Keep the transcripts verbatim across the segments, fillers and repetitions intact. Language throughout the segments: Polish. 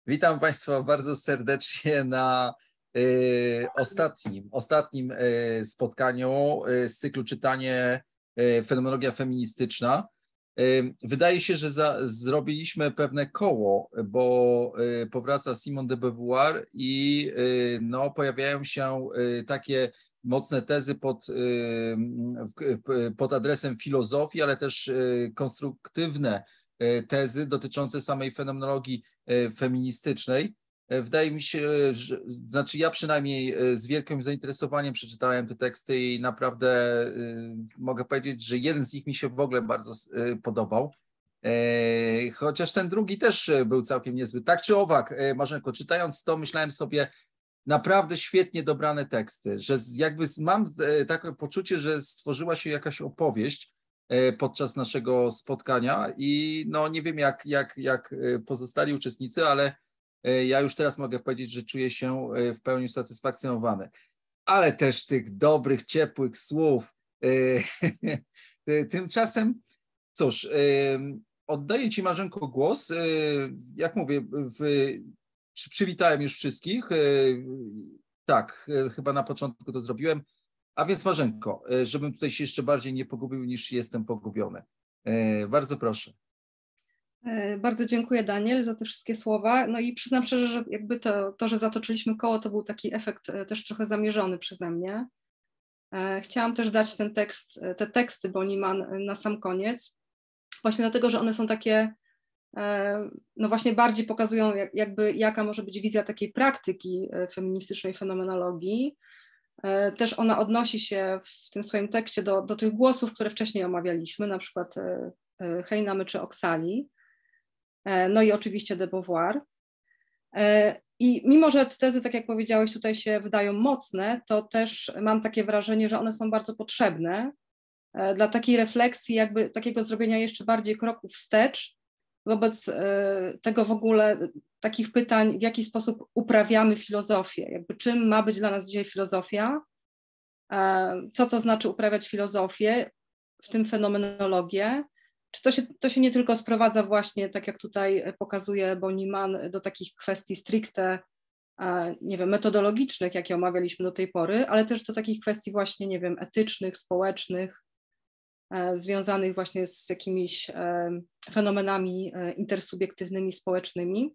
Witam Państwa bardzo serdecznie na y, ostatnim, ostatnim y, spotkaniu y, z cyklu czytanie y, Fenomenologia feministyczna. Y, wydaje się, że za, zrobiliśmy pewne koło, bo y, powraca Simone de Beauvoir i y, no, pojawiają się y, takie mocne tezy pod, y, pod adresem filozofii, ale też y, konstruktywne tezy dotyczące samej fenomenologii feministycznej. Wydaje mi się, że, znaczy ja przynajmniej z wielkim zainteresowaniem przeczytałem te teksty i naprawdę mogę powiedzieć, że jeden z nich mi się w ogóle bardzo podobał. Chociaż ten drugi też był całkiem niezły. Tak czy owak, Marzenko, czytając to, myślałem sobie, naprawdę świetnie dobrane teksty, że jakby mam takie poczucie, że stworzyła się jakaś opowieść podczas naszego spotkania i no nie wiem jak, jak, jak pozostali uczestnicy, ale ja już teraz mogę powiedzieć, że czuję się w pełni usatysfakcjonowany. Ale też tych dobrych, ciepłych słów. Tymczasem, cóż, oddaję Ci, Marzenko, głos. Jak mówię, w, przywitałem już wszystkich. Tak, chyba na początku to zrobiłem. A więc Marzenko, żebym tutaj się jeszcze bardziej nie pogubił niż jestem pogubiony. Bardzo proszę. Bardzo dziękuję, Daniel, za te wszystkie słowa. No i przyznam szczerze, że jakby to, to, że zatoczyliśmy koło, to był taki efekt też trochę zamierzony przeze mnie. Chciałam też dać ten tekst, te teksty Bonnie-Mann na sam koniec, właśnie dlatego, że one są takie, no właśnie bardziej pokazują jakby jaka może być wizja takiej praktyki feministycznej fenomenologii. Też ona odnosi się w tym swoim tekście do, do tych głosów, które wcześniej omawialiśmy, na przykład Heinamy czy Oksali, no i oczywiście de Beauvoir. I mimo, że te tezy, tak jak powiedziałeś, tutaj się wydają mocne, to też mam takie wrażenie, że one są bardzo potrzebne dla takiej refleksji, jakby takiego zrobienia jeszcze bardziej kroku wstecz wobec tego w ogóle takich pytań, w jaki sposób uprawiamy filozofię, jakby czym ma być dla nas dzisiaj filozofia, co to znaczy uprawiać filozofię, w tym fenomenologię, czy to się, to się nie tylko sprowadza właśnie, tak jak tutaj pokazuje Bonnie-Mann, do takich kwestii stricte, nie wiem, metodologicznych, jakie omawialiśmy do tej pory, ale też do takich kwestii właśnie, nie wiem, etycznych, społecznych, związanych właśnie z jakimiś fenomenami intersubiektywnymi, społecznymi.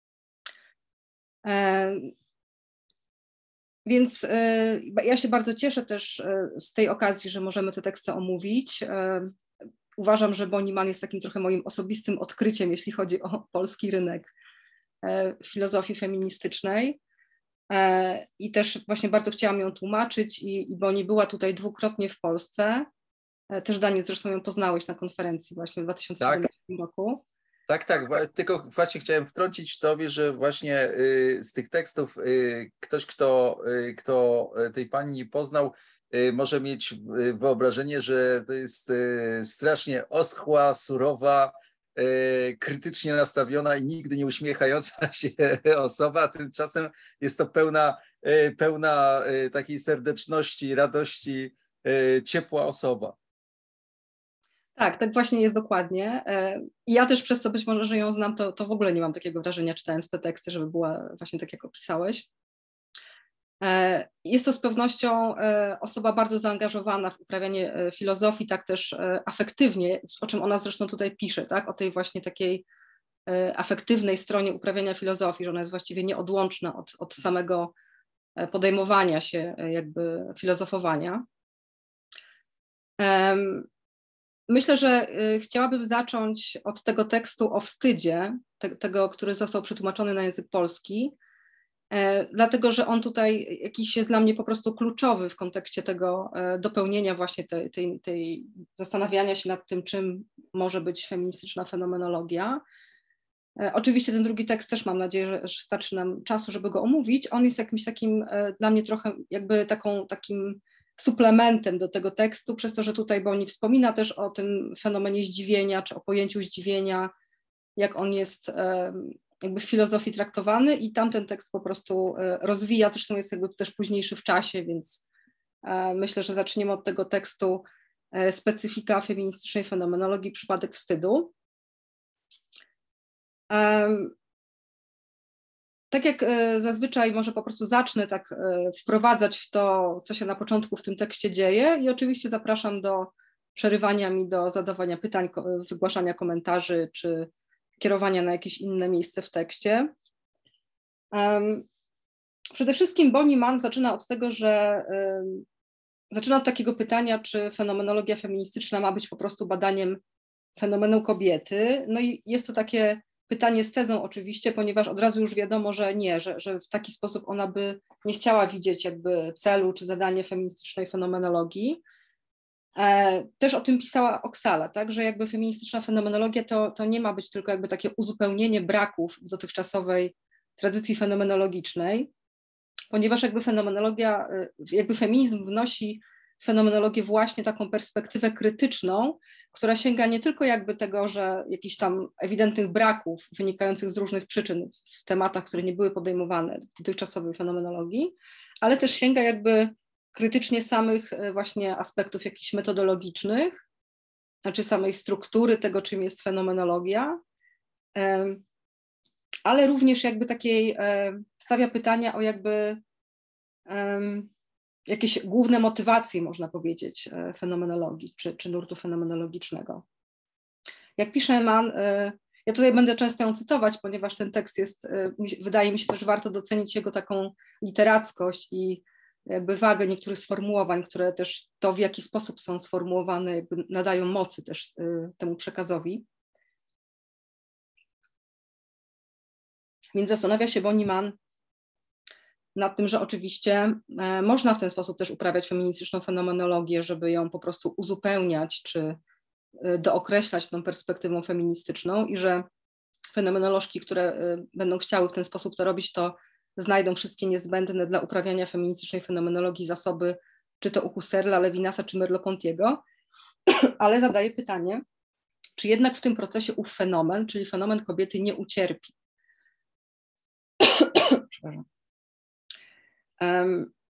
Więc ja się bardzo cieszę też z tej okazji, że możemy te teksty omówić. Uważam, że Bonnie-Mann jest takim trochę moim osobistym odkryciem, jeśli chodzi o polski rynek filozofii feministycznej. I też właśnie bardzo chciałam ją tłumaczyć i Bonnie była tutaj dwukrotnie w Polsce. Też, Daniel, zresztą ją poznałeś na konferencji właśnie w dwa tysiące siedemnastym roku. Tak, tak, tylko właśnie chciałem wtrącić tobie, że właśnie z tych tekstów ktoś, kto, kto tej pani nie poznał, może mieć wyobrażenie, że to jest strasznie oschła, surowa, krytycznie nastawiona i nigdy nie uśmiechająca się osoba, a tymczasem jest to pełna, pełna takiej serdeczności, radości, ciepła osoba. Tak, tak właśnie jest dokładnie. I ja też przez to być może, że ją znam, to, to w ogóle nie mam takiego wrażenia, czytając te teksty, żeby była właśnie tak, jak opisałeś. Jest to z pewnością osoba bardzo zaangażowana w uprawianie filozofii, tak też afektywnie, o czym ona zresztą tutaj pisze, tak? O tej właśnie takiej afektywnej stronie uprawiania filozofii, że ona jest właściwie nieodłączna od, od samego podejmowania się jakby filozofowania. Myślę, że chciałabym zacząć od tego tekstu o wstydzie, te, tego, który został przetłumaczony na język polski, dlatego że on tutaj jakiś jest dla mnie po prostu kluczowy w kontekście tego dopełnienia właśnie tej, tej, tej zastanawiania się nad tym, czym może być feministyczna fenomenologia. Oczywiście ten drugi tekst też mam nadzieję, że, że starczy nam czasu, żeby go omówić. On jest jakimś takim dla mnie trochę jakby taką, takim suplementem do tego tekstu, przez to, że tutaj Bonnie wspomina też o tym fenomenie zdziwienia, czy o pojęciu zdziwienia, jak on jest jakby w filozofii traktowany i tamten tekst po prostu rozwija, zresztą jest jakby też późniejszy w czasie, więc myślę, że zaczniemy od tego tekstu Specyfika feministycznej fenomenologii, przypadek wstydu. tak jak zazwyczaj może po prostu zacznę tak wprowadzać w to, co się na początku w tym tekście dzieje i oczywiście zapraszam do przerywania mi, do zadawania pytań, wygłaszania komentarzy czy kierowania na jakieś inne miejsce w tekście. Um, przede wszystkim Bonnie Mann zaczyna od tego, że um, zaczyna od takiego pytania, czy fenomenologia feministyczna ma być po prostu badaniem fenomenu kobiety. No i jest to takie pytanie z tezą oczywiście, ponieważ od razu już wiadomo, że nie, że, że w taki sposób ona by nie chciała widzieć jakby celu czy zadania feministycznej fenomenologii. E, też o tym pisała Oksala, tak, że jakby feministyczna fenomenologia to, to nie ma być tylko jakby takie uzupełnienie braków w dotychczasowej tradycji fenomenologicznej, ponieważ jakby fenomenologia, jakby feminizm wnosi fenomenologię właśnie taką perspektywę krytyczną, która sięga nie tylko jakby tego, że jakichś tam ewidentnych braków wynikających z różnych przyczyn w tematach, które nie były podejmowane w dotychczasowej fenomenologii, ale też sięga jakby krytycznie samych właśnie aspektów jakichś metodologicznych, znaczy samej struktury tego, czym jest fenomenologia, ale również jakby takiej stawia pytania o jakby jakieś główne motywacje, można powiedzieć, fenomenologii czy, czy nurtu fenomenologicznego. Jak pisze Mann, ja tutaj będę często ją cytować, ponieważ ten tekst jest, wydaje mi się też warto docenić jego taką literackość i jakby wagę niektórych sformułowań, które też to, w jaki sposób są sformułowane, jakby nadają mocy też temu przekazowi. Więc zastanawia się Bonnie Mann nad tym, że oczywiście można w ten sposób też uprawiać feministyczną fenomenologię, żeby ją po prostu uzupełniać czy dookreślać tą perspektywą feministyczną i że fenomenolożki, które będą chciały w ten sposób to robić, to znajdą wszystkie niezbędne dla uprawiania feministycznej fenomenologii zasoby, czy to u Husserla, Levinasa, czy Merleau-Pontiego, ale zadaje pytanie, czy jednak w tym procesie ów fenomen, czyli fenomen kobiety, nie ucierpi. Przepraszam. Um,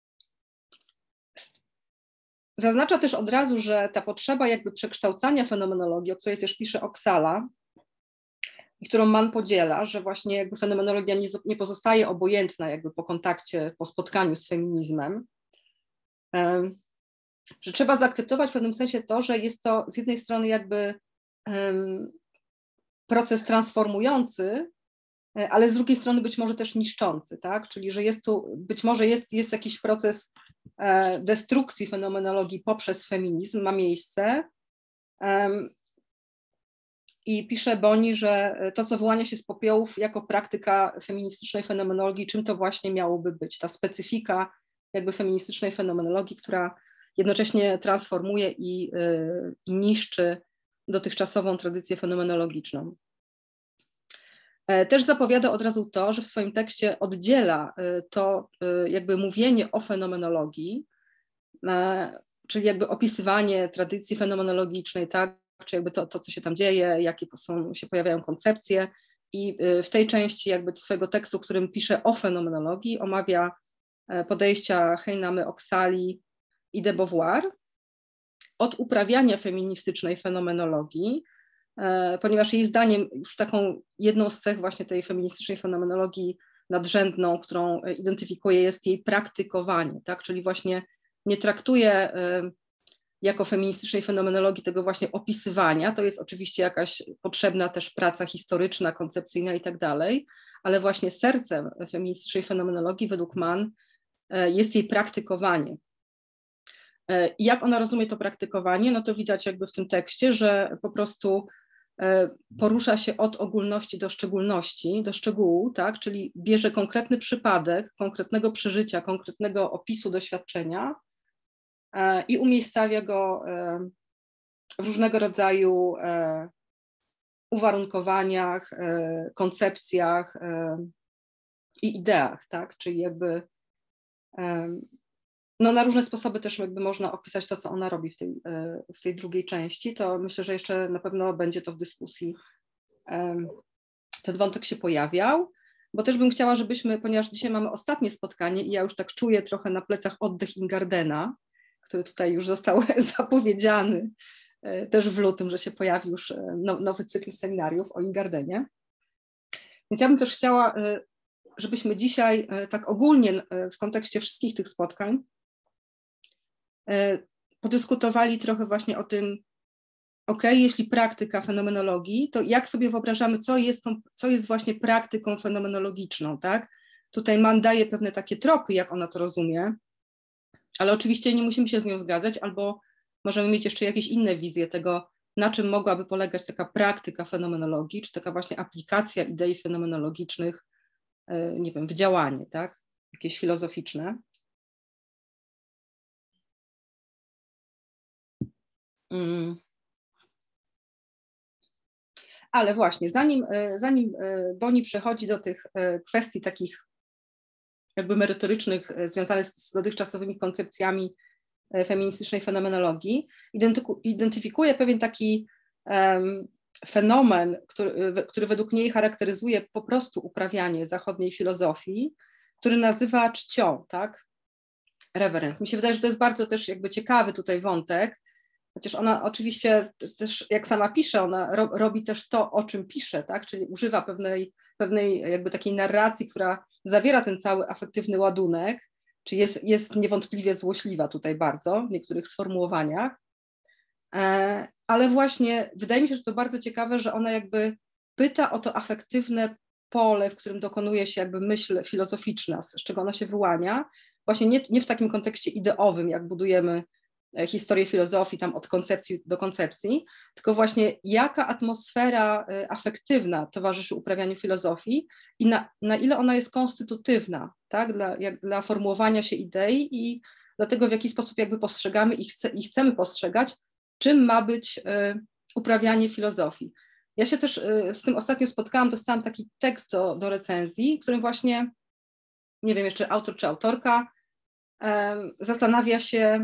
zaznacza też od razu, że ta potrzeba jakby przekształcania fenomenologii, o której też pisze Oksala i którą Mann podziela, że właśnie jakby fenomenologia nie, nie pozostaje obojętna jakby po kontakcie, po spotkaniu z feminizmem, um, że trzeba zaakceptować w pewnym sensie to, że jest to z jednej strony jakby um, proces transformujący, ale z drugiej strony być może też niszczący, tak? Czyli że jest tu, być może jest, jest jakiś proces destrukcji fenomenologii poprzez feminizm, ma miejsce. I pisze Bonnie, że to, co wyłania się z popiołów jako praktyka feministycznej fenomenologii, czym to właśnie miałoby być, ta specyfika jakby feministycznej fenomenologii, która jednocześnie transformuje i, i niszczy dotychczasową tradycję fenomenologiczną. Też zapowiada od razu to, że w swoim tekście oddziela to jakby mówienie o fenomenologii, czyli jakby opisywanie tradycji fenomenologicznej, tak, czy jakby to, to, co się tam dzieje, jakie są, się pojawiają koncepcje i w tej części jakby swojego tekstu, w którym pisze o fenomenologii, omawia podejścia Heinamy, Oksali i de Beauvoir od uprawiania feministycznej fenomenologii, ponieważ jej zdaniem już taką jedną z cech właśnie tej feministycznej fenomenologii nadrzędną, którą identyfikuje, jest jej praktykowanie, tak? Czyli właśnie nie traktuje jako feministycznej fenomenologii tego właśnie opisywania, to jest oczywiście jakaś potrzebna też praca historyczna, koncepcyjna i tak dalej, ale właśnie sercem feministycznej fenomenologii według Mann jest jej praktykowanie. I jak ona rozumie to praktykowanie, no to widać jakby w tym tekście, że po prostu porusza się od ogólności do szczególności, do szczegółu, tak? Czyli bierze konkretny przypadek, konkretnego przeżycia, konkretnego opisu doświadczenia i umiejscawia go w różnego rodzaju uwarunkowaniach, koncepcjach i ideach, tak? Czyli jakby no na różne sposoby też jakby można opisać to, co ona robi w tej, w tej drugiej części, to myślę, że jeszcze na pewno będzie to w dyskusji, ten wątek się pojawiał, bo też bym chciała, żebyśmy, ponieważ dzisiaj mamy ostatnie spotkanie i ja już tak czuję trochę na plecach oddech Ingardena, który tutaj już został zapowiedziany też w lutym, że się pojawi już nowy cykl seminariów o Ingardenie. Więc ja bym też chciała żebyśmy dzisiaj tak ogólnie w kontekście wszystkich tych spotkań podyskutowali trochę właśnie o tym, ok, jeśli praktyka fenomenologii, to jak sobie wyobrażamy, co jest, tą, co jest właśnie praktyką fenomenologiczną, tak? Tutaj Mann daje pewne takie tropy, jak ona to rozumie, ale oczywiście nie musimy się z nią zgadzać, albo możemy mieć jeszcze jakieś inne wizje tego, na czym mogłaby polegać taka praktyka fenomenologii, czy taka właśnie aplikacja idei fenomenologicznych, nie wiem, w działanie, tak? Jakieś filozoficzne. Mm. Ale właśnie, zanim, zanim Boni przechodzi do tych kwestii takich jakby merytorycznych, związanych z dotychczasowymi koncepcjami feministycznej fenomenologii, identyfikuje pewien taki um, fenomen, który, który według niej charakteryzuje po prostu uprawianie zachodniej filozofii, który nazywa czcią, tak? Reverence. Mi się wydaje, że to jest bardzo też jakby ciekawy tutaj wątek, chociaż ona oczywiście też, jak sama pisze, ona ro, robi też to, o czym pisze, tak? Czyli używa pewnej, pewnej jakby takiej narracji, która zawiera ten cały afektywny ładunek, czyli jest, jest niewątpliwie złośliwa tutaj bardzo w niektórych sformułowaniach, e, ale właśnie wydaje mi się, że to bardzo ciekawe, że ona jakby pyta o to afektywne pole, w którym dokonuje się jakby myśl filozoficzna, z czego ona się wyłania, właśnie nie, nie w takim kontekście ideowym, jak budujemy historię filozofii tam od koncepcji do koncepcji, tylko właśnie jaka atmosfera afektywna towarzyszy uprawianiu filozofii i na, na ile ona jest konstytutywna, tak, dla, jak, dla formułowania się idei i dlatego w jaki sposób jakby postrzegamy i, chce, i chcemy postrzegać, czym ma być y, uprawianie filozofii. Ja się też y, z tym ostatnio spotkałam, dostałam taki tekst do, do recenzji, w którym właśnie, nie wiem jeszcze autor czy autorka, y, zastanawia się,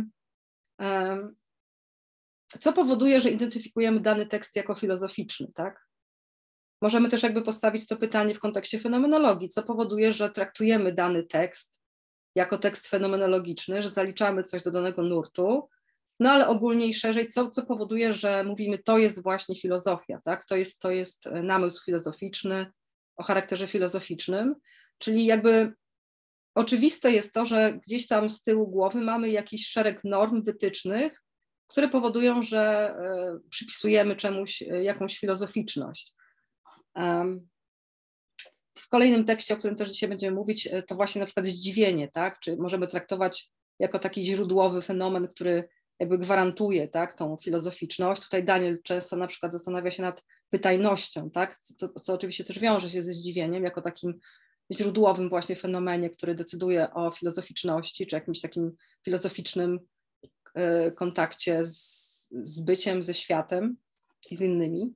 co powoduje, że identyfikujemy dany tekst jako filozoficzny, tak? Możemy też jakby postawić to pytanie w kontekście fenomenologii, co powoduje, że traktujemy dany tekst jako tekst fenomenologiczny, że zaliczamy coś do danego nurtu, no ale ogólnie i szerzej, co, co powoduje, że mówimy, to jest właśnie filozofia, tak? To jest, to jest namysł filozoficzny o charakterze filozoficznym, czyli jakby oczywiste jest to, że gdzieś tam z tyłu głowy mamy jakiś szereg norm, wytycznych, które powodują, że y, przypisujemy czemuś y, jakąś filozoficzność. Um, w kolejnym tekście, o którym też dzisiaj będziemy mówić, y, to właśnie na przykład zdziwienie, tak? Czy możemy traktować jako taki źródłowy fenomen, który jakby gwarantuje, tak, tą filozoficzność. Tutaj Daniel często na przykład zastanawia się nad pytajnością, tak? Co, co oczywiście też wiąże się ze zdziwieniem, jako takim źródłowym właśnie fenomenie, który decyduje o filozoficzności, czy jakimś takim filozoficznym y, kontakcie z, z byciem, ze światem i z innymi.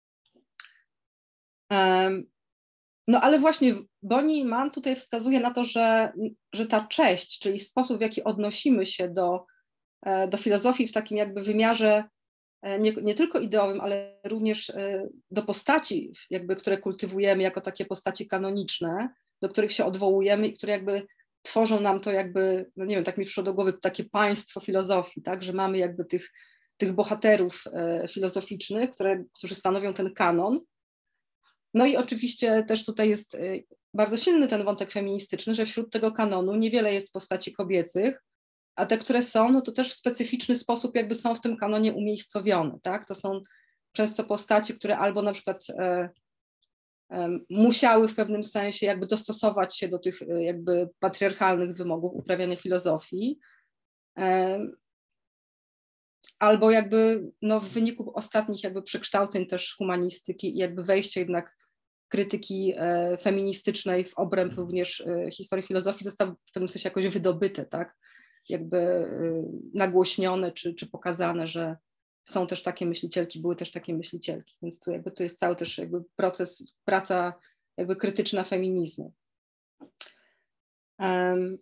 Um, no ale właśnie Boni i Mann tutaj wskazuje na to, że, że ta cześć, czyli sposób, w jaki odnosimy się do, do filozofii w takim jakby wymiarze nie, nie tylko ideowym, ale również do postaci, jakby, które kultywujemy jako takie postaci kanoniczne, do których się odwołujemy i które jakby tworzą nam to jakby, no nie wiem, tak mi przyszło do głowy takie państwo filozofii, tak, że mamy jakby tych, tych bohaterów filozoficznych, które, którzy stanowią ten kanon. No i oczywiście też tutaj jest bardzo silny ten wątek feministyczny, że wśród tego kanonu niewiele jest postaci kobiecych, a te, które są, no to też w specyficzny sposób jakby są w tym kanonie umiejscowione, tak? To są często postaci, które albo na przykład e, e, musiały w pewnym sensie jakby dostosować się do tych e, jakby patriarchalnych wymogów uprawiania filozofii, e, albo jakby no, w wyniku ostatnich jakby przekształceń też humanistyki i jakby wejścia jednak krytyki e, feministycznej w obręb również e, historii filozofii zostały w pewnym sensie jakoś wydobyte, tak? Jakby e, nagłośnione czy, czy pokazane, że są też takie myślicielki, były też takie myślicielki, więc tu jakby tu jest cały też jakby proces, praca jakby krytyczna feminizmu. Um,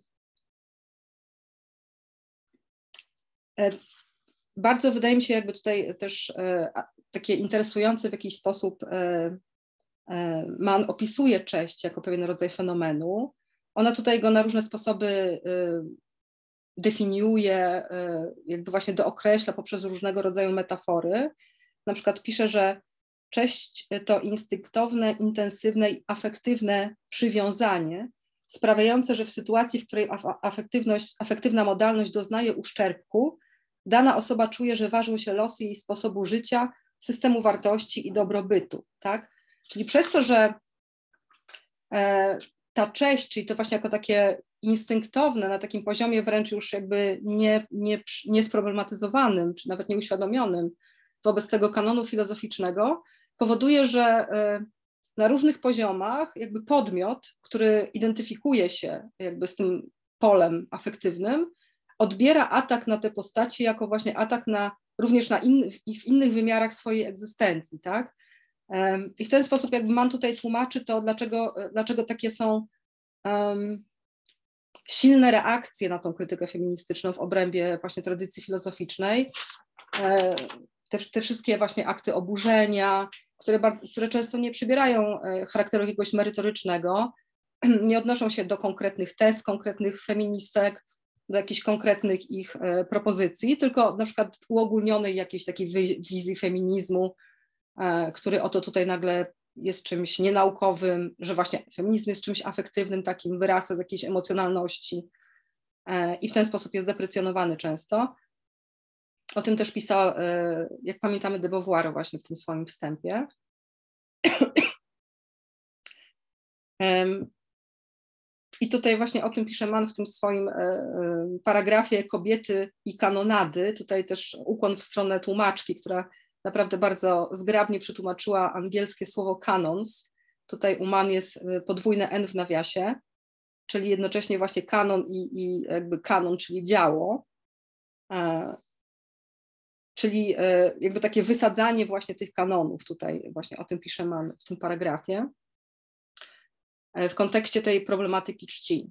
e, Bardzo wydaje mi się jakby tutaj też e, takie interesujące w jakiś sposób e, e, Mann opisuje cześć jako pewien rodzaj fenomenu. Ona tutaj go na różne sposoby e, definiuje, e, jakby właśnie dookreśla poprzez różnego rodzaju metafory. Na przykład pisze, że cześć to instynktowne, intensywne i afektywne przywiązanie, sprawiające, że w sytuacji, w której afektywność, afektywna modalność doznaje uszczerbku, dana osoba czuje, że ważą się losy jej sposobu życia, systemu wartości i dobrobytu, tak? Czyli przez to, że e, ta cześć, czyli to właśnie jako takie instynktowne, na takim poziomie wręcz już jakby nie, nie, niesproblematyzowanym, czy nawet nieuświadomionym wobec tego kanonu filozoficznego, powoduje, że e, na różnych poziomach jakby podmiot, który identyfikuje się jakby z tym polem afektywnym, odbiera atak na te postaci jako właśnie atak na, również na in, w innych wymiarach swojej egzystencji, tak? I w ten sposób jakby Mann tutaj tłumaczy to, dlaczego, dlaczego takie są um, silne reakcje na tą krytykę feministyczną w obrębie właśnie tradycji filozoficznej. Te, te wszystkie właśnie akty oburzenia, które, bardzo, które często nie przybierają charakteru jakiegoś merytorycznego, nie odnoszą się do konkretnych tez, konkretnych feministek, do jakichś konkretnych ich e, propozycji, tylko na przykład uogólnionej jakiejś takiej wizji feminizmu, e, który oto tutaj nagle jest czymś nienaukowym, że właśnie feminizm jest czymś afektywnym, takim wyrasta z jakiejś emocjonalności e, i w ten sposób jest deprecjonowany często. O tym też pisała, e, jak pamiętamy, de Beauvoir właśnie w tym swoim wstępie. I tutaj właśnie o tym pisze Mann w tym swoim paragrafie Kobiety i kanonady. Tutaj też ukłon w stronę tłumaczki, która naprawdę bardzo zgrabnie przetłumaczyła angielskie słowo canons. Tutaj u Mann jest podwójne N w nawiasie, czyli jednocześnie właśnie kanon i, i jakby kanon, czyli dzieło, czyli jakby takie wysadzanie właśnie tych kanonów. Tutaj właśnie o tym pisze Mann w tym paragrafie, w kontekście tej problematyki czci.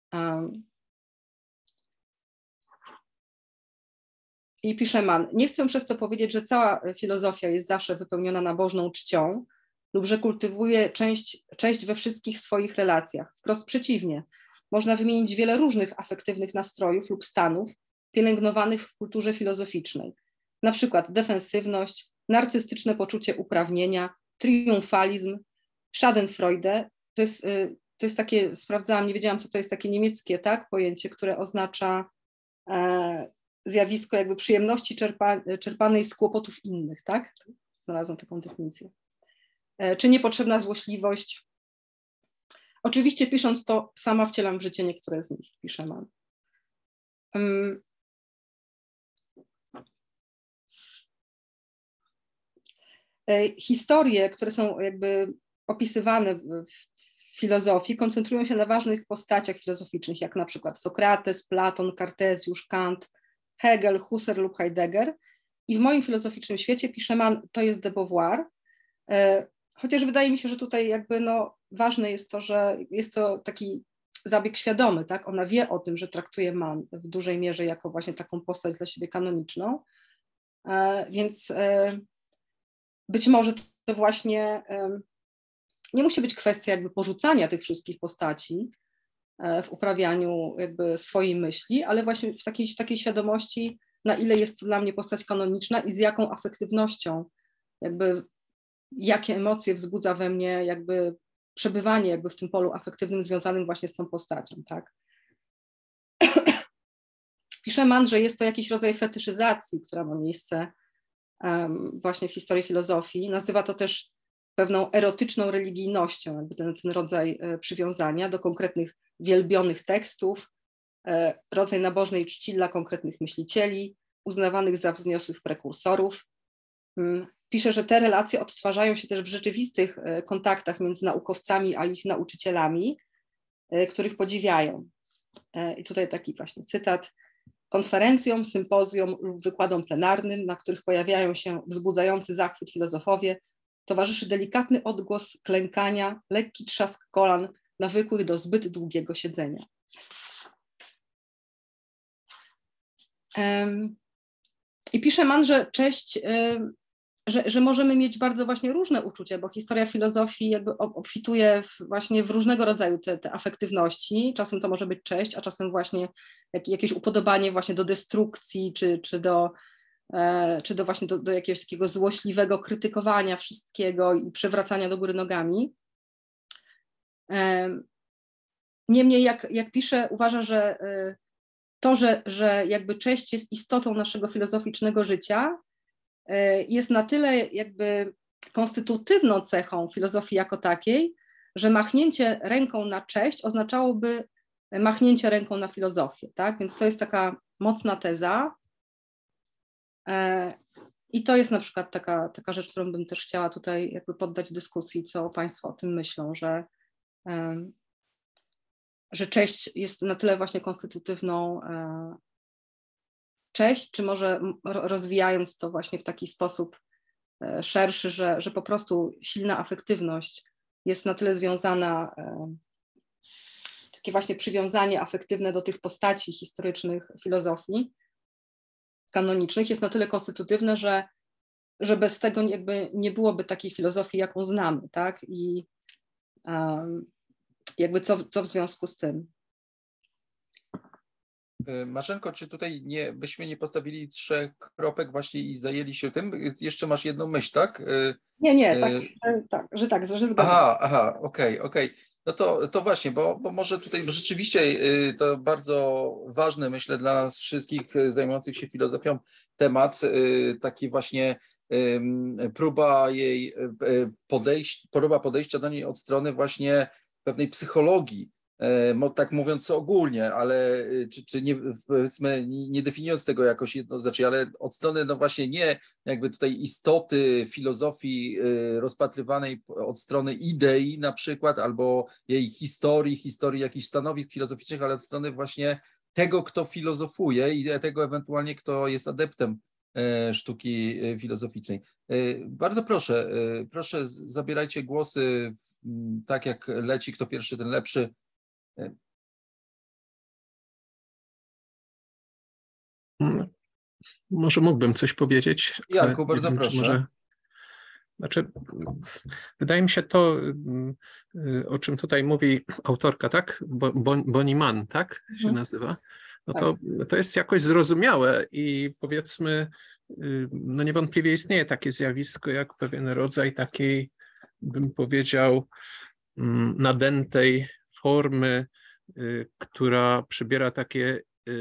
I pisze Mann, nie chcę przez to powiedzieć, że cała filozofia jest zawsze wypełniona nabożną czcią lub że kultywuje część, cześć we wszystkich swoich relacjach. Wprost przeciwnie, można wymienić wiele różnych afektywnych nastrojów lub stanów pielęgnowanych w kulturze filozoficznej. Na przykład defensywność, narcystyczne poczucie uprawnienia, triumfalizm, Schadenfreude. To jest, to jest takie, sprawdzałam, nie wiedziałam, co to jest takie niemieckie, tak, pojęcie, które oznacza e, zjawisko jakby przyjemności czerpa, czerpanej z kłopotów innych, tak? Znalazłam taką definicję. E, czy niepotrzebna złośliwość. Oczywiście pisząc to, sama wcielam w życie niektóre z nich, pisze Mann. Um, e, historie, które są jakby opisywane w filozofii, koncentrują się na ważnych postaciach filozoficznych, jak na przykład Sokrates, Platon, Kartezjusz, Kant, Hegel, Husserl lub Heidegger. I w moim filozoficznym świecie, pisze Mann, to jest de Beauvoir. Chociaż wydaje mi się, że tutaj jakby no, ważne jest to, że jest to taki zabieg świadomy, tak? Ona wie o tym, że traktuje Mann w dużej mierze jako właśnie taką postać dla siebie kanoniczną. Więc być może to właśnie nie musi być kwestia jakby porzucania tych wszystkich postaci w uprawianiu jakby swojej myśli, ale właśnie w takiej, w takiej świadomości, na ile jest to dla mnie postać kanoniczna i z jaką afektywnością, jakby jakie emocje wzbudza we mnie jakby przebywanie jakby w tym polu afektywnym związanym właśnie z tą postacią, tak. Pisze Mann, że jest to jakiś rodzaj fetyszyzacji, która ma miejsce um, właśnie w historii filozofii. Nazywa to też pewną erotyczną religijnością, jakby ten, ten rodzaj e, przywiązania do konkretnych wielbionych tekstów, e, rodzaj nabożnej czci dla konkretnych myślicieli, uznawanych za wzniosłych prekursorów. Mm, pisze, że te relacje odtwarzają się też w rzeczywistych e, kontaktach między naukowcami a ich nauczycielami, e, których podziwiają. E, I tutaj taki właśnie cytat. Konferencjom, sympozjom lub wykładom plenarnym, na których pojawiają się wzbudzający zachwyt filozofowie, towarzyszy delikatny odgłos klękania, lekki trzask kolan nawykłych do zbyt długiego siedzenia. Um, I pisze Mann, że cześć, um, że, że możemy mieć bardzo właśnie różne uczucia, bo historia filozofii jakby obfituje w, właśnie w różnego rodzaju te, te afektywności. Czasem to może być cześć, a czasem właśnie jak, jakieś upodobanie właśnie do destrukcji, czy, czy do czy do właśnie do, do jakiegoś takiego złośliwego krytykowania wszystkiego i przewracania do góry nogami. Niemniej, jak, jak pisze, uważa, że to, że, że jakby cześć jest istotą naszego filozoficznego życia, jest na tyle jakby konstytutywną cechą filozofii jako takiej, że machnięcie ręką na cześć oznaczałoby machnięcie ręką na filozofię, tak? Więc to jest taka mocna teza. I to jest na przykład taka, taka rzecz, którą bym też chciała tutaj jakby poddać dyskusji, co Państwo o tym myślą, że, że cześć jest na tyle właśnie konstytutywną cześć, czy może rozwijając to właśnie w taki sposób szerszy, że, że po prostu silna afektywność jest na tyle związana, takie właśnie przywiązanie afektywne do tych postaci historycznych filozofii kanonicznych jest na tyle konstytutywne, że, że bez tego jakby nie byłoby takiej filozofii, jaką znamy, tak? I um, jakby co, co w związku z tym? Marzenko, czy tutaj nie, byśmy nie postawili trzech kropek właśnie i zajęli się tym? Jeszcze masz jedną myśl, tak? Nie, nie, tak, że, tak, że tak, że zgadzam. Aha, aha, okej, okay, okej. Okay. No to, to właśnie, bo, bo może tutaj rzeczywiście to bardzo ważny, myślę, dla nas wszystkich zajmujących się filozofią temat, taki właśnie próba jej podejść, próba podejścia do niej od strony właśnie pewnej psychologii, tak mówiąc ogólnie, ale czy, czy nie, powiedzmy, nie definiując tego jakoś jednoznacznie, ale od strony no właśnie nie jakby tutaj istoty filozofii rozpatrywanej od strony idei na przykład, albo jej historii, historii jakichś stanowisk filozoficznych, ale od strony właśnie tego, kto filozofuje i tego ewentualnie, kto jest adeptem sztuki filozoficznej. Bardzo proszę, proszę zabierajcie głosy tak jak leci, kto pierwszy, ten lepszy. Może mógłbym coś powiedzieć. Janku, bardzo wiem, proszę. Może... Znaczy, wydaje mi się to, o czym tutaj mówi autorka, tak? Bonnie Mann, tak się nazywa? No to, to jest jakoś zrozumiałe i powiedzmy, no niewątpliwie istnieje takie zjawisko jak pewien rodzaj takiej, bym powiedział, nadętej formy, która przybiera takie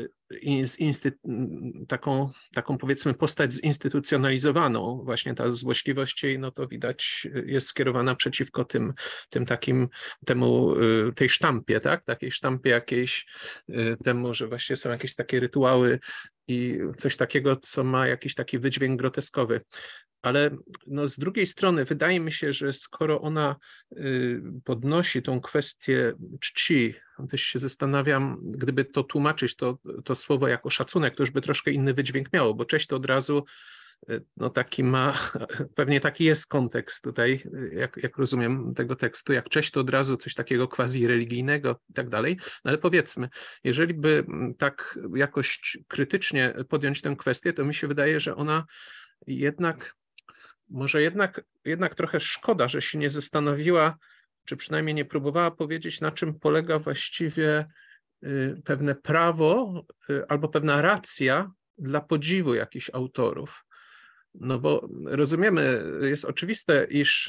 taką, taką powiedzmy postać zinstytucjonalizowaną. Właśnie ta złośliwość jej, no to widać, jest skierowana przeciwko tym, tym takim, temu, tej sztampie, tak? Takiej sztampie jakiejś, temu, że właśnie są jakieś takie rytuały i coś takiego, co ma jakiś taki wydźwięk groteskowy. Ale no z drugiej strony wydaje mi się, że skoro ona podnosi tą kwestię czci, też się zastanawiam, gdyby to tłumaczyć, to, to słowo jako szacunek, to już by troszkę inny wydźwięk miało, bo cześć to od razu no taki ma, pewnie taki jest kontekst tutaj, jak, jak rozumiem tego tekstu, jak cześć to od razu coś takiego quasi religijnego i tak dalej, no ale powiedzmy, jeżeli by tak jakoś krytycznie podjąć tę kwestię, to mi się wydaje, że ona jednak Może jednak, jednak trochę szkoda, że się nie zastanowiła, czy przynajmniej nie próbowała powiedzieć, na czym polega właściwie pewne prawo albo pewna racja dla podziwu jakichś autorów. No bo rozumiemy, jest oczywiste, iż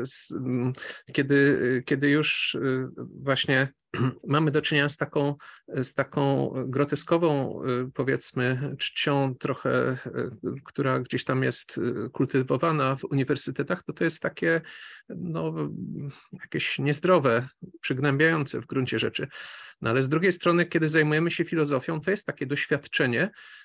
kiedy, kiedy już właśnie mamy do czynienia z taką, z taką groteskową, powiedzmy, czcią trochę, która gdzieś tam jest kultywowana w uniwersytetach, to to jest takie no, jakieś niezdrowe, przygnębiające w gruncie rzeczy. No ale z drugiej strony, kiedy zajmujemy się filozofią, to jest takie doświadczenie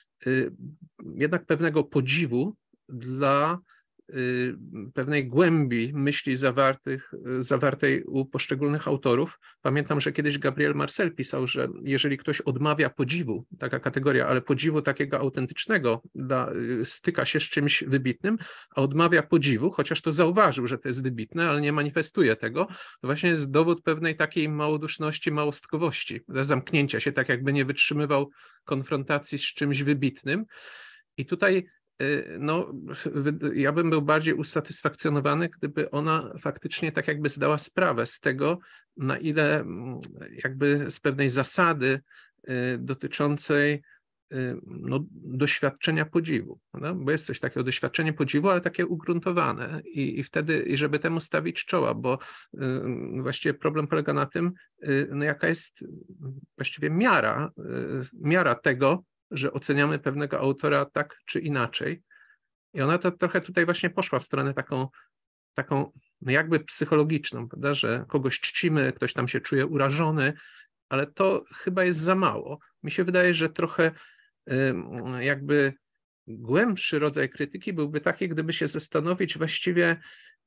jednak pewnego podziwu dla pewnej głębi myśli zawartych, zawartej u poszczególnych autorów. Pamiętam, że kiedyś Gabriel Marcel pisał, że jeżeli ktoś odmawia podziwu, taka kategoria, ale podziwu takiego autentycznego, dla, styka się z czymś wybitnym, a odmawia podziwu, chociaż to zauważył, że to jest wybitne, ale nie manifestuje tego, to właśnie jest dowód pewnej takiej małoduszności, małostkowości, zamknięcia się, tak jakby nie wytrzymywał konfrontacji z czymś wybitnym. I tutaj no, ja bym był bardziej usatysfakcjonowany, gdyby ona faktycznie tak jakby zdała sprawę z tego, na ile jakby z pewnej zasady dotyczącej no, doświadczenia podziwu, no? Bo jest coś takiego, doświadczenie podziwu, ale takie ugruntowane i, i wtedy, i żeby temu stawić czoła, bo y, właściwie problem polega na tym, y, no, jaka jest właściwie miara, y, miara tego, że oceniamy pewnego autora tak czy inaczej. I ona to trochę tutaj właśnie poszła w stronę taką, taką no jakby psychologiczną, prawda? Że kogoś czcimy, ktoś tam się czuje urażony, ale to chyba jest za mało. Mi się wydaje, że trochę jakby głębszy rodzaj krytyki byłby taki, gdyby się zastanowić właściwie,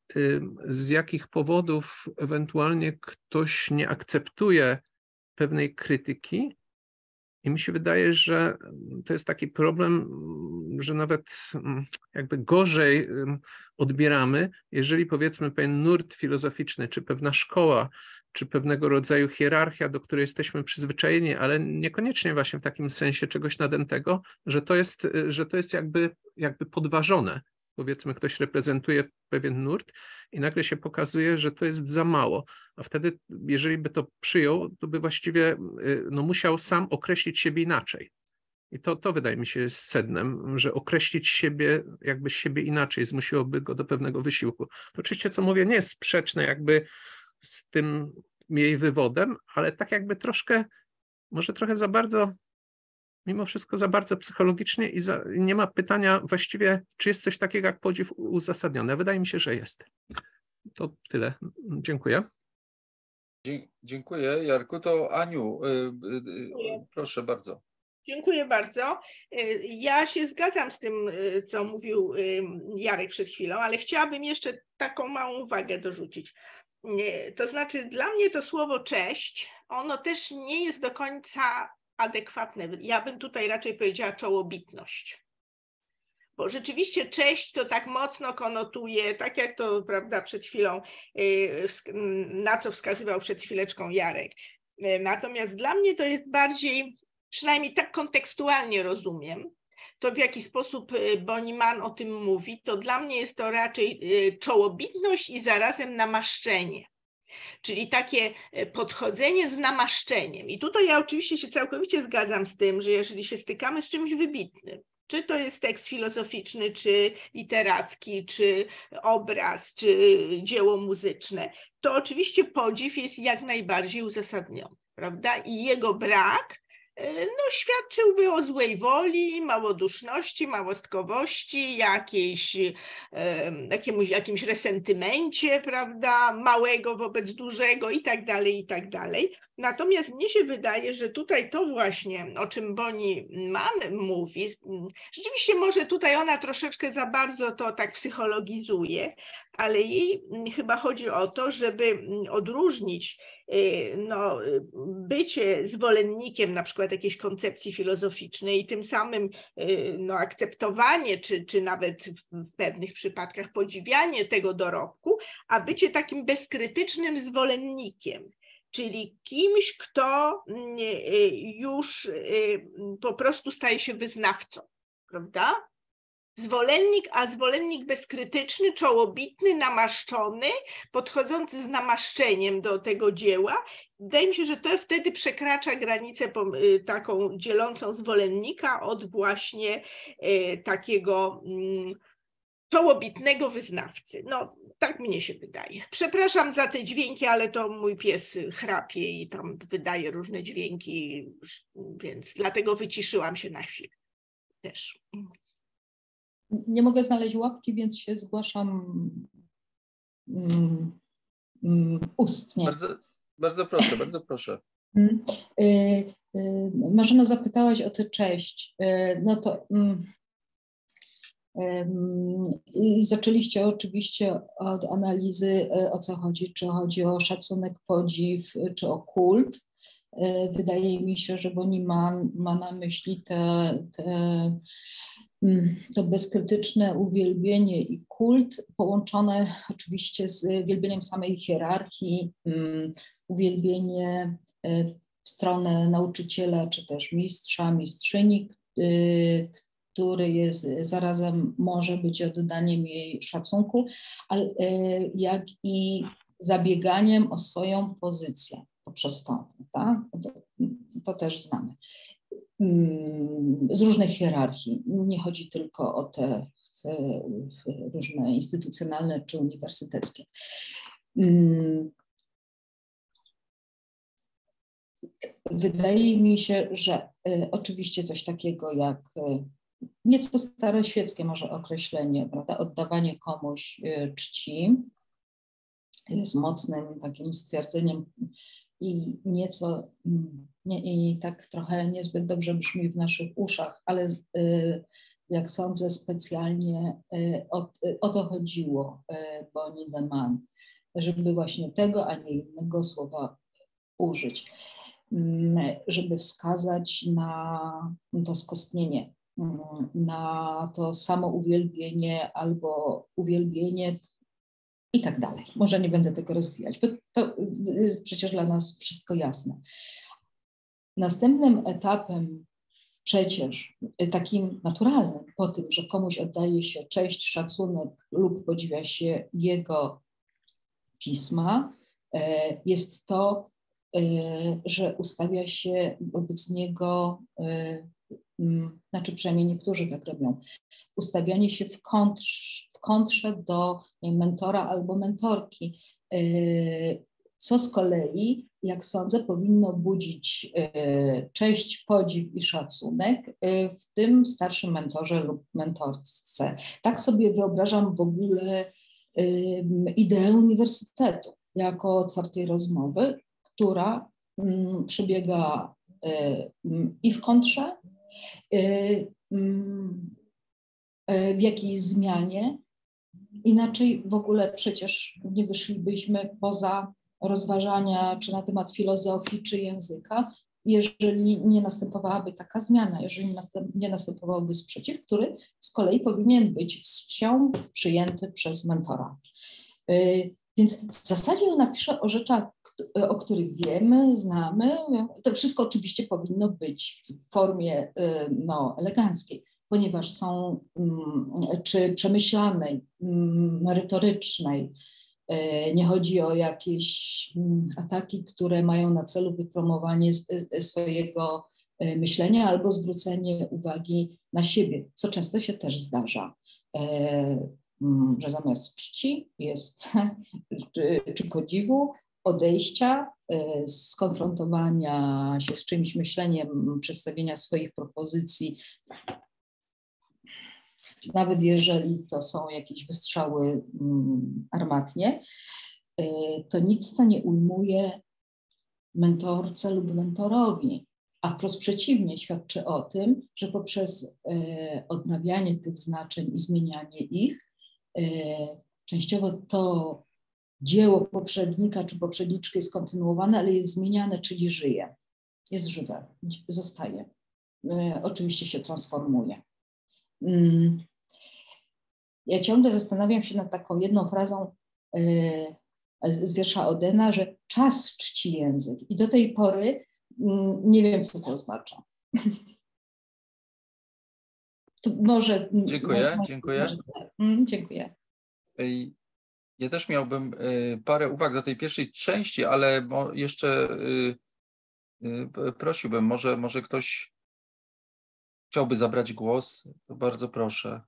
z jakich powodów ewentualnie ktoś nie akceptuje pewnej krytyki. I mi się wydaje, że to jest taki problem, że nawet jakby gorzej odbieramy, jeżeli powiedzmy pewien nurt filozoficzny, czy pewna szkoła, czy pewnego rodzaju hierarchia, do której jesteśmy przyzwyczajeni, ale niekoniecznie właśnie w takim sensie czegoś nadętego, że to jest, że to jest jakby, jakby podważone. Powiedzmy, ktoś reprezentuje pewien nurt i nagle się pokazuje, że to jest za mało. A wtedy, jeżeli by to przyjął, to by właściwie no, musiał sam określić siebie inaczej. I to, to wydaje mi się jest sednem, że określić siebie, jakby siebie inaczej zmusiłoby go do pewnego wysiłku. To oczywiście, co mówię, nie jest sprzeczne jakby z tym jej wywodem, ale tak jakby troszkę, może trochę za bardzo, mimo wszystko za bardzo psychologicznie i, za, i nie ma pytania właściwie, czy jest coś takiego jak podziw uzasadniony. Wydaje mi się, że jest. To tyle. Dziękuję. Dziękuję, Jarku. To Aniu, yy, proszę bardzo. Dziękuję bardzo. Ja się zgadzam z tym, co mówił Jarek przed chwilą, ale chciałabym jeszcze taką małą uwagę dorzucić. To znaczy, dla mnie to słowo cześć, ono też nie jest do końca adekwatne. Ja bym tutaj raczej powiedziała czołobitność. Bo rzeczywiście cześć to tak mocno konotuje, tak jak to, prawda, przed chwilą, na co wskazywał przed chwileczką Jarek. Natomiast dla mnie to jest bardziej, przynajmniej tak kontekstualnie rozumiem, to w jaki sposób Bonnie-Mann o tym mówi, to dla mnie jest to raczej czołobitność i zarazem namaszczenie. Czyli takie podchodzenie z namaszczeniem. I tutaj ja oczywiście się całkowicie zgadzam z tym, że jeżeli się stykamy z czymś wybitnym, czy to jest tekst filozoficzny, czy literacki, czy obraz, czy dzieło muzyczne, to oczywiście podziw jest jak najbardziej uzasadniony, prawda? I jego brak no, świadczyłby o złej woli, małoduszności, małostkowości, jakiejś, jakiemuś, jakimś resentymencie, prawda, małego wobec dużego i tak dalej, i tak dalej. Natomiast mnie się wydaje, że tutaj to właśnie, o czym Bonnie-Mann mówi, rzeczywiście może tutaj ona troszeczkę za bardzo to tak psychologizuje, ale jej chyba chodzi o to, żeby odróżnić no, bycie zwolennikiem na przykład jakiejś koncepcji filozoficznej i tym samym no, akceptowanie, czy, czy nawet w pewnych przypadkach podziwianie tego dorobku, a bycie takim bezkrytycznym zwolennikiem. Czyli kimś, kto już po prostu staje się wyznawcą, prawda? Zwolennik, a zwolennik bezkrytyczny, czołobitny, namaszczony, podchodzący z namaszczeniem do tego dzieła. Wydaje mi się, że to wtedy przekracza granicę taką dzielącą zwolennika od właśnie takiego czołobitnego wyznawcy. No, tak mnie się wydaje. Przepraszam za te dźwięki, ale to mój pies chrapie i tam wydaje różne dźwięki, więc dlatego wyciszyłam się na chwilę też. Nie mogę znaleźć łapki, więc się zgłaszam um, um, ustnie. Bardzo, bardzo proszę, bardzo proszę. Hmm. Y, y, Marzena, zapytałaś o tę cześć. Y, no to... Um, I zaczęliście oczywiście od analizy, o co chodzi, czy chodzi o szacunek, podziw, czy o kult. Wydaje mi się, że Bonnie-Mann ma na myśli te, te, to bezkrytyczne uwielbienie i kult, połączone oczywiście z wielbieniem samej hierarchii, uwielbienie w stronę nauczyciela, czy też mistrza, mistrzyni, który jest zarazem może być oddaniem jej szacunku, ale jak i zabieganiem o swoją pozycję poprzez to, tak? To, to też znamy. z różnych hierarchii. Nie chodzi tylko o te, te różne instytucjonalne czy uniwersyteckie. Wydaje mi się, że oczywiście coś takiego jak nieco staroświeckie może określenie, prawda, oddawanie komuś czci jest mocnym takim stwierdzeniem i nieco nie, i tak trochę niezbyt dobrze brzmi w naszych uszach, ale jak sądzę specjalnie o, o to chodziło Boni de Man, żeby właśnie tego, a nie innego słowa użyć, żeby wskazać na to skostnienie, na to samo uwielbienie albo uwielbienie i tak dalej. Może nie będę tego rozwijać, bo to jest przecież dla nas wszystko jasne. Następnym etapem przecież takim naturalnym po tym, że komuś oddaje się cześć, szacunek lub podziwia się jego pisma, jest to, że ustawia się wobec niego, znaczy przynajmniej niektórzy tak robią, ustawianie się w kontrze, w kontrze do mentora albo mentorki, co z kolei, jak sądzę, powinno budzić cześć, podziw i szacunek w tym starszym mentorze lub mentorce. Tak sobie wyobrażam w ogóle ideę uniwersytetu jako otwartej rozmowy, która przebiega i w kontrze, w jakiejś zmianie. Inaczej w ogóle przecież nie wyszlibyśmy poza rozważania czy na temat filozofii, czy języka, jeżeli nie następowałaby taka zmiana, jeżeli nie następowałby sprzeciw, który z kolei powinien być z czcią przyjęty przez mentora. Więc w zasadzie ona pisze o rzeczach, o których wiemy, znamy. To wszystko oczywiście powinno być w formie no, eleganckiej, ponieważ są czy przemyślanej, merytorycznej. Nie chodzi o jakieś ataki, które mają na celu wypromowanie swojego myślenia albo zwrócenie uwagi na siebie, co często się też zdarza, że zamiast czci jest czy, czy podziwu, odejścia, skonfrontowania się z czymś myśleniem, przedstawienia swoich propozycji, nawet jeżeli to są jakieś wystrzały armatnie, to nic to nie ujmuje mentorce lub mentorowi, a wprost przeciwnie, świadczy o tym, że poprzez odnawianie tych znaczeń i zmienianie ich, częściowo to dzieło poprzednika czy poprzedniczki jest kontynuowane, ale jest zmieniane, czyli żyje, jest żywe, zostaje, oczywiście się transformuje. Ja ciągle zastanawiam się nad taką jedną frazą z wiersza Odena, że czas czci język i do tej pory nie wiem, co to oznacza. To może... Dziękuję, może, dziękuję. Może, mm, dziękuję. Ja też miałbym parę uwag do tej pierwszej części, ale jeszcze prosiłbym, może, może ktoś chciałby zabrać głos, to bardzo proszę.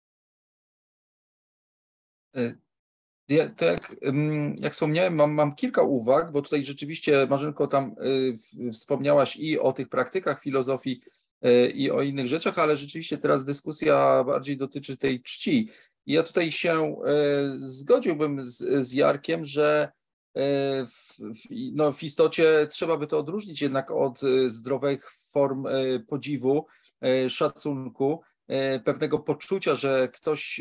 Ja, to jak, jak wspomniałem, mam, mam kilka uwag, bo tutaj rzeczywiście, Marzenko, tam y, wspomniałaś i o tych praktykach filozofii y, i o innych rzeczach, ale rzeczywiście teraz dyskusja bardziej dotyczy tej czci. I ja tutaj się y, zgodziłbym z, z Jarkiem, że y, w, w, no, w istocie trzeba by to odróżnić jednak od zdrowych form y, podziwu, y, szacunku, pewnego poczucia, że ktoś,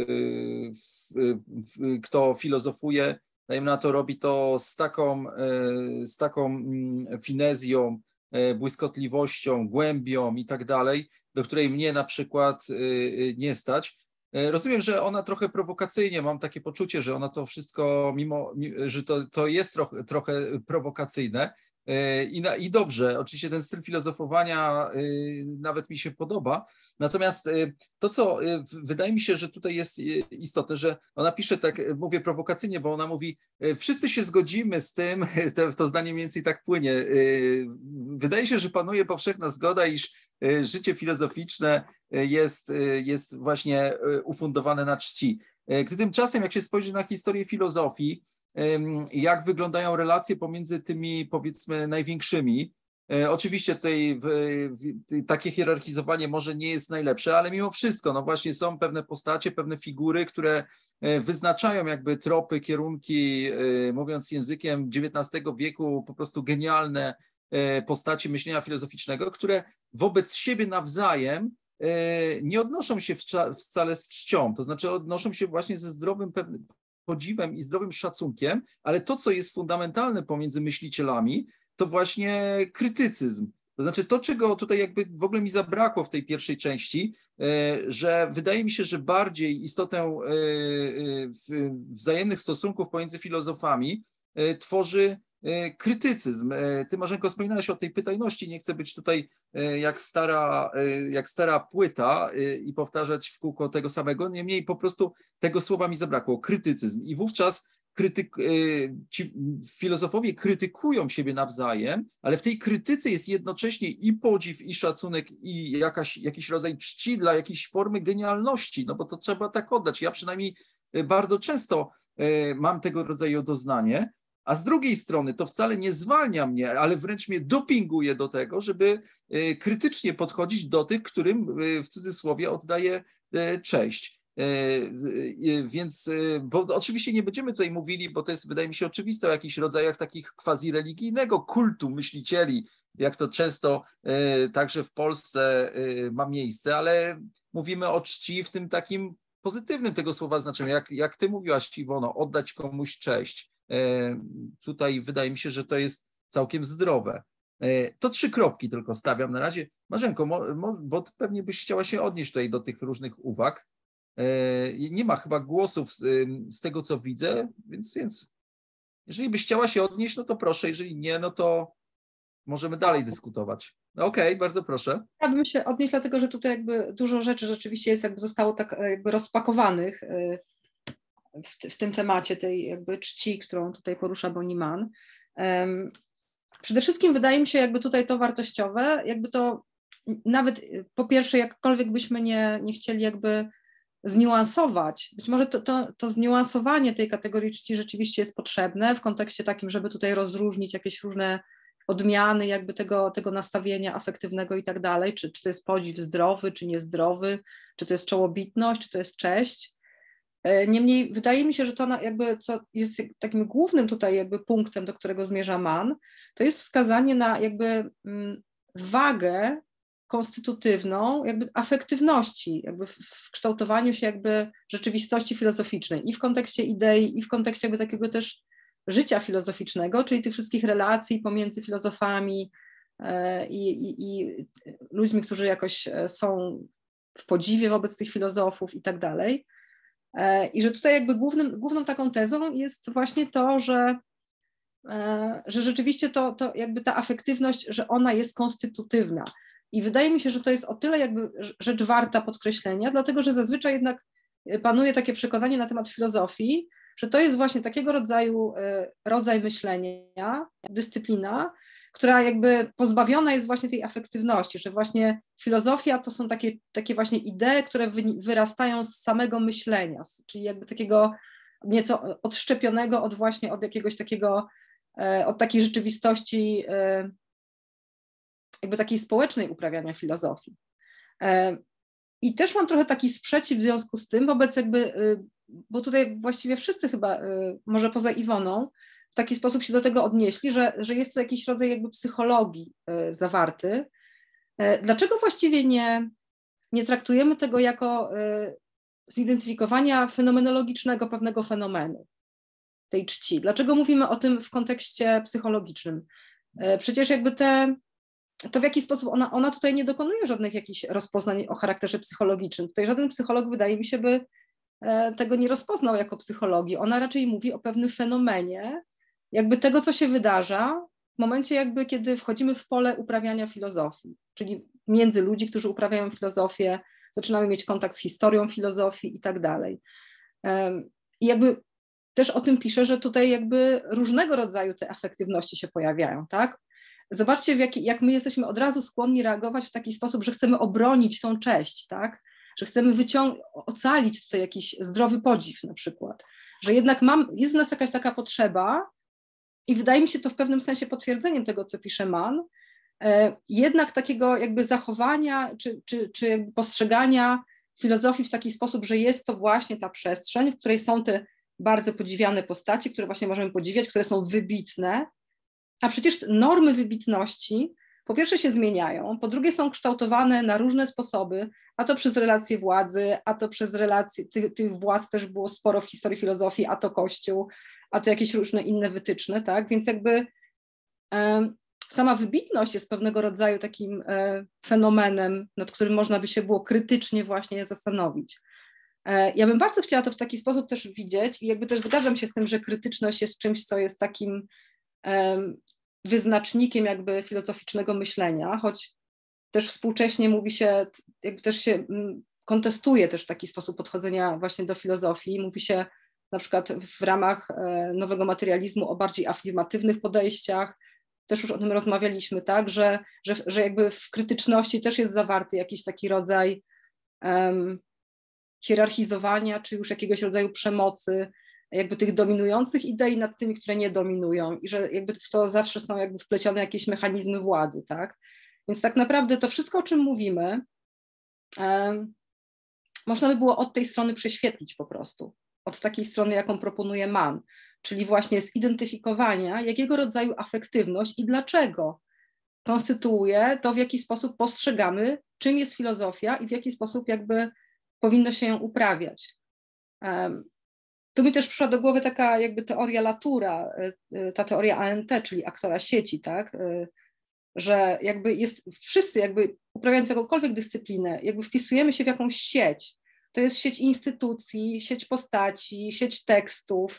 kto filozofuje, dajmy na to, robi to z taką, z taką finezją, błyskotliwością, głębią i tak dalej, do której mnie na przykład nie stać. Rozumiem, że ona trochę prowokacyjnie, mam takie poczucie, że ona to wszystko, mimo, że to, to jest trochę, trochę prowokacyjne, I, na, I dobrze, oczywiście ten styl filozofowania nawet mi się podoba, natomiast to, co wydaje mi się, że tutaj jest istotne, że ona pisze tak, mówię prowokacyjnie, bo ona mówi, wszyscy się zgodzimy z tym, to, to zdanie mniej więcej tak płynie, wydaje się, że panuje powszechna zgoda, iż życie filozoficzne jest, jest właśnie ufundowane na czci. Gdy tymczasem, jak się spojrzy na historię filozofii, jak wyglądają relacje pomiędzy tymi, powiedzmy, największymi, oczywiście tutaj w, w, takie hierarchizowanie może nie jest najlepsze, ale mimo wszystko, no właśnie są pewne postacie, pewne figury, które wyznaczają jakby tropy, kierunki, mówiąc językiem dziewiętnastego wieku, po prostu genialne postaci myślenia filozoficznego, które wobec siebie nawzajem nie odnoszą się wcale z czcią, to znaczy odnoszą się właśnie ze zdrowym pewnym podziwem i zdrowym szacunkiem, ale to, co jest fundamentalne pomiędzy myślicielami, to właśnie krytycyzm. To znaczy to, czego tutaj jakby w ogóle mi zabrakło w tej pierwszej części, że wydaje mi się, że bardziej istotę wzajemnych stosunków pomiędzy filozofami tworzy krytycyzm. Ty, Marzenko, wspominałaś o tej pytajności, nie chcę być tutaj jak stara, jak stara płyta i powtarzać w kółko tego samego, niemniej po prostu tego słowa mi zabrakło, krytycyzm. I wówczas krytyk, ci filozofowie krytykują siebie nawzajem, ale w tej krytyce jest jednocześnie i podziw, i szacunek, i jakaś, jakiś rodzaj czci dla jakiejś formy genialności, no bo to trzeba tak oddać. Ja przynajmniej bardzo często mam tego rodzaju doznanie, a z drugiej strony to wcale nie zwalnia mnie, ale wręcz mnie dopinguje do tego, żeby krytycznie podchodzić do tych, którym w cudzysłowie oddaję cześć. Więc, bo oczywiście nie będziemy tutaj mówili, bo to jest, wydaje mi się, oczywiste o jakichś rodzajach takich quasi-religijnego kultu myślicieli, jak to często także w Polsce ma miejsce, ale mówimy o czci w tym takim pozytywnym tego słowa znaczeniu, jak, jak ty mówiłaś, Iwono, oddać komuś cześć. Tutaj wydaje mi się, że to jest całkiem zdrowe. To trzy kropki tylko stawiam na razie. Marzenko, bo pewnie byś chciała się odnieść tutaj do tych różnych uwag. Nie ma chyba głosów z tego, co widzę, więc, więc jeżeli byś chciała się odnieść, no to proszę, jeżeli nie, no to możemy dalej dyskutować. Okej, okay, bardzo proszę. Chciałabym się odnieść, dlatego że tutaj jakby dużo rzeczy rzeczywiście jest jakby zostało tak jakby rozpakowanych w, w tym temacie tej jakby czci, którą tutaj porusza Bonnie Mann. Um, przede wszystkim wydaje mi się jakby tutaj to wartościowe, jakby to nawet po pierwsze jakkolwiek byśmy nie, nie chcieli jakby zniuansować, być może to, to, to zniuansowanie tej kategorii czci rzeczywiście jest potrzebne w kontekście takim, żeby tutaj rozróżnić jakieś różne odmiany jakby tego, tego nastawienia afektywnego i tak dalej, czy, czy to jest podziw zdrowy, czy niezdrowy, czy to jest czołobitność, czy to jest cześć. Niemniej wydaje mi się, że to jakby co jest takim głównym tutaj jakby punktem, do którego zmierza Mann, to jest wskazanie na jakby wagę konstytutywną jakby afektywności, jakby w kształtowaniu się jakby rzeczywistości filozoficznej i w kontekście idei, i w kontekście jakby takiego też życia filozoficznego, czyli tych wszystkich relacji pomiędzy filozofami i, i, i ludźmi, którzy jakoś są w podziwie wobec tych filozofów i tak dalej. I że tutaj jakby głównym, główną taką tezą jest właśnie to, że, że rzeczywiście to, to jakby ta afektywność, że ona jest konstytutywna. I wydaje mi się, że to jest o tyle jakby rzecz warta podkreślenia, dlatego że zazwyczaj jednak panuje takie przekonanie na temat filozofii, że to jest właśnie takiego rodzaju rodzaj myślenia, dyscyplina, która jakby pozbawiona jest właśnie tej afektywności, że właśnie filozofia to są takie, takie właśnie idee, które wyrastają z samego myślenia, czyli jakby takiego nieco odszczepionego od właśnie od jakiegoś takiego, od takiej rzeczywistości jakby takiej społecznej uprawiania filozofii. I też mam trochę taki sprzeciw w związku z tym wobec jakby, bo tutaj właściwie wszyscy chyba, może poza Iwoną, w taki sposób się do tego odnieśli, że, że jest to jakiś rodzaj jakby psychologii zawarty. Dlaczego właściwie nie, nie traktujemy tego jako zidentyfikowania fenomenologicznego pewnego fenomenu, tej czci? Dlaczego mówimy o tym w kontekście psychologicznym? Przecież jakby te, to w jaki sposób ona, ona tutaj nie dokonuje żadnych jakichś rozpoznań o charakterze psychologicznym. Tutaj żaden psycholog, wydaje mi się, by tego nie rozpoznał jako psychologii. Ona raczej mówi o pewnym fenomenie, jakby tego, co się wydarza w momencie jakby, kiedy wchodzimy w pole uprawiania filozofii, czyli między ludzi, którzy uprawiają filozofię, zaczynamy mieć kontakt z historią filozofii i tak dalej. I jakby też o tym pisze, że tutaj jakby różnego rodzaju te afektywności się pojawiają, tak? zobaczcie, w jaki, jak my jesteśmy od razu skłonni reagować w taki sposób, że chcemy obronić tą cześć, tak? Że chcemy wyciąg- ocalić tutaj jakiś zdrowy podziw na przykład, że jednak mam, jest w nas jakaś taka potrzeba i wydaje mi się to w pewnym sensie potwierdzeniem tego, co pisze Mann, e, jednak takiego jakby zachowania czy, czy, czy jakby postrzegania filozofii w taki sposób, że jest to właśnie ta przestrzeń, w której są te bardzo podziwiane postaci, które właśnie możemy podziwiać, które są wybitne, a przecież normy wybitności po pierwsze się zmieniają, po drugie są kształtowane na różne sposoby, a to przez relacje władzy, a to przez relacje, tych, tych władz też było sporo w historii filozofii, a to Kościół, a to jakieś różne inne wytyczne, tak, więc jakby e, sama wybitność jest pewnego rodzaju takim e, fenomenem, nad którym można by się było krytycznie właśnie zastanowić. E, ja bym bardzo chciała to w taki sposób też widzieć i jakby też zgadzam się z tym, że krytyczność jest czymś, co jest takim e, wyznacznikiem jakby filozoficznego myślenia, choć też współcześnie mówi się, jakby też się kontestuje też taki sposób podchodzenia właśnie do filozofii. Mówi się na przykład w ramach nowego materializmu o bardziej afirmatywnych podejściach. Też już o tym rozmawialiśmy, tak, że, że, że jakby w krytyczności też jest zawarty jakiś taki rodzaj um, hierarchizowania, czy już jakiegoś rodzaju przemocy, jakby tych dominujących idei nad tymi, które nie dominują i że jakby w to zawsze są jakby wplecione jakieś mechanizmy władzy, tak? Więc tak naprawdę to wszystko, o czym mówimy, um, można by było od tej strony prześwietlić po prostu, od takiej strony, jaką proponuje Mann, czyli właśnie zidentyfikowania, jakiego rodzaju afektywność i dlaczego konstytuuje to, w jaki sposób postrzegamy, czym jest filozofia i w jaki sposób jakby powinno się ją uprawiać. Um, Tu mi też przyszła do głowy taka jakby teoria Latoura, ta teoria A N T, czyli aktora sieci, tak, że jakby jest, wszyscy jakby uprawiając jakąkolwiek dyscyplinę, jakby wpisujemy się w jakąś sieć. To jest sieć instytucji, sieć postaci, sieć tekstów,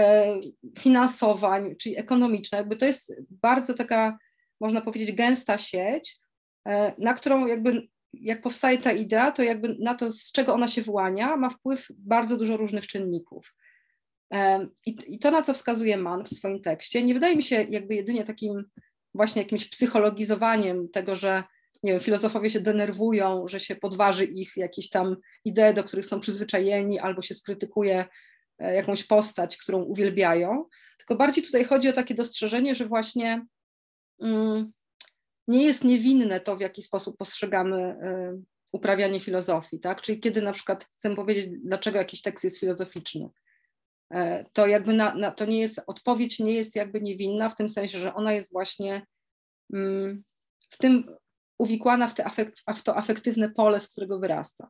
finansowań, czyli ekonomiczna. Jakby to jest bardzo taka, można powiedzieć, gęsta sieć, na którą jakby jak powstaje ta idea, to jakby na to, z czego ona się wyłania, ma wpływ bardzo dużo różnych czynników. I, i to, na co wskazuje Mann w swoim tekście, nie wydaje mi się jakby jedynie takim właśnie jakimś psychologizowaniem tego, że nie wiem, filozofowie się denerwują, że się podważy ich jakieś tam idee, do których są przyzwyczajeni, albo się skrytykuje jakąś postać, którą uwielbiają, tylko bardziej tutaj chodzi o takie dostrzeżenie, że właśnie mm, nie jest niewinne to, w jaki sposób postrzegamy y, uprawianie filozofii, tak? Czyli kiedy na przykład chcemy powiedzieć, dlaczego jakiś tekst jest filozoficzny, y, to jakby na, na, to nie jest, odpowiedź nie jest jakby niewinna w tym sensie, że ona jest właśnie y, w tym uwikłana w, te afekt, w to afektywne pole, z którego wyrasta.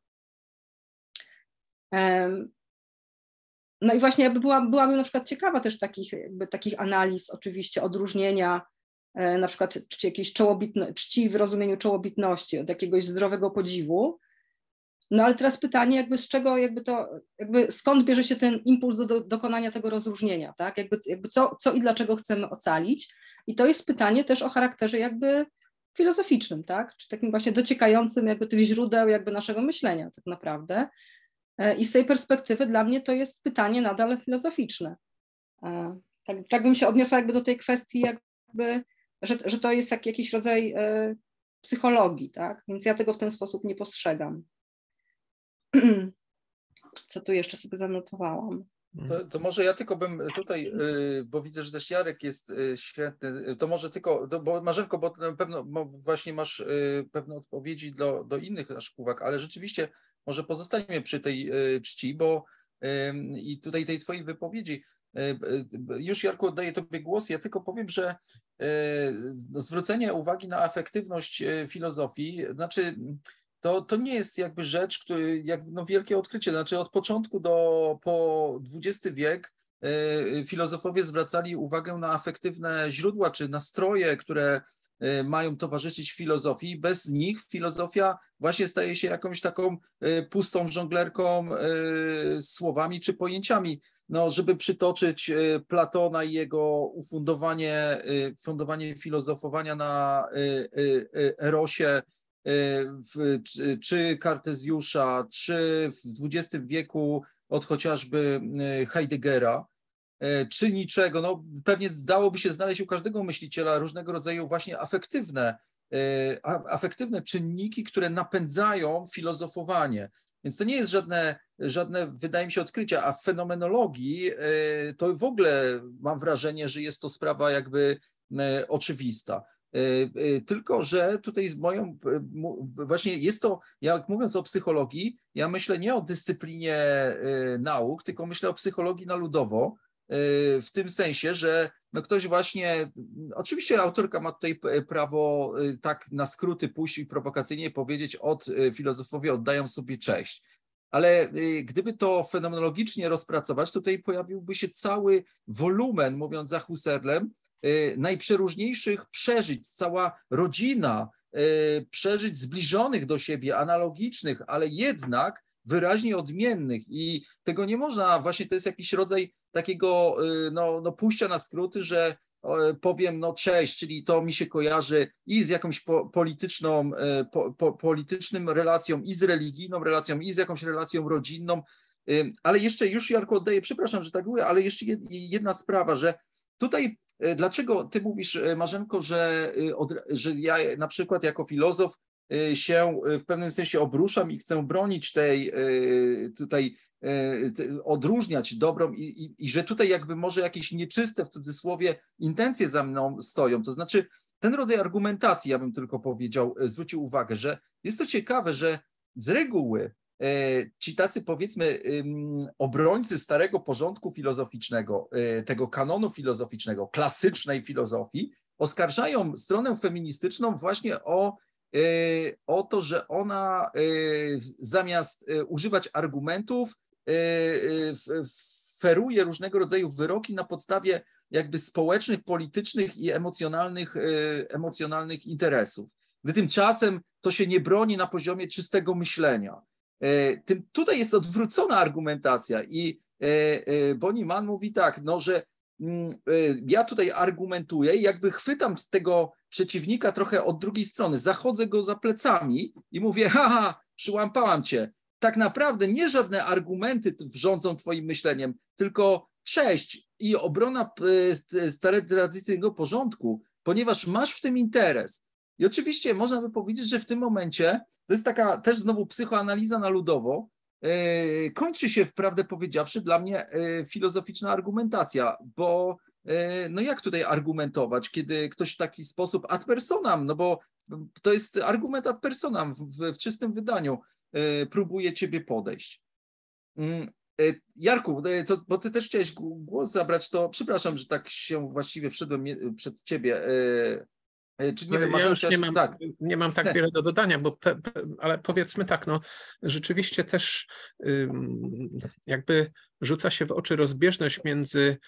Y, no i właśnie jakby była, byłabym na przykład ciekawa też takich, jakby takich analiz, oczywiście odróżnienia na przykład czci, jakiejś czołobitno, czci w rozumieniu czołobitności, od jakiegoś zdrowego podziwu. No ale teraz pytanie, jakby z czego, jakby to, jakby skąd bierze się ten impuls do, do dokonania tego rozróżnienia, tak? Jakby, jakby co, co i dlaczego chcemy ocalić. I to jest pytanie też o charakterze jakby filozoficznym, tak? Czy takim właśnie dociekającym jakby tych źródeł jakby naszego myślenia tak naprawdę. I z tej perspektywy dla mnie to jest pytanie nadal filozoficzne. Tak, tak bym się odniosła jakby do tej kwestii jakby Że, że to jest jak, jakiś rodzaj e, psychologii, tak? Więc ja tego w ten sposób nie postrzegam. Co tu jeszcze sobie zanotowałam? To, to może ja tylko bym tutaj, bo widzę, że też Jarek jest świetny, to może tylko, bo Marzenko, bo na pewno bo właśnie masz pewne odpowiedzi do, do innych naszych uwag, ale rzeczywiście może pozostańmy przy tej czci, bo i tutaj tej twojej wypowiedzi. Już, Jarku, oddaję tobie głos. Ja tylko powiem, że zwrócenie uwagi na afektywność filozofii, znaczy to, to nie jest jakby rzecz, który, jak, no, wielkie odkrycie. Znaczy od początku do po dwudziesty wiek filozofowie zwracali uwagę na afektywne źródła czy nastroje, które mają towarzyszyć filozofii. Bez nich filozofia właśnie staje się jakąś taką pustą żonglerką słowami czy pojęciami. No, żeby przytoczyć Platona i jego ufundowanie fundowanie filozofowania na Erosie, czy Kartezjusza, czy w dwudziestym wieku od chociażby Heideggera, czy niczego. No, pewnie dałoby się znaleźć u każdego myśliciela różnego rodzaju właśnie afektywne, afektywne czynniki, które napędzają filozofowanie. Więc to nie jest żadne, żadne, wydaje mi się, odkrycia, a w fenomenologii to w ogóle mam wrażenie, że jest to sprawa jakby oczywista. Tylko że tutaj z moją, właśnie jest to, jak mówiąc o psychologii, ja myślę nie o dyscyplinie nauk, tylko myślę o psychologii na ludowo, w tym sensie, że no ktoś właśnie, oczywiście autorka ma tutaj prawo tak na skróty pójść i prowokacyjnie powiedzieć, od filozofowie oddają sobie cześć. Ale gdyby to fenomenologicznie rozpracować, tutaj pojawiłby się cały wolumen, mówiąc za Husserlem, najprzeróżniejszych przeżyć, cała rodzina przeżyć zbliżonych do siebie, analogicznych, ale jednak wyraźnie odmiennych i tego nie można, właśnie to jest jakiś rodzaj takiego no, no pójścia na skróty, że powiem no cześć, czyli to mi się kojarzy i z jakąś po, polityczną, po, po, politycznym relacją, i z religijną relacją, i z jakąś relacją rodzinną, ale jeszcze już Jarku oddaję, przepraszam, że tak mówię, ale jeszcze jedna sprawa, że tutaj dlaczego ty mówisz, Marzenko, że, że ja na przykład jako filozof się w pewnym sensie obruszam i chcę bronić tej, tutaj odróżniać dobrą i, i, i że tutaj jakby może jakieś nieczyste w cudzysłowie intencje za mną stoją. To znaczy ten rodzaj argumentacji, ja bym tylko powiedział, zwrócił uwagę, że jest to ciekawe, że z reguły ci tacy powiedzmy obrońcy starego porządku filozoficznego, tego kanonu filozoficznego, klasycznej filozofii, oskarżają stronę feministyczną właśnie o, o to, że ona zamiast używać argumentów feruje różnego rodzaju wyroki na podstawie jakby społecznych, politycznych i emocjonalnych, emocjonalnych interesów. Gdy tymczasem to się nie broni na poziomie czystego myślenia. Tym, tutaj jest odwrócona argumentacja i Bonnie Mann mówi tak, no, że ja tutaj argumentuję i jakby chwytam z tego przeciwnika trochę od drugiej strony, zachodzę go za plecami i mówię, haha, przyłapałam cię. Tak naprawdę nie żadne argumenty rządzą twoim myśleniem, tylko cześć i obrona starego tradycyjnego porządku, ponieważ masz w tym interes. I oczywiście można by powiedzieć, że w tym momencie to jest taka też znowu psychoanaliza na ludowo, yy, kończy się, wprawdę powiedziawszy, dla mnie yy, filozoficzna argumentacja, bo yy, no jak tutaj argumentować, kiedy ktoś w taki sposób ad personam, no bo to jest argument ad personam w, w, w czystym wydaniu, yy, próbuje ciebie podejść. Yy, Jarku, to, bo ty też chciałeś głos zabrać, to przepraszam, że tak się właściwie wszedłem przed ciebie. Yy, Czy nie, wiem, ja już chciałeś... nie, mam, tak. nie mam tak wiele do dodania, bo pe, pe, ale powiedzmy tak, no rzeczywiście też ym, jakby rzuca się w oczy rozbieżność między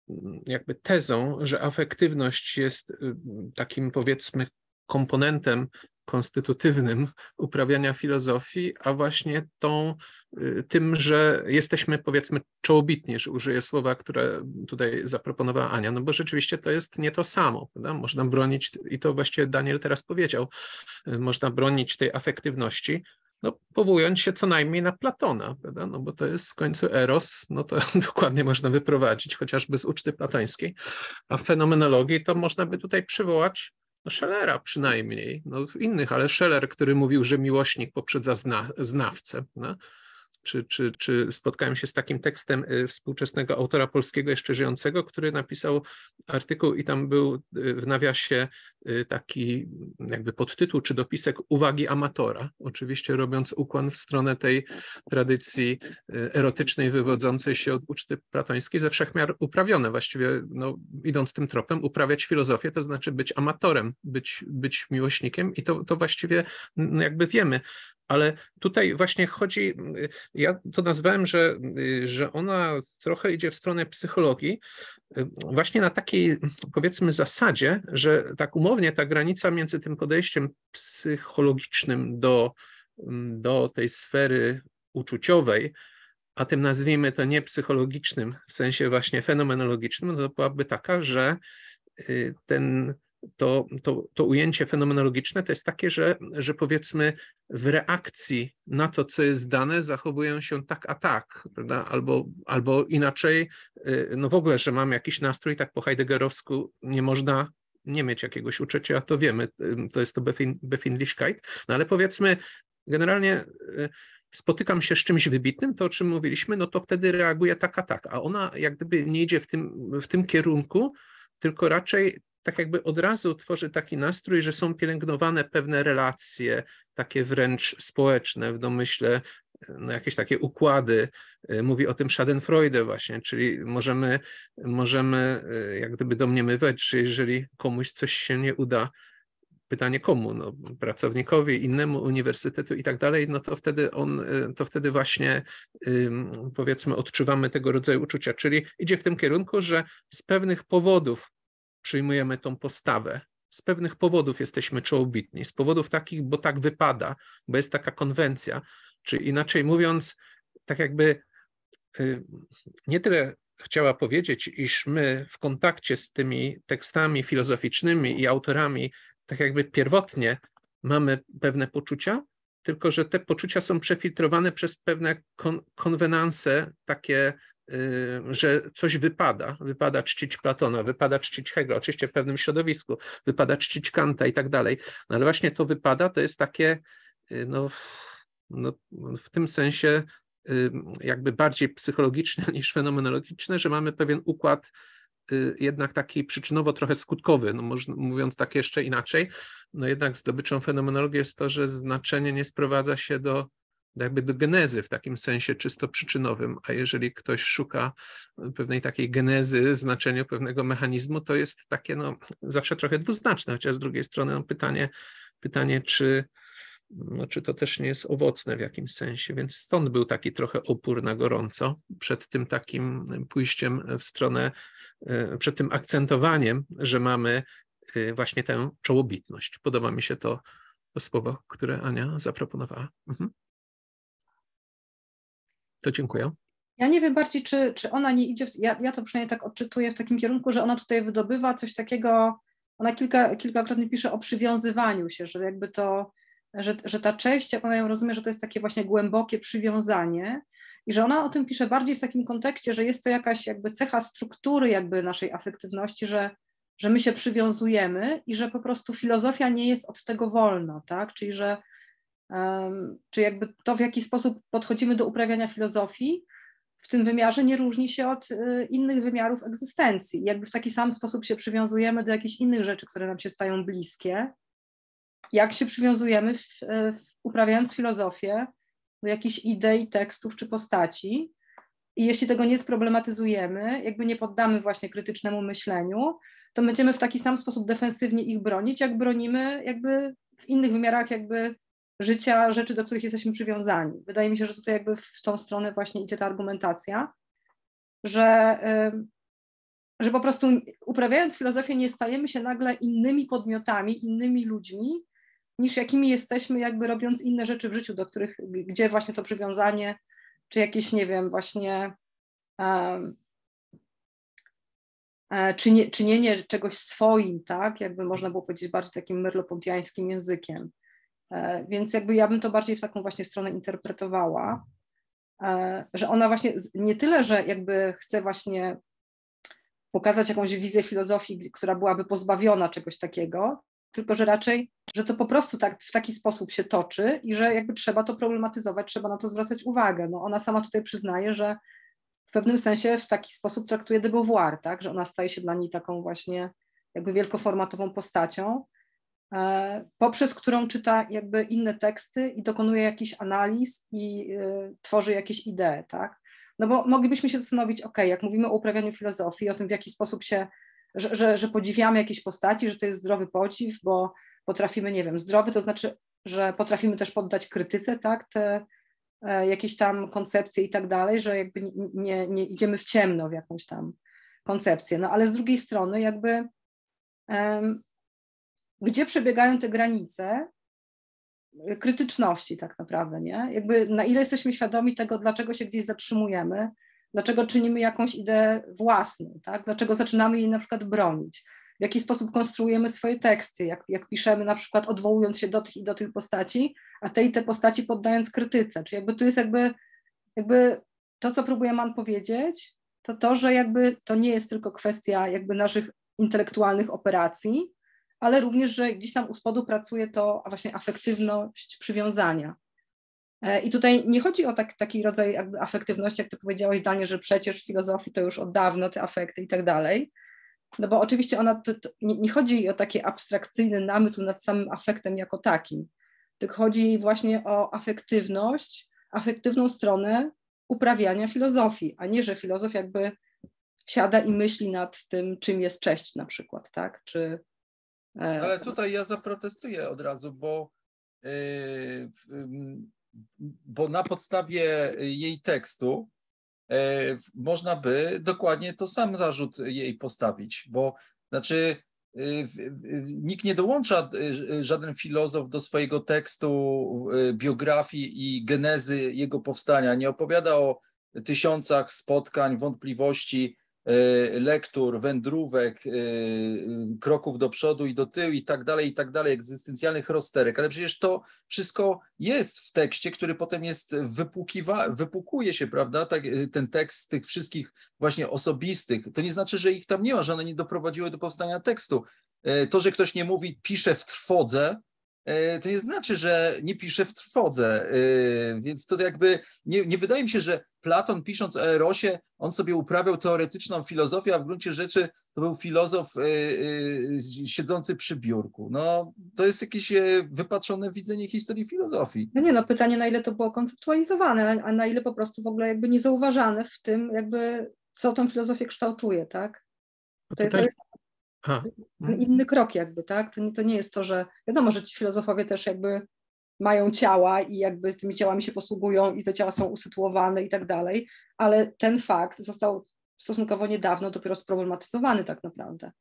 jakby tezą, że afektywność jest ym, takim powiedzmy komponentem konstytutywnym uprawiania filozofii, a właśnie tą, tym, że jesteśmy powiedzmy czołobitni, że użyję słowa, które tutaj zaproponowała Ania, no bo rzeczywiście to jest nie to samo, prawda? Można bronić, i to właściwie Daniel teraz powiedział, można bronić tej afektywności, no, powołując się co najmniej na Platona, prawda? No bo to jest w końcu eros, no to dokładnie można wyprowadzić, chociażby z uczty platońskiej, a w fenomenologii to można by tutaj przywołać no Schellera przynajmniej, no innych, ale Scheller, który mówił, że miłośnik poprzedza zna, znawcę. No? Czy, czy, czy spotkałem się z takim tekstem współczesnego autora polskiego jeszcze żyjącego, który napisał artykuł i tam był w nawiasie taki jakby podtytuł czy dopisek uwagi amatora, oczywiście robiąc ukłon w stronę tej tradycji erotycznej wywodzącej się od uczty platońskiej, ze wszechmiar uprawione właściwie, no, idąc tym tropem, uprawiać filozofię, to znaczy być amatorem, być, być miłośnikiem i to, to właściwie no, jakby wiemy. Ale tutaj właśnie chodzi, ja to nazwałem, że, że ona trochę idzie w stronę psychologii, właśnie na takiej powiedzmy zasadzie, że tak umownie ta granica między tym podejściem psychologicznym do, do tej sfery uczuciowej, a tym nazwijmy to niepsychologicznym, w sensie właśnie fenomenologicznym, no to byłaby taka, że ten to, to, to ujęcie fenomenologiczne to jest takie, że, że powiedzmy w reakcji na to, co jest dane, zachowują się tak a tak, prawda? Albo, albo inaczej, no w ogóle, że mam jakiś nastrój, tak po heideggerowsku nie można nie mieć jakiegoś uczucia, to wiemy, to jest to Befindlichkeit, no ale powiedzmy generalnie spotykam się z czymś wybitnym, to o czym mówiliśmy, no to wtedy reaguje tak a tak, a ona jak gdyby nie idzie w tym, w tym kierunku, tylko raczej tak jakby od razu tworzy taki nastrój, że są pielęgnowane pewne relacje, takie wręcz społeczne, w domyśle no jakieś takie układy. Mówi o tym Schadenfreude właśnie, czyli możemy, możemy jak gdyby domniemywać, że jeżeli komuś coś się nie uda, pytanie komu, no, pracownikowi, innemu uniwersytetu i tak dalej, no to wtedy on, to wtedy właśnie powiedzmy odczuwamy tego rodzaju uczucia, czyli idzie w tym kierunku, że z pewnych powodów przyjmujemy tą postawę, z pewnych powodów jesteśmy czołobitni, z powodów takich, bo tak wypada, bo jest taka konwencja, czy inaczej mówiąc, tak jakby nie tyle chciała powiedzieć, iż my w kontakcie z tymi tekstami filozoficznymi i autorami tak jakby pierwotnie mamy pewne poczucia, tylko że te poczucia są przefiltrowane przez pewne kon konwenanse takie, yy, że coś wypada. Wypada czcić Platona, wypada czcić Hegela, oczywiście w pewnym środowisku, wypada czcić Kanta i tak dalej. No ale właśnie to wypada, to jest takie, yy, no, no, w tym sensie yy, jakby bardziej psychologiczne niż fenomenologiczne, że mamy pewien układ jednak taki przyczynowo trochę skutkowy, no można, mówiąc tak jeszcze inaczej, no jednak zdobyczą fenomenologii jest to, że znaczenie nie sprowadza się do, jakby do genezy w takim sensie czysto przyczynowym, a jeżeli ktoś szuka pewnej takiej genezy w znaczeniu pewnego mechanizmu, to jest takie no zawsze trochę dwuznaczne, chociaż z drugiej strony no, pytanie, pytanie czy no, czy to też nie jest owocne w jakimś sensie, więc stąd był taki trochę opór na gorąco przed tym takim pójściem w stronę, przed tym akcentowaniem, że mamy właśnie tę czołobitność. Podoba mi się to, to słowo, które Ania zaproponowała. Mhm. To dziękuję. Ja nie wiem bardziej, czy, czy ona nie idzie, w, ja, ja to przynajmniej tak odczytuję w takim kierunku, że ona tutaj wydobywa coś takiego, ona kilka, kilkakrotnie pisze o przywiązywaniu się, że jakby to Że, że ta cześć, jak ona ją rozumie, że to jest takie właśnie głębokie przywiązanie i że ona o tym pisze bardziej w takim kontekście, że jest to jakaś jakby cecha struktury jakby naszej afektywności, że, że my się przywiązujemy i że po prostu filozofia nie jest od tego wolna, tak? Czyli że um, czy jakby to, w jaki sposób podchodzimy do uprawiania filozofii w tym wymiarze nie różni się od y, innych wymiarów egzystencji. I jakby w taki sam sposób się przywiązujemy do jakichś innych rzeczy, które nam się stają bliskie, jak się przywiązujemy w, w, uprawiając filozofię do jakichś idei, tekstów czy postaci i jeśli tego nie sproblematyzujemy, jakby nie poddamy właśnie krytycznemu myśleniu, to będziemy w taki sam sposób defensywnie ich bronić, jak bronimy jakby w innych wymiarach jakby życia, rzeczy, do których jesteśmy przywiązani. Wydaje mi się, że tutaj jakby w tą stronę właśnie idzie ta argumentacja, że że po prostu uprawiając filozofię nie stajemy się nagle innymi podmiotami, innymi ludźmi, niż jakimi jesteśmy jakby robiąc inne rzeczy w życiu, do których, gdzie właśnie to przywiązanie, czy jakieś, nie wiem, właśnie um, czynie, czynienie czegoś swoim, tak, jakby można było powiedzieć bardziej takim merleau-pontiańskim językiem. E, więc jakby ja bym to bardziej w taką właśnie stronę interpretowała, e, że ona właśnie nie tyle, że jakby chce właśnie pokazać jakąś wizję filozofii, która byłaby pozbawiona czegoś takiego, tylko że raczej, że to po prostu tak, w taki sposób się toczy i że jakby trzeba to problematyzować, trzeba na to zwracać uwagę. No ona sama tutaj przyznaje, że w pewnym sensie w taki sposób traktuje de Beauvoir, tak, że ona staje się dla niej taką właśnie jakby wielkoformatową postacią, e, poprzez którą czyta jakby inne teksty i dokonuje jakichś analiz i e, tworzy jakieś idee, tak. No bo moglibyśmy się zastanowić, ok, jak mówimy o uprawianiu filozofii, o tym, w jaki sposób się, że, że, że podziwiamy jakieś postaci, że to jest zdrowy podziw, bo potrafimy, nie wiem, zdrowy to znaczy, że potrafimy też poddać krytyce, tak, te e, jakieś tam koncepcje i tak dalej, że jakby nie, nie, nie idziemy w ciemno w jakąś tam koncepcję. No ale z drugiej strony jakby em, gdzie przebiegają te granice krytyczności tak naprawdę, nie? Jakby na ile jesteśmy świadomi tego, dlaczego się gdzieś zatrzymujemy, dlaczego czynimy jakąś ideę własną, tak? Dlaczego zaczynamy jej na przykład bronić. w jaki sposób konstruujemy swoje teksty, jak, jak piszemy na przykład odwołując się do tych i do tych postaci, a te i te postaci poddając krytyce. Czyli jakby tu jest jakby, jakby to, co próbuje Mann powiedzieć, to to, że jakby to nie jest tylko kwestia jakby naszych intelektualnych operacji, ale również, że gdzieś tam u spodu pracuje to właśnie afektywność przywiązania. I tutaj nie chodzi o tak, taki rodzaj jakby afektywności, jak ty powiedziałeś, Daniel, że przecież w filozofii to już od dawna te afekty i tak dalej, no bo oczywiście ona, to, to nie, nie chodzi o taki abstrakcyjny namysł nad samym afektem jako takim, tylko chodzi właśnie o afektywność, afektywną stronę uprawiania filozofii, a nie, że filozof jakby siada i myśli nad tym, czym jest cześć na przykład, tak, czy... Ale tutaj ja zaprotestuję od razu, bo yy, yy, bo na podstawie jej tekstu e, można by dokładnie to sam zarzut jej postawić, bo znaczy e, nikt nie dołącza, e, żaden filozof do swojego tekstu, e, biografii i genezy jego powstania, nie opowiada o tysiącach spotkań, wątpliwości, lektur, wędrówek, kroków do przodu i do tyłu i tak dalej, i tak dalej, egzystencjalnych rozterek, ale przecież to wszystko jest w tekście, który potem jest wypłukiwa, wypłukuje się, prawda, tak, ten tekst z tych wszystkich właśnie osobistych. To nie znaczy, że ich tam nie ma, że one nie doprowadziły do powstania tekstu. To, że ktoś nie mówi pisze w trwodze, to nie znaczy, że nie pisze w trwodze, więc to jakby nie, nie wydaje mi się, że Platon, pisząc o Erosie, on sobie uprawiał teoretyczną filozofię, a w gruncie rzeczy to był filozof siedzący przy biurku. No, to jest jakieś wypaczone widzenie historii filozofii. No nie, no pytanie, na ile to było konceptualizowane, a na ile po prostu w ogóle jakby niezauważane w tym, jakby co tą filozofię kształtuje, tak? To, to jest A. inny krok jakby, tak? To nie, to nie jest to, że wiadomo, że ci filozofowie też jakby mają ciała i jakby tymi ciałami się posługują i te ciała są usytuowane i tak dalej, ale ten fakt został stosunkowo niedawno dopiero sproblematyzowany tak naprawdę.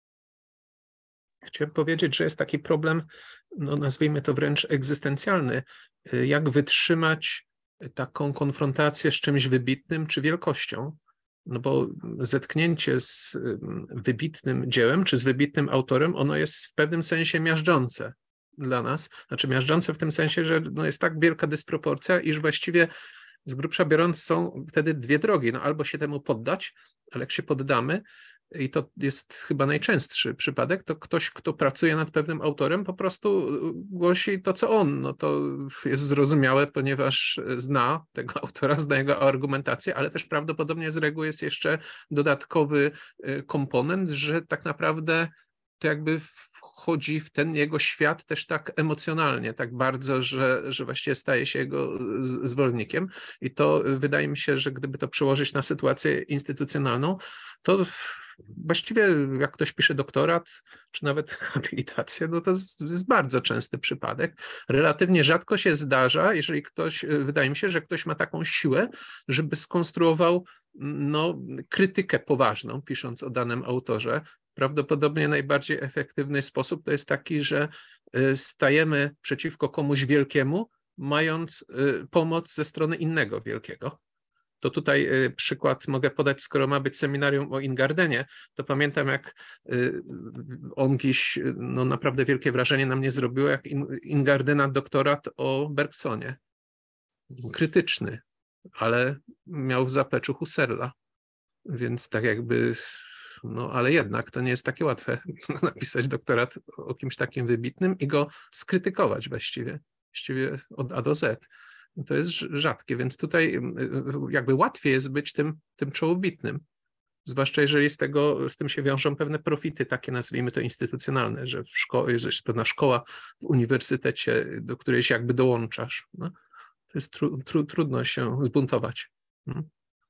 Chciałem powiedzieć, że jest taki problem, no nazwijmy to wręcz egzystencjalny, jak wytrzymać taką konfrontację z czymś wybitnym czy wielkością. No bo zetknięcie z wybitnym dziełem czy z wybitnym autorem, ono jest w pewnym sensie miażdżące dla nas. Znaczy miażdżące w tym sensie, że no jest tak wielka dysproporcja, iż właściwie z grubsza biorąc są wtedy dwie drogi. No albo się temu poddać, ale jak się poddamy, i to jest chyba najczęstszy przypadek, to ktoś, kto pracuje nad pewnym autorem, po prostu głosi to, co on. No to jest zrozumiałe, ponieważ zna tego autora, zna jego argumentację, ale też prawdopodobnie z reguły jest jeszcze dodatkowy komponent, że tak naprawdę to jakby wchodzi w ten jego świat też tak emocjonalnie, tak bardzo, że, że właściwie staje się jego zwolennikiem. I to wydaje mi się, że gdyby to przełożyć na sytuację instytucjonalną, to właściwie jak ktoś pisze doktorat, czy nawet habilitację, no to jest, jest bardzo częsty przypadek. Relatywnie rzadko się zdarza, jeżeli ktoś, wydaje mi się, że ktoś ma taką siłę, żeby skonstruował no, krytykę poważną, pisząc o danym autorze. Prawdopodobnie najbardziej efektywny sposób to jest taki, że stajemy przeciwko komuś wielkiemu, mając pomoc ze strony innego wielkiego. To tutaj przykład mogę podać, skoro ma być seminarium o Ingardenie, to pamiętam, jak Ongiś no naprawdę wielkie wrażenie na mnie zrobiło, jak Ingardena doktorat o Bergsonie. Krytyczny, ale miał w zapleczu Husserla, więc tak jakby, no ale jednak to nie jest takie łatwe napisać doktorat o kimś takim wybitnym i go skrytykować właściwie, właściwie od A do Z. To jest rzadkie, więc tutaj jakby łatwiej jest być tym, tym czołobitnym, zwłaszcza jeżeli z tego, z tym się wiążą pewne profity, takie nazwijmy to instytucjonalne, że w szkole, że jest pewna szkoła w uniwersytecie, do której się jakby dołączasz. No, to jest tru, tru, trudno się zbuntować. Hmm.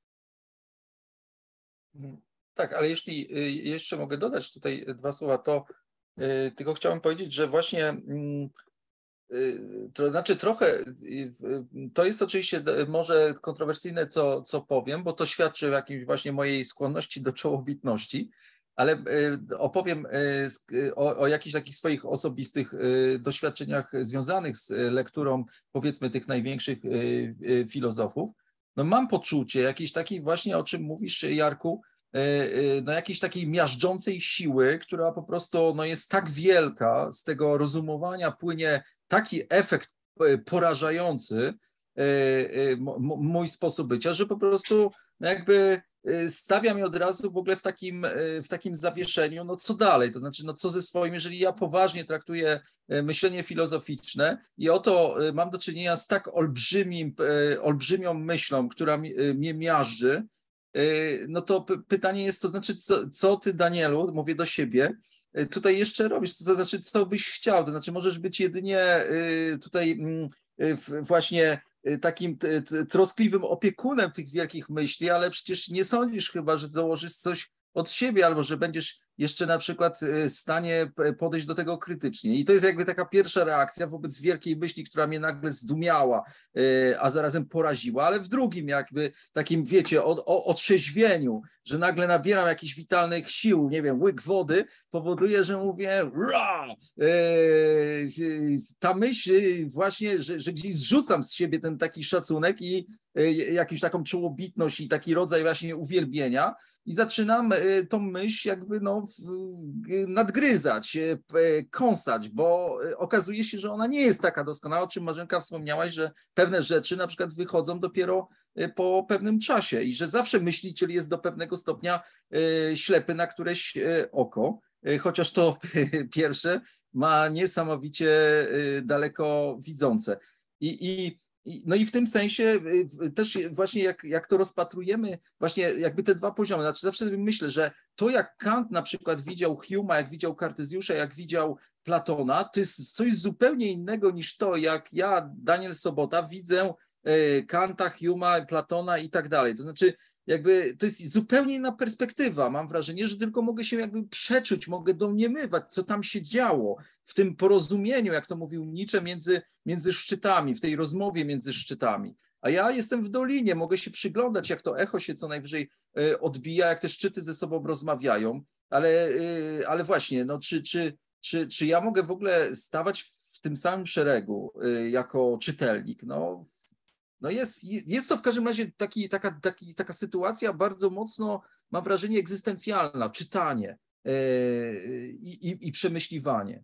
Tak, ale jeśli jeszcze mogę dodać tutaj dwa słowa, to yy, tylko chciałem powiedzieć, że właśnie yy, to znaczy trochę, to jest oczywiście może kontrowersyjne, co, co powiem, bo to świadczy o jakiejś właśnie mojej skłonności do czołobitności, ale opowiem o, o jakichś takich swoich osobistych doświadczeniach związanych z lekturą, powiedzmy, tych największych filozofów. No mam poczucie jakiejś takiej właśnie, o czym mówisz, Jarku, no, jakiejś takiej miażdżącej siły, która po prostu no, jest tak wielka, z tego rozumowania płynie taki efekt porażający mój sposób bycia, że po prostu no, jakby stawia mnie od razu w ogóle w takim, w takim zawieszeniu, no co dalej, to znaczy no co ze swoim, jeżeli ja poważnie traktuję myślenie filozoficzne i oto mam do czynienia z tak olbrzymim, olbrzymią myślą, która mnie miażdży, no to pytanie jest, to znaczy co, co ty, Danielu, mówię do siebie, tutaj jeszcze robisz, to znaczy co byś chciał, to znaczy możesz być jedynie tutaj właśnie takim troskliwym opiekunem tych wielkich myśli, ale przecież nie sądzisz chyba, że założysz coś od siebie, albo że będziesz jeszcze na przykład w stanie podejść do tego krytycznie. I to jest jakby taka pierwsza reakcja wobec wielkiej myśli, która mnie nagle zdumiała, a zarazem poraziła, ale w drugim jakby takim, wiecie, o, o otrzeźwieniu, że nagle nabieram jakichś witalnych sił, nie wiem, łyk wody powoduje, że mówię ra! Ta myśl właśnie, że, że gdzieś zrzucam z siebie ten taki szacunek i jakąś taką czołobitność i taki rodzaj właśnie uwielbienia i zaczynam tą myśl jakby no nadgryzać, kąsać, bo okazuje się, że ona nie jest taka doskonała, o czym Marzenka wspomniałaś, że pewne rzeczy na przykład wychodzą dopiero po pewnym czasie i że zawsze myśliciel jest do pewnego stopnia ślepy na któreś oko, chociaż to pierwsze ma niesamowicie daleko widzące. I, i No i w tym sensie też właśnie jak, jak to rozpatrujemy, właśnie jakby te dwa poziomy, znaczy zawsze sobie myślę, że to jak Kant na przykład widział Hume'a, jak widział Kartezjusza, jak widział Platona, to jest coś zupełnie innego niż to, jak ja, Daniel Sobota, widzę Kanta, Hume'a, Platona i tak dalej. To znaczy jakby to jest zupełnie inna perspektywa. Mam wrażenie, że tylko mogę się jakby przeczuć, mogę domniemywać, co tam się działo w tym porozumieniu, jak to mówił Nietzsche, między, między szczytami, w tej rozmowie między szczytami. A ja jestem w dolinie, mogę się przyglądać, jak to echo się co najwyżej odbija, jak te szczyty ze sobą rozmawiają, ale, ale właśnie, no, czy, czy, czy, czy ja mogę w ogóle stawać w tym samym szeregu jako czytelnik? No, No jest, jest to w każdym razie taki, taka, taki, taka sytuacja bardzo mocno, mam wrażenie, egzystencjalna, czytanie yy, i, i przemyśliwanie.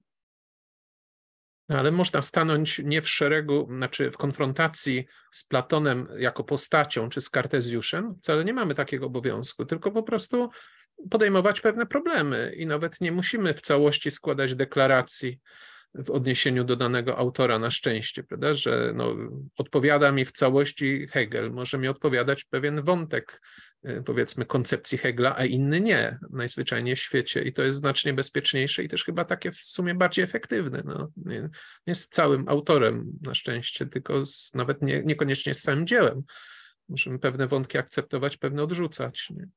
Ale można stanąć nie w szeregu, znaczy w konfrontacji z Platonem jako postacią, czy z Kartezjuszem. Wcale nie mamy takiego obowiązku, tylko po prostu podejmować pewne problemy i nawet nie musimy w całości składać deklaracji w odniesieniu do danego autora na szczęście, prawda, że no, odpowiada mi w całości Hegel, może mi odpowiadać pewien wątek, powiedzmy, koncepcji Hegla, a inny nie, najzwyczajniej w świecie i to jest znacznie bezpieczniejsze i też chyba takie w sumie bardziej efektywne. No, nie, nie z całym autorem na szczęście, tylko z, nawet nie, niekoniecznie z całym dziełem. Możemy pewne wątki akceptować, pewne odrzucać. Nie?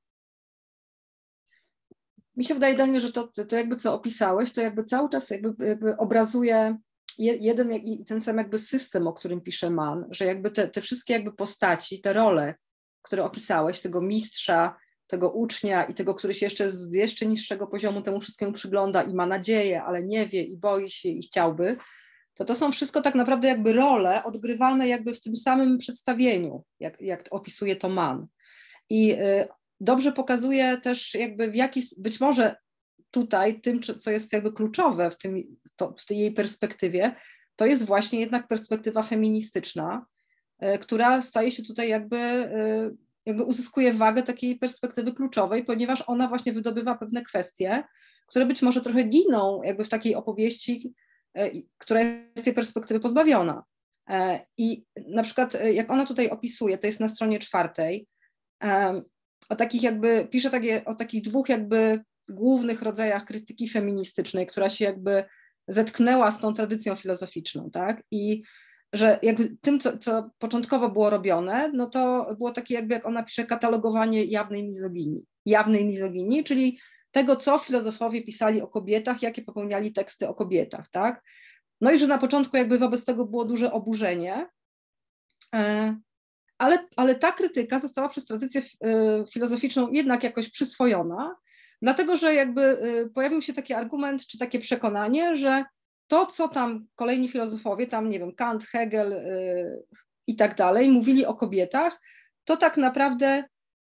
Mi się wydaje, Daniel, że to, to jakby co opisałeś, to jakby cały czas jakby, jakby obrazuje jeden i ten sam jakby system, o którym pisze Mann, że jakby te, te wszystkie jakby postaci, te role, które opisałeś, tego mistrza, tego ucznia i tego, który się jeszcze z jeszcze niższego poziomu temu wszystkiemu przygląda i ma nadzieję, ale nie wie i boi się i chciałby, to to są wszystko tak naprawdę jakby role odgrywane jakby w tym samym przedstawieniu, jak, jak opisuje to Mann. I y, dobrze pokazuje też jakby w jaki, być może tutaj tym, co jest jakby kluczowe w, tym, to, w tej jej perspektywie, to jest właśnie jednak perspektywa feministyczna, y, która staje się tutaj jakby, y, jakby uzyskuje wagę takiej perspektywy kluczowej, ponieważ ona właśnie wydobywa pewne kwestie, które być może trochę giną jakby w takiej opowieści, y, która jest z tej perspektywy pozbawiona. Y, I na przykład jak ona tutaj opisuje, to jest na stronie czwartej, y, o takich jakby, pisze takie, o takich dwóch jakby głównych rodzajach krytyki feministycznej, która się jakby zetknęła z tą tradycją filozoficzną, tak? I że jakby tym, co, co początkowo było robione, no to było takie jakby, jak ona pisze, katalogowanie jawnej mizoginii. Jawnej mizoginii, czyli tego, co filozofowie pisali o kobietach, jakie popełniali teksty o kobietach, tak? No i że na początku jakby wobec tego było duże oburzenie, Ale, ale ta krytyka została przez tradycję filozoficzną jednak jakoś przyswojona, dlatego że jakby pojawił się taki argument, czy takie przekonanie, że to, co tam kolejni filozofowie, tam nie wiem, Kant, Hegel i tak dalej, mówili o kobietach, to tak naprawdę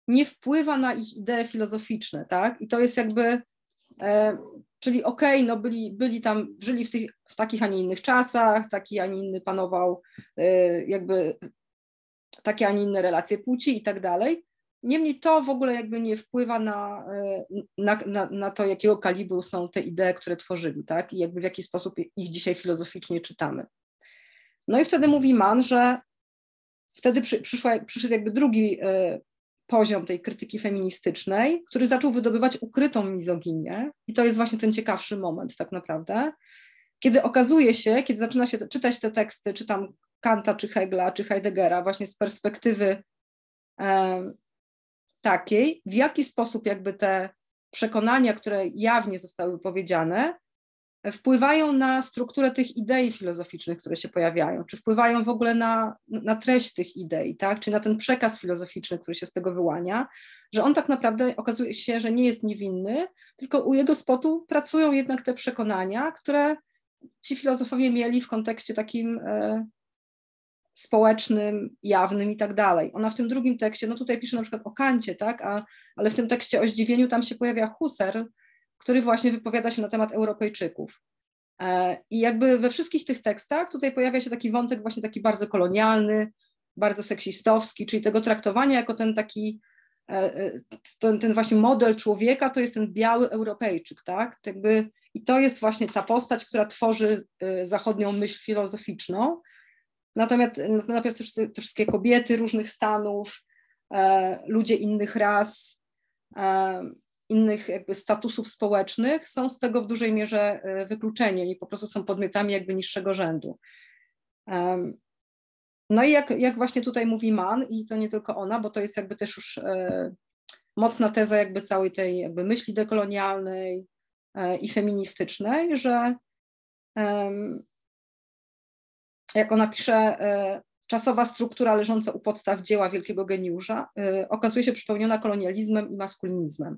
nie wpływa na ich idee filozoficzne, tak? I to jest jakby, e, czyli okej, okay, no byli, byli tam, żyli w, tych, w takich, a nie innych czasach, taki, a nie inny panował, e, jakby takie, a nie inne relacje płci i tak dalej. Niemniej to w ogóle jakby nie wpływa na, na, na, na to, jakiego kalibru są te idee, które tworzyli, tak? I jakby w jaki sposób ich dzisiaj filozoficznie czytamy. No i wtedy mówi Mann, że wtedy przy, przyszła, przyszedł jakby drugi y, poziom tej krytyki feministycznej, który zaczął wydobywać ukrytą mizoginię i to jest właśnie ten ciekawszy moment tak naprawdę, kiedy okazuje się, kiedy zaczyna się czytać te teksty, czy tam Kanta, czy Hegla, czy Heideggera właśnie z perspektywy y, takiej, w jaki sposób jakby te przekonania, które jawnie zostały powiedziane, wpływają na strukturę tych idei filozoficznych, które się pojawiają, czy wpływają w ogóle na, na treść tych idei, tak? Czy na ten przekaz filozoficzny, który się z tego wyłania, że on tak naprawdę okazuje się, że nie jest niewinny, tylko u jego spodu pracują jednak te przekonania, które ci filozofowie mieli w kontekście takim e, społecznym, jawnym i tak dalej. Ona w tym drugim tekście, no tutaj pisze na przykład o Kancie, tak? A, ale w tym tekście o zdziwieniu tam się pojawia Husserl, który właśnie wypowiada się na temat Europejczyków. I jakby we wszystkich tych tekstach tutaj pojawia się taki wątek właśnie taki bardzo kolonialny, bardzo seksistowski, czyli tego traktowania jako ten taki, ten, ten właśnie model człowieka to jest ten biały Europejczyk, tak? To jakby, i to jest właśnie ta postać, która tworzy zachodnią myśl filozoficzną. Natomiast, natomiast te, te wszystkie kobiety różnych stanów, ludzie innych ras, innych jakby statusów społecznych są z tego w dużej mierze wykluczeni i po prostu są podmiotami jakby niższego rzędu. No i jak, jak właśnie tutaj mówi Mann, i to nie tylko ona, bo to jest jakby też już mocna teza jakby całej tej jakby myśli dekolonialnej i feministycznej, że jak ona pisze, czasowa struktura leżąca u podstaw dzieła wielkiego geniusza okazuje się przepełniona kolonializmem i maskulinizmem.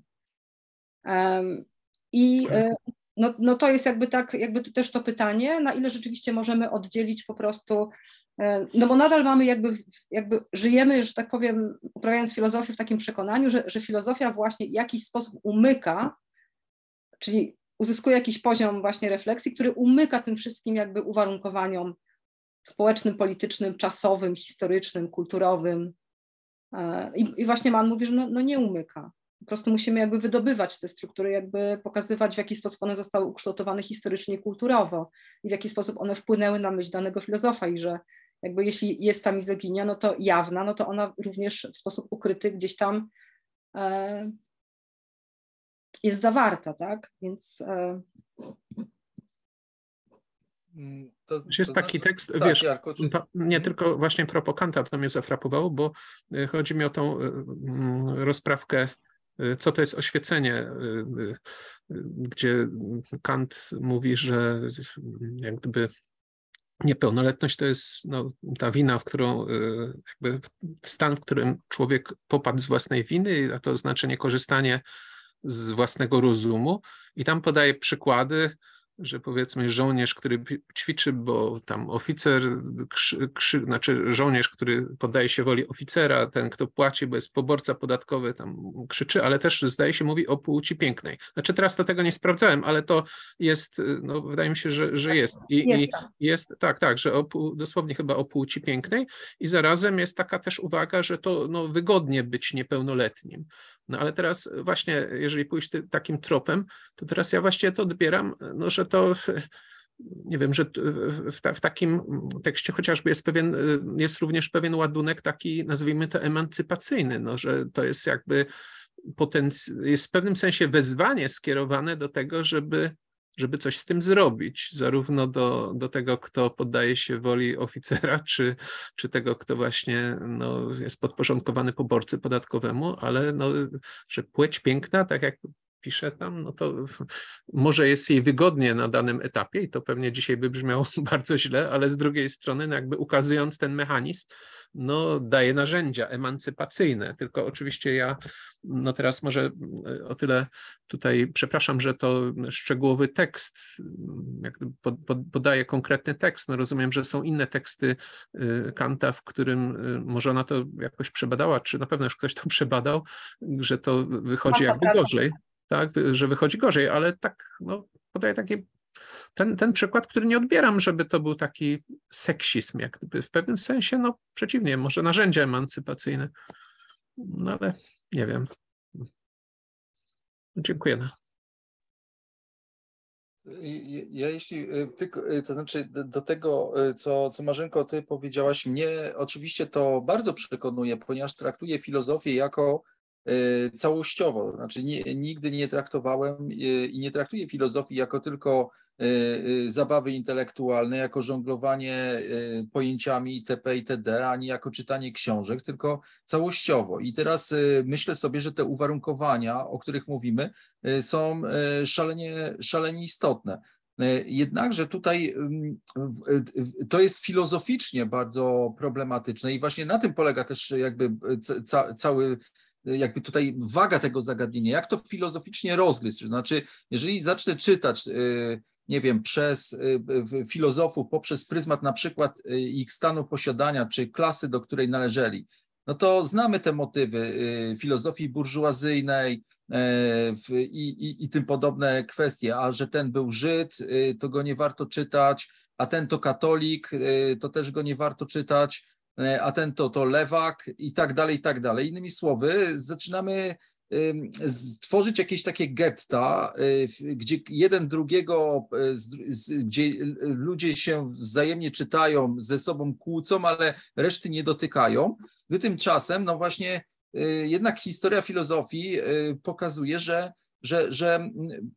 I no, no to jest jakby tak, jakby też to pytanie, na ile rzeczywiście możemy oddzielić po prostu, no bo nadal mamy jakby, jakby żyjemy, że tak powiem, uprawiając filozofię w takim przekonaniu, że, że filozofia właśnie w jakiś sposób umyka, czyli uzyskuje jakiś poziom właśnie refleksji, który umyka tym wszystkim jakby uwarunkowaniom społecznym, politycznym, czasowym, historycznym, kulturowym. I, i właśnie Mann mówi, że no, no nie umyka. Po prostu musimy jakby wydobywać te struktury, jakby pokazywać, w jaki sposób one zostały ukształtowane historycznie i kulturowo i w jaki sposób one wpłynęły na myśl danego filozofa i że jakby jeśli jest ta mizoginia, no to jawna, no to ona również w sposób ukryty gdzieś tam e, jest zawarta, tak? Więc... E, To, jest to taki znaczy, tekst, tak, wiesz, Jarko, czy... nie tylko właśnie propos Kanta, to mnie zafrapowało, bo chodzi mi o tą rozprawkę, co to jest oświecenie, gdzie Kant mówi, że jak gdyby niepełnoletność to jest no, ta wina, w którą jakby stan, w którym człowiek popadł z własnej winy, a to oznacza korzystanie z własnego rozumu i tam podaje przykłady, że powiedzmy żołnierz, który ćwiczy, bo tam oficer, krzy, krzy, znaczy żołnierz, który poddaje się woli oficera, ten kto płaci, bo jest poborca podatkowy, tam krzyczy, ale też zdaje się mówi o płci pięknej. Znaczy teraz to tego nie sprawdzałem, ale to jest, no wydaje mi się, że, że jest. I jest, i jest tak, tak, że o, dosłownie chyba o płci pięknej i zarazem jest taka też uwaga, że to no, wygodnie być niepełnoletnim. No ale teraz właśnie, jeżeli pójść takim tropem, to teraz ja właściwie to odbieram, no, że to, nie wiem, że w, ta, w takim tekście chociażby jest pewien, jest również pewien ładunek taki, nazwijmy to emancypacyjny, no, że to jest jakby potenc- jest w pewnym sensie wezwanie skierowane do tego, żeby żeby coś z tym zrobić, zarówno do, do tego, kto poddaje się woli oficera, czy, czy tego, kto właśnie no, jest podporządkowany poborcy podatkowemu, ale no, że płeć piękna, tak jak pisze tam, no to może jest jej wygodnie na danym etapie i to pewnie dzisiaj by brzmiało bardzo źle, ale z drugiej strony no jakby ukazując ten mechanizm, no daje narzędzia emancypacyjne, tylko oczywiście ja no teraz może o tyle tutaj przepraszam, że to szczegółowy tekst, jakby podaję konkretny tekst, no rozumiem, że są inne teksty Kanta, w którym może ona to jakoś przebadała, czy na pewno już ktoś to przebadał, że to wychodzi Masa jakby gorzej, tak, że wychodzi gorzej, ale tak, no podaję taki ten, ten przykład, który nie odbieram, żeby to był taki seksizm, jak gdyby w pewnym sensie, no przeciwnie, może narzędzia emancypacyjne, no ale nie wiem. Dziękuję. Ja jeśli tylko, to znaczy do tego, co, co Marzenko, ty powiedziałaś, mnie oczywiście to bardzo przekonuje, ponieważ traktuję filozofię jako całościowo, znaczy nie, nigdy nie traktowałem i nie traktuję filozofii jako tylko zabawy intelektualne, jako żonglowanie pojęciami itp. itd., ani jako czytanie książek, tylko całościowo. I teraz myślę sobie, że te uwarunkowania, o których mówimy, są szalenie, szalenie istotne. Jednakże tutaj to jest filozoficznie bardzo problematyczne i właśnie na tym polega też jakby ca, cały jakby tutaj waga tego zagadnienia, jak to filozoficznie rozgryźć, to znaczy jeżeli zacznę czytać, nie wiem, przez filozofów poprzez pryzmat na przykład ich stanu posiadania, czy klasy, do której należeli, no to znamy te motywy filozofii burżuazyjnej i, i, i tym podobne kwestie, a że ten był Żyd, to go nie warto czytać, a ten to katolik, to też go nie warto czytać, a ten to, to lewak i tak dalej, i tak dalej. Innymi słowy, zaczynamy stworzyć jakieś takie getta, gdzie jeden drugiego, gdzie ludzie się wzajemnie czytają, ze sobą kłócą, ale reszty nie dotykają. Gdy tymczasem, no właśnie, jednak historia filozofii pokazuje, że, że, że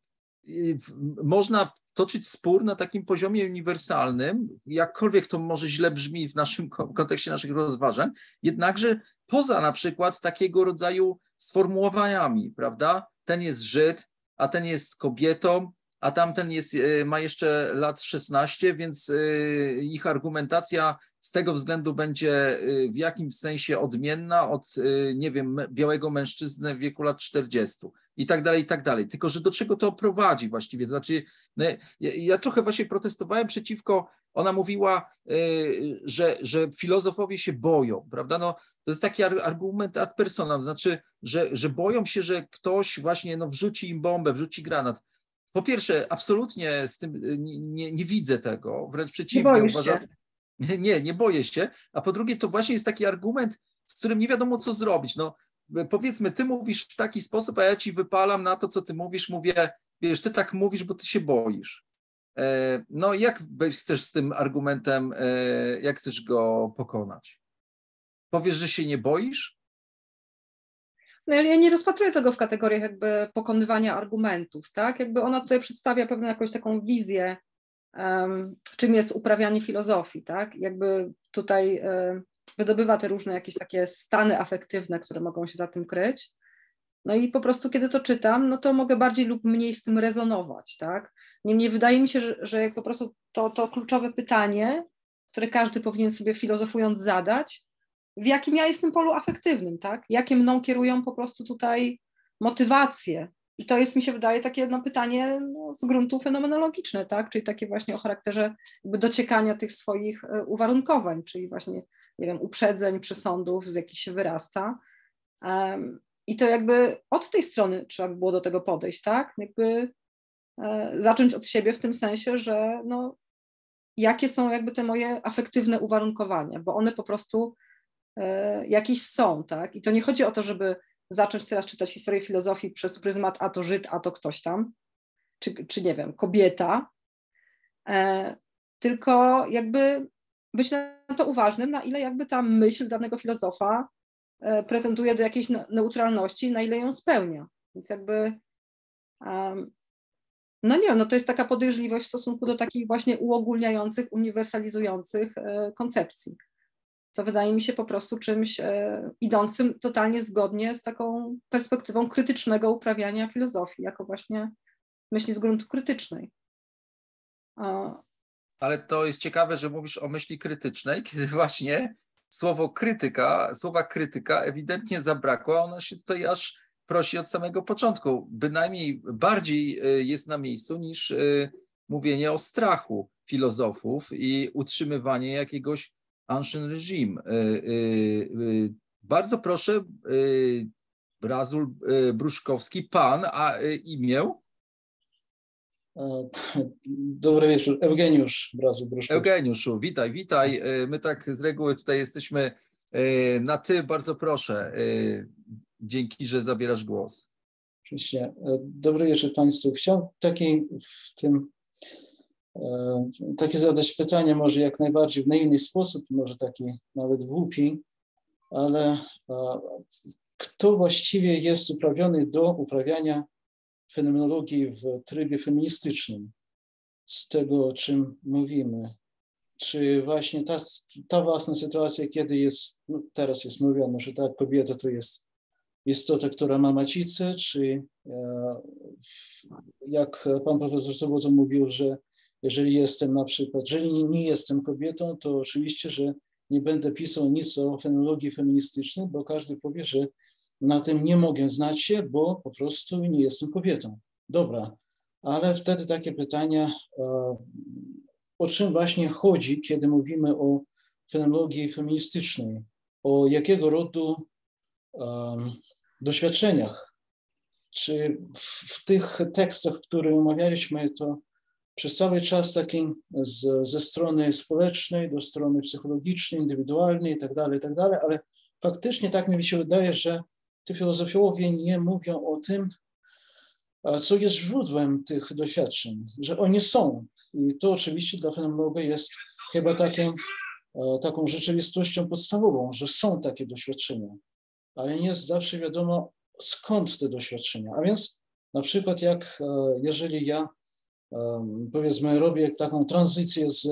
można toczyć spór na takim poziomie uniwersalnym, jakkolwiek to może źle brzmi w naszym kontekście naszych rozważań, jednakże poza na przykład takiego rodzaju sformułowaniami, prawda? Ten jest Żyd, a ten jest kobietą, a tamten jest, ma jeszcze lat szesnaście, więc ich argumentacja z tego względu będzie w jakimś sensie odmienna od, nie wiem, białego mężczyzny w wieku lat czterdziestu i tak dalej, i tak dalej. Tylko, że do czego to prowadzi właściwie? To znaczy, ja, ja trochę właśnie protestowałem przeciwko, ona mówiła, że, że filozofowie się boją, prawda? No, to jest taki argument ad personam, to znaczy, że, że boją się, że ktoś właśnie no, wrzuci im bombę, wrzuci granat. Po pierwsze, absolutnie z tym nie, nie, nie widzę tego, wręcz przeciwnie. Nie boisz uważam, się. Nie, nie boję się. A po drugie, to właśnie jest taki argument, z którym nie wiadomo, co zrobić. No, powiedzmy, ty mówisz w taki sposób, a ja ci wypalam na to, co ty mówisz, mówię, wiesz, ty tak mówisz, bo ty się boisz. No, jak chcesz z tym argumentem, jak chcesz go pokonać? Powiesz, że się nie boisz? No, ja nie rozpatruję tego w kategoriach jakby pokonywania argumentów, tak? Jakby ona tutaj przedstawia pewną jakąś taką wizję, um, czym jest uprawianie filozofii, tak? Jakby tutaj um, wydobywa te różne jakieś takie stany afektywne, które mogą się za tym kryć. No i po prostu kiedy to czytam, no to mogę bardziej lub mniej z tym rezonować, tak? Niemniej wydaje mi się, że, że po prostu to, to kluczowe pytanie, które każdy powinien sobie filozofując zadać, w jakim ja jestem polu afektywnym, tak? Jakie mną kierują po prostu tutaj motywacje. I to jest, mi się wydaje, takie no, pytanie no, z gruntu fenomenologiczne, tak? Czyli takie właśnie o charakterze jakby dociekania tych swoich uwarunkowań, czyli właśnie, nie wiem, uprzedzeń, przesądów, z jakich się wyrasta. Um, I to jakby od tej strony trzeba by było do tego podejść, tak? Jakby e, zacząć od siebie w tym sensie, że no, jakie są jakby te moje afektywne uwarunkowania, bo one po prostu e, jakieś są, tak? I to nie chodzi o to, żeby zacząć teraz czytać historię filozofii przez pryzmat a to Żyd, a to ktoś tam, czy, czy nie wiem, kobieta, e, tylko jakby być na to uważnym, na ile jakby ta myśl danego filozofa pretenduje do jakiejś neutralności, na ile ją spełnia. Więc jakby, um, no nie wiem, no to jest taka podejrzliwość w stosunku do takich właśnie uogólniających, uniwersalizujących e, koncepcji. Więc co wydaje mi się po prostu czymś e, idącym totalnie zgodnie z taką perspektywą krytycznego uprawiania filozofii, jako właśnie myśli z gruntu krytycznej. A... Ale to jest ciekawe, że mówisz o myśli krytycznej, kiedy właśnie słowo krytyka, słowa krytyka ewidentnie zabrakło, a ona się tutaj aż prosi od samego początku. Bynajmniej bardziej jest na miejscu niż mówienie o strachu filozofów i utrzymywanie jakiegoś ancien regime. Bardzo proszę, Brazul Bruszkowski, pan, a imię? Dobry wieczór, Eugeniusz Brazul-Bruszkowski. Eugeniuszu, witaj, witaj. My tak z reguły tutaj jesteśmy na ty, bardzo proszę. Dzięki, że zabierasz głos. Oczywiście. Dobry wieczór Państwu. Chciałem taki w tym takie zadać pytanie, może jak najbardziej w inny sposób, może taki nawet głupi, ale kto właściwie jest uprawniony do uprawiania fenomenologii w trybie feministycznym, z tego, o czym mówimy? Czy właśnie ta, ta własna sytuacja, kiedy jest, no teraz jest mówione, że ta kobieta to jest istota, która ma macicę, czy jak pan profesor Soboto mówił, że jeżeli jestem na przykład, jeżeli nie, nie jestem kobietą, to oczywiście, że nie będę pisał nic o fenomenologii feministycznej, bo każdy powie, że na tym nie mogę znać się, bo po prostu nie jestem kobietą. Dobra, ale wtedy takie pytania, o czym właśnie chodzi, kiedy mówimy o fenomenologii feministycznej, o jakiego rodzaju um, doświadczeniach, czy w, w tych tekstach, które omawialiśmy, to przez cały czas taki z, ze strony społecznej do strony psychologicznej, indywidualnej i tak dalej, i tak dalej, ale faktycznie tak mi się wydaje, że ci filozofowie nie mówią o tym, co jest źródłem tych doświadczeń, że oni są. I to oczywiście dla fenomenologa jest chyba takim, taką rzeczywistością podstawową, że są takie doświadczenia, ale nie jest zawsze wiadomo, skąd te doświadczenia. A więc na przykład jak jeżeli ja powiedzmy robię taką tranzycję z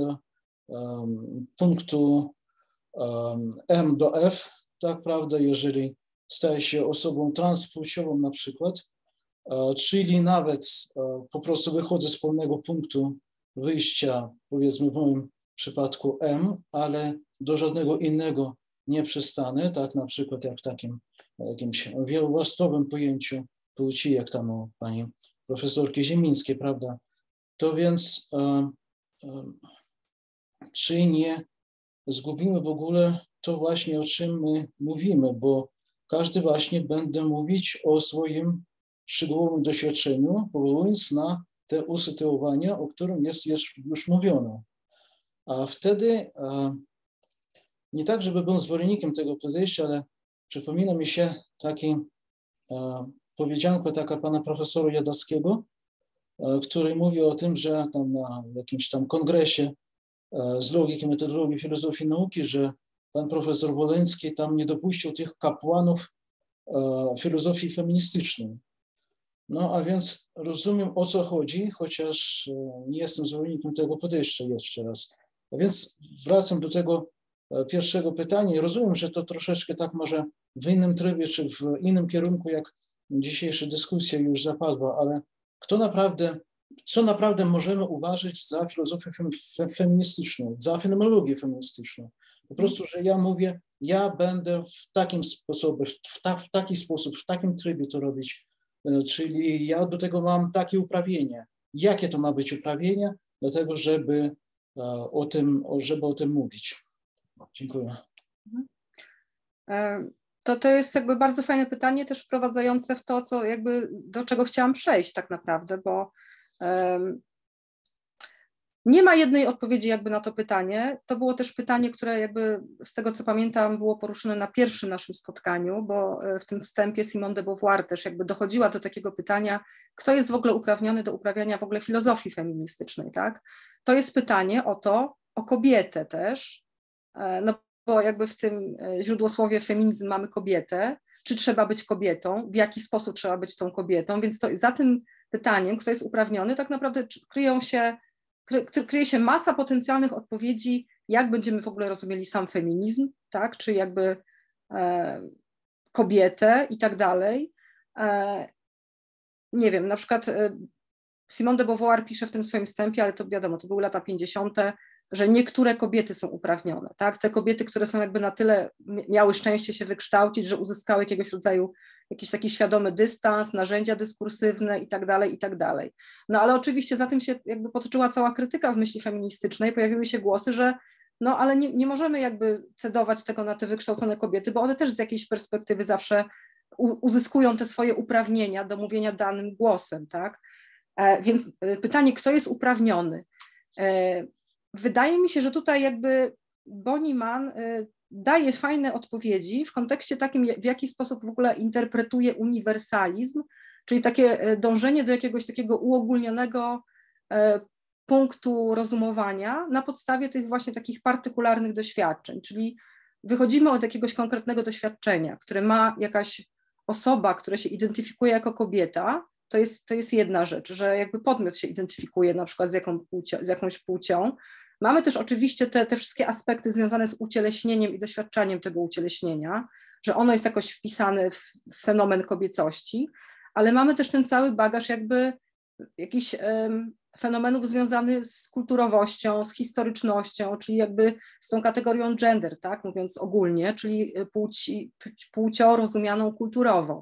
punktu M do F, tak prawda, jeżeli staję się osobą transpłciową na przykład, czyli nawet po prostu wychodzę z pewnego punktu wyjścia, powiedzmy w moim przypadku M, ale do żadnego innego nie przystanę, tak na przykład jak w takim jakimś wielowarstwowym pojęciu płci, jak tam u pani profesorki Ziemińskiej, prawda? To więc e, e, czy nie zgubimy w ogóle to właśnie, o czym my mówimy, bo każdy właśnie będzie mówić o swoim szczegółowym doświadczeniu, powołując na te usytuowania, o którym jest, jest już mówiono. A wtedy e, nie tak, żeby był zwolennikiem tego podejścia, ale przypomina mi się taki e, powiedzianko taka pana profesora Jadowskiego, e, który mówi o tym, że tam na jakimś tam kongresie e, z logiki, metodologii filozofii nauki, że pan profesor Woleński tam nie dopuścił tych kapłanów e, filozofii feministycznej. No a więc rozumiem, o co chodzi, chociaż e, nie jestem zwolennikiem tego podejścia jeszcze raz. A więc wracam do tego pierwszego pytania. Rozumiem, że to troszeczkę tak może w innym trybie, czy w innym kierunku, jak dzisiejsza dyskusja już zapadła, ale kto naprawdę, co naprawdę możemy uważać za filozofię feministyczną, za fenomenologię feministyczną? Po prostu, że ja mówię, ja będę w takim sposobie, w, ta, w taki sposób, w takim trybie to robić, czyli ja do tego mam takie uprawienie. Jakie to ma być uprawienie? Dlatego, żeby o tym, żeby o tym mówić. Dziękuję. To, to jest jakby bardzo fajne pytanie, też wprowadzające w to, co jakby do czego chciałam przejść tak naprawdę, bo um, nie ma jednej odpowiedzi jakby na to pytanie. To było też pytanie, które jakby z tego, co pamiętam, było poruszone na pierwszym naszym spotkaniu, bo w tym wstępie Simone de Beauvoir też jakby dochodziła do takiego pytania, kto jest w ogóle uprawniony do uprawiania w ogóle filozofii feministycznej, tak? To jest pytanie o to, o kobietę też, no bo jakby w tym źródłosłowie feminizm mamy kobietę, czy trzeba być kobietą, w jaki sposób trzeba być tą kobietą, więc to za tym pytaniem, kto jest uprawniony, tak naprawdę kryją się, kry, kryje się masa potencjalnych odpowiedzi, jak będziemy w ogóle rozumieli sam feminizm, tak, czy jakby e, kobietę i tak dalej. E, nie wiem, na przykład e, Simone de Beauvoir pisze w tym swoim wstępie, ale to wiadomo, to były lata pięćdziesiąte, że niektóre kobiety są uprawnione, tak? Te kobiety, które są jakby na tyle, miały szczęście się wykształcić, że uzyskały jakiegoś rodzaju jakiś taki świadomy dystans, narzędzia dyskursywne i tak dalej, i tak dalej. No ale oczywiście za tym się jakby potoczyła cała krytyka w myśli feministycznej, pojawiły się głosy, że no ale nie, nie możemy jakby cedować tego na te wykształcone kobiety, bo one też z jakiejś perspektywy zawsze u, uzyskują te swoje uprawnienia do mówienia danym głosem, tak? E, więc pytanie, kto jest uprawniony? E, wydaje mi się, że tutaj jakby Bonnie Mann e, daje fajne odpowiedzi w kontekście takim, w jaki sposób w ogóle interpretuje uniwersalizm, czyli takie dążenie do jakiegoś takiego uogólnionego e, punktu rozumowania na podstawie tych właśnie takich partykularnych doświadczeń, czyli wychodzimy od jakiegoś konkretnego doświadczenia, które ma jakaś osoba, która się identyfikuje jako kobieta, to jest, to jest jedna rzecz, że jakby podmiot się identyfikuje na przykład z, jaką płcią, z jakąś płcią. Mamy też oczywiście te, te wszystkie aspekty związane z ucieleśnieniem i doświadczaniem tego ucieleśnienia, że ono jest jakoś wpisane w fenomen kobiecości, ale mamy też ten cały bagaż jakby jakichś um, fenomenów związanych z kulturowością, z historycznością, czyli jakby z tą kategorią gender, tak, mówiąc ogólnie, czyli płci, płcią rozumianą kulturowo.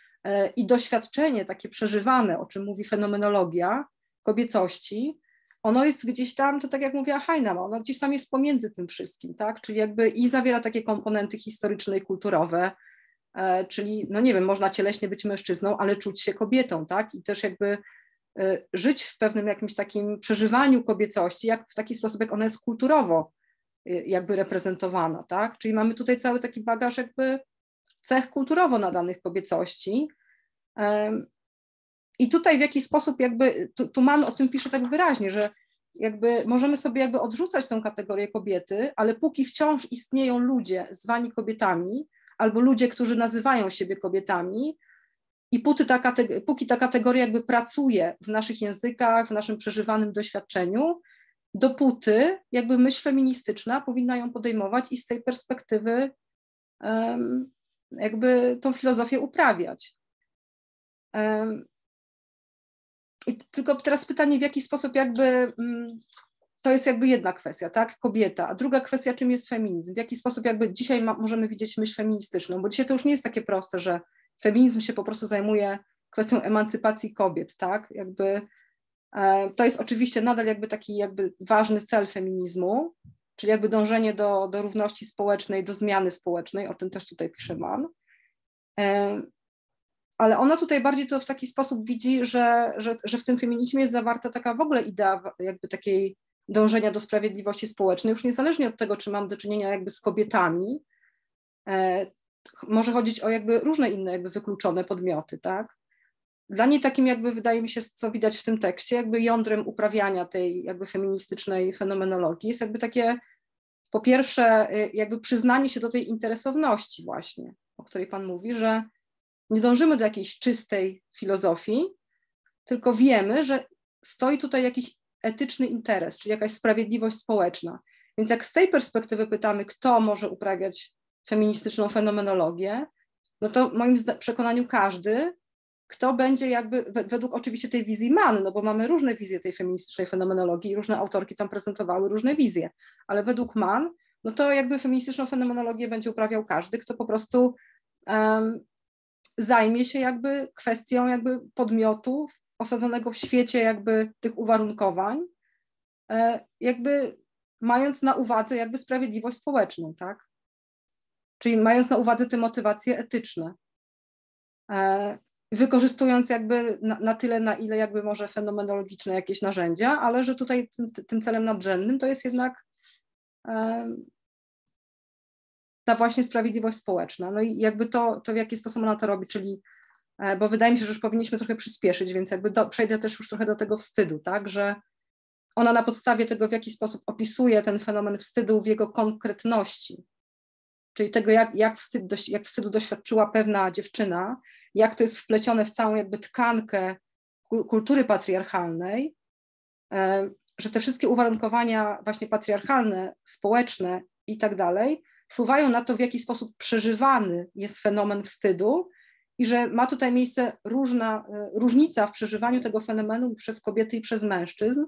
I doświadczenie takie przeżywane, o czym mówi fenomenologia kobiecości, ono jest gdzieś tam, to tak jak mówiła Hajnam, ono gdzieś tam jest pomiędzy tym wszystkim, tak, czyli jakby i zawiera takie komponenty historyczne i kulturowe, e, czyli, no nie wiem, można cieleśnie być mężczyzną, ale czuć się kobietą, tak, i też jakby e, żyć w pewnym jakimś takim przeżywaniu kobiecości, jak w taki sposób, jak ona jest kulturowo e, jakby reprezentowana, tak, czyli mamy tutaj cały taki bagaż jakby cech kulturowo nadanych kobiecości. I tutaj w jakiś sposób jakby, tu, tu Mann o tym pisze tak wyraźnie, że jakby możemy sobie jakby odrzucać tę kategorię kobiety, ale póki wciąż istnieją ludzie zwani kobietami, albo ludzie, którzy nazywają siebie kobietami, i póki ta, póki ta kategoria jakby pracuje w naszych językach, w naszym przeżywanym doświadczeniu, dopóty jakby myśl feministyczna powinna ją podejmować i z tej perspektywy um, jakby tą filozofię uprawiać. Um, I tylko teraz pytanie, w jaki sposób jakby, um, to jest jakby jedna kwestia, tak, kobieta, a druga kwestia, czym jest feminizm, w jaki sposób jakby dzisiaj ma, możemy widzieć myśl feministyczną, bo dzisiaj to już nie jest takie proste, że feminizm się po prostu zajmuje kwestią emancypacji kobiet, tak, jakby e, to jest oczywiście nadal jakby taki jakby ważny cel feminizmu, czyli jakby dążenie do, do równości społecznej, do zmiany społecznej, o tym też tutaj pisze Mann. Ale ona tutaj bardziej to w taki sposób widzi, że, że, że w tym feminizmie jest zawarta taka w ogóle idea jakby takiej dążenia do sprawiedliwości społecznej, już niezależnie od tego, czy mam do czynienia jakby z kobietami, może chodzić o jakby różne inne jakby wykluczone podmioty, tak? Dla niej takim jakby wydaje mi się, co widać w tym tekście, jakby jądrem uprawiania tej jakby feministycznej fenomenologii jest jakby takie, po pierwsze, jakby przyznanie się do tej interesowności właśnie, o której Pan mówi, że nie dążymy do jakiejś czystej filozofii, tylko wiemy, że stoi tutaj jakiś etyczny interes, czyli jakaś sprawiedliwość społeczna. Więc jak z tej perspektywy pytamy, kto może uprawiać feministyczną fenomenologię, no to w moim przekonaniu każdy, kto będzie jakby, według oczywiście tej wizji Mann, no bo mamy różne wizje tej feministycznej fenomenologii i różne autorki tam prezentowały różne wizje, ale według Mann, no to jakby feministyczną fenomenologię będzie uprawiał każdy, kto po prostu um, zajmie się jakby kwestią jakby podmiotu osadzonego w świecie jakby tych uwarunkowań, e, jakby mając na uwadze jakby sprawiedliwość społeczną, tak? Czyli mając na uwadze te motywacje etyczne. E, wykorzystując jakby na, na tyle, na ile jakby może fenomenologiczne jakieś narzędzia, ale że tutaj tym, tym celem nadrzędnym to jest jednak e, ta właśnie sprawiedliwość społeczna. No i jakby to, to w jaki sposób ona to robi, czyli, e, bo wydaje mi się, że już powinniśmy trochę przyspieszyć, więc jakby do, przejdę też już trochę do tego wstydu, tak, że ona na podstawie tego, w jaki sposób opisuje ten fenomen wstydu w jego konkretności, czyli tego, jak, jak, wstyd, jak wstydu doświadczyła pewna dziewczyna, jak to jest wplecione w całą jakby tkankę kultury patriarchalnej, że te wszystkie uwarunkowania właśnie patriarchalne, społeczne i tak dalej wpływają na to, w jaki sposób przeżywany jest fenomen wstydu i że ma tutaj miejsce różna, różnica w przeżywaniu tego fenomenu przez kobiety i przez mężczyzn,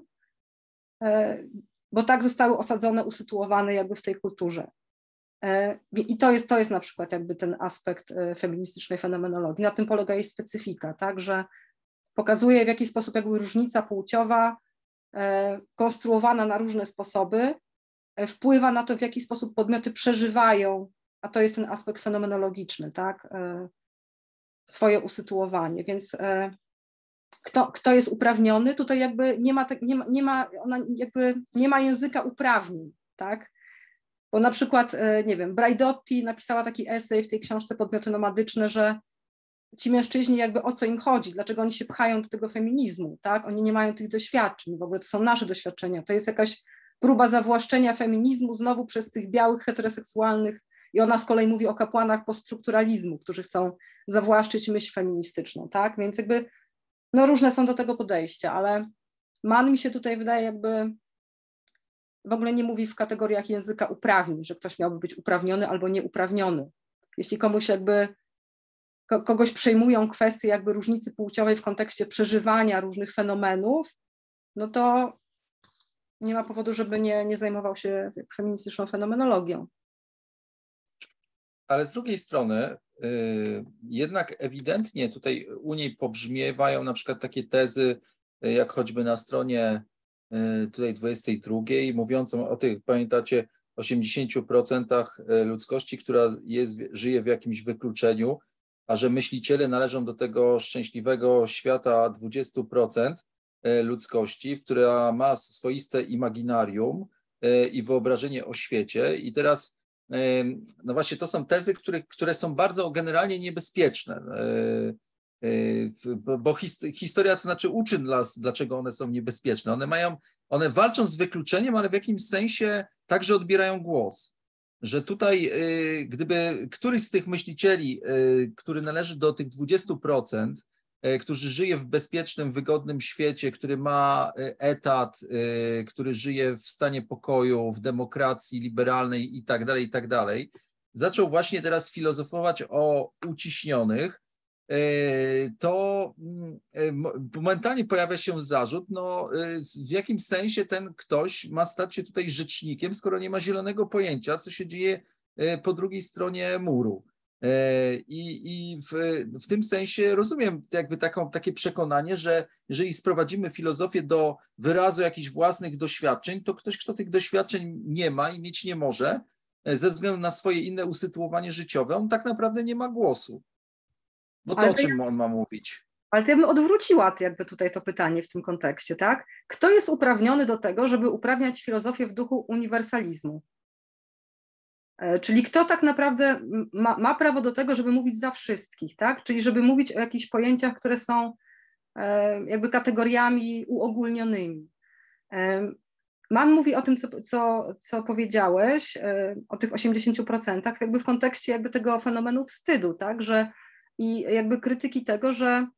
bo tak zostały osadzone, usytuowane jakby w tej kulturze. I to jest, to jest na przykład jakby ten aspekt feministycznej fenomenologii. Na tym polega jej specyfika, tak, że pokazuje, w jaki sposób jakby różnica płciowa konstruowana na różne sposoby wpływa na to, w jaki sposób podmioty przeżywają, a to jest ten aspekt fenomenologiczny, tak, swoje usytuowanie. Więc kto, kto jest uprawniony, tutaj jakby nie ma, nie ma, nie ma, ona jakby nie ma języka uprawnień, tak? Bo na przykład, nie wiem, Braidotti napisała taki esej w tej książce Podmioty nomadyczne, że ci mężczyźni jakby o co im chodzi, dlaczego oni się pchają do tego feminizmu, tak? Oni nie mają tych doświadczeń, w ogóle to są nasze doświadczenia, to jest jakaś próba zawłaszczenia feminizmu znowu przez tych białych heteroseksualnych i ona z kolei mówi o kapłanach poststrukturalizmu, którzy chcą zawłaszczyć myśl feministyczną, tak? Więc jakby no różne są do tego podejścia, ale Mann mi się tutaj wydaje jakby w ogóle nie mówi w kategoriach języka uprawnień, że ktoś miałby być uprawniony albo nieuprawniony. Jeśli komuś jakby kogoś przejmują kwestie jakby różnicy płciowej w kontekście przeżywania różnych fenomenów, no to nie ma powodu, żeby nie, nie zajmował się feministyczną fenomenologią. Ale z drugiej strony y, jednak ewidentnie tutaj u niej pobrzmiewają na przykład takie tezy, jak choćby na stronie y, tutaj dwudziestej drugiej, mówiącą o tych, pamiętacie, osiemdziesięciu procentach ludzkości, która jest, żyje w jakimś wykluczeniu, a że myśliciele należą do tego szczęśliwego świata dwudziestu procent ludzkości, która ma swoiste imaginarium i wyobrażenie o świecie. I teraz no właśnie to są tezy, które, które są bardzo generalnie niebezpieczne, bo historia to znaczy uczy nas, dlaczego one są niebezpieczne. One mają, one walczą z wykluczeniem, ale w jakimś sensie także odbierają głos. Że tutaj gdyby któryś z tych myślicieli, który należy do tych dwudziestu procent, który żyje w bezpiecznym, wygodnym świecie, który ma etat, który żyje w stanie pokoju, w demokracji liberalnej i tak dalej, i tak dalej, zaczął właśnie teraz filozofować o uciśnionych, to momentalnie pojawia się zarzut, no w jakim sensie ten ktoś ma stać się tutaj rzecznikiem, skoro nie ma zielonego pojęcia, co się dzieje po drugiej stronie muru. I, i w, w tym sensie rozumiem jakby taką, takie przekonanie, że jeżeli sprowadzimy filozofię do wyrazu jakichś własnych doświadczeń, to ktoś, kto tych doświadczeń nie ma i mieć nie może, ze względu na swoje inne usytuowanie życiowe, on tak naprawdę nie ma głosu. Bo co, o czym on ma mówić? Ale to ja bym odwróciła jakby tutaj to pytanie w tym kontekście, tak? Kto jest uprawniony do tego, żeby uprawniać filozofię w duchu uniwersalizmu? Czyli kto tak naprawdę ma, ma prawo do tego, żeby mówić za wszystkich, tak? Czyli żeby mówić o jakichś pojęciach, które są jakby kategoriami uogólnionymi. Mann mówi o tym, co, co, co powiedziałeś, o tych osiemdziesięciu procentach, jakby w kontekście jakby tego fenomenu wstydu, tak? Że i jakby krytyki tego, że,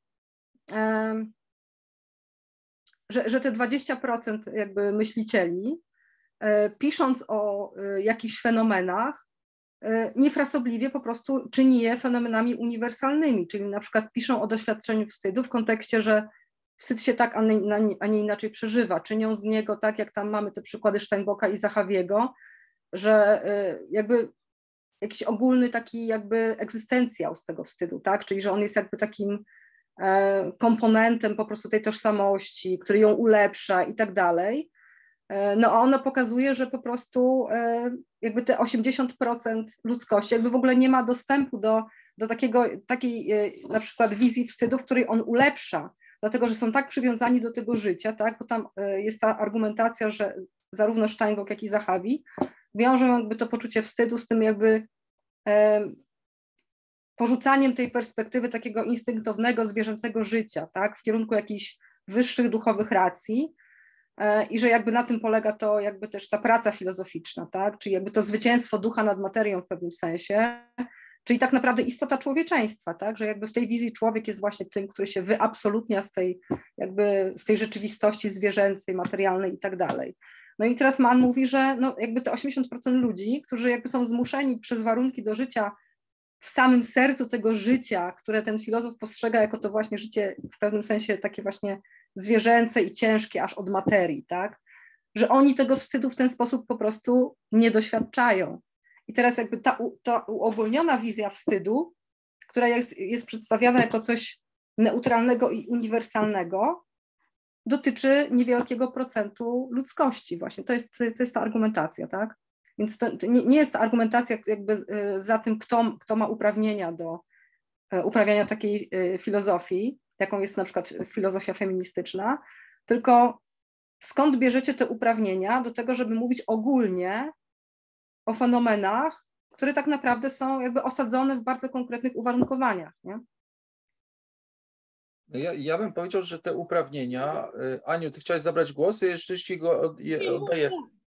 że, że te dwadzieścia procent jakby myślicieli, pisząc o jakichś fenomenach, niefrasobliwie po prostu czyni je fenomenami uniwersalnymi, czyli na przykład piszą o doświadczeniu wstydu w kontekście, że wstyd się tak, a nie inaczej przeżywa. Czynią z niego tak, jak tam mamy te przykłady Steinbocka i Zahawiego, że jakby jakiś ogólny taki jakby egzystencjał z tego wstydu, tak? Czyli że on jest jakby takim komponentem po prostu tej tożsamości, który ją ulepsza i tak dalej. No a ono pokazuje, że po prostu jakby te osiemdziesiąt procent ludzkości jakby w ogóle nie ma dostępu do, do takiego, takiej na przykład wizji wstydu, w której on ulepsza, dlatego że są tak przywiązani do tego życia, tak, bo tam jest ta argumentacja, że zarówno Steinbock, jak i Zahawi wiążą jakby to poczucie wstydu z tym jakby e, porzucaniem tej perspektywy takiego instynktownego, zwierzęcego życia, tak, w kierunku jakichś wyższych duchowych racji e, i że jakby na tym polega to jakby też ta praca filozoficzna, tak, czyli jakby to zwycięstwo ducha nad materią w pewnym sensie, czyli tak naprawdę istota człowieczeństwa, tak, że jakby w tej wizji człowiek jest właśnie tym, który się wyabsolutnia z tej jakby z tej rzeczywistości zwierzęcej, materialnej i tak dalej. No i teraz Mann mówi, że no jakby te osiemdziesiąt procent ludzi, którzy jakby są zmuszeni przez warunki do życia w samym sercu tego życia, które ten filozof postrzega jako to właśnie życie w pewnym sensie takie właśnie zwierzęce i ciężkie aż od materii, tak? Że oni tego wstydu w ten sposób po prostu nie doświadczają. I teraz jakby ta, ta uogólniona wizja wstydu, która jest, jest przedstawiana jako coś neutralnego i uniwersalnego, dotyczy niewielkiego procentu ludzkości właśnie. To jest, to jest, to jest ta argumentacja, tak? Więc to, to nie, nie jest to argumentacja jakby za tym, kto, kto ma uprawnienia do uprawiania takiej filozofii, jaką jest na przykład filozofia feministyczna, tylko skąd bierzecie te uprawnienia do tego, żeby mówić ogólnie o fenomenach, które tak naprawdę są jakby osadzone w bardzo konkretnych uwarunkowaniach, nie? Ja, ja bym powiedział, że te uprawnienia, Aniu, ty chciałaś zabrać głos, ja jeszcze ci go oddaję.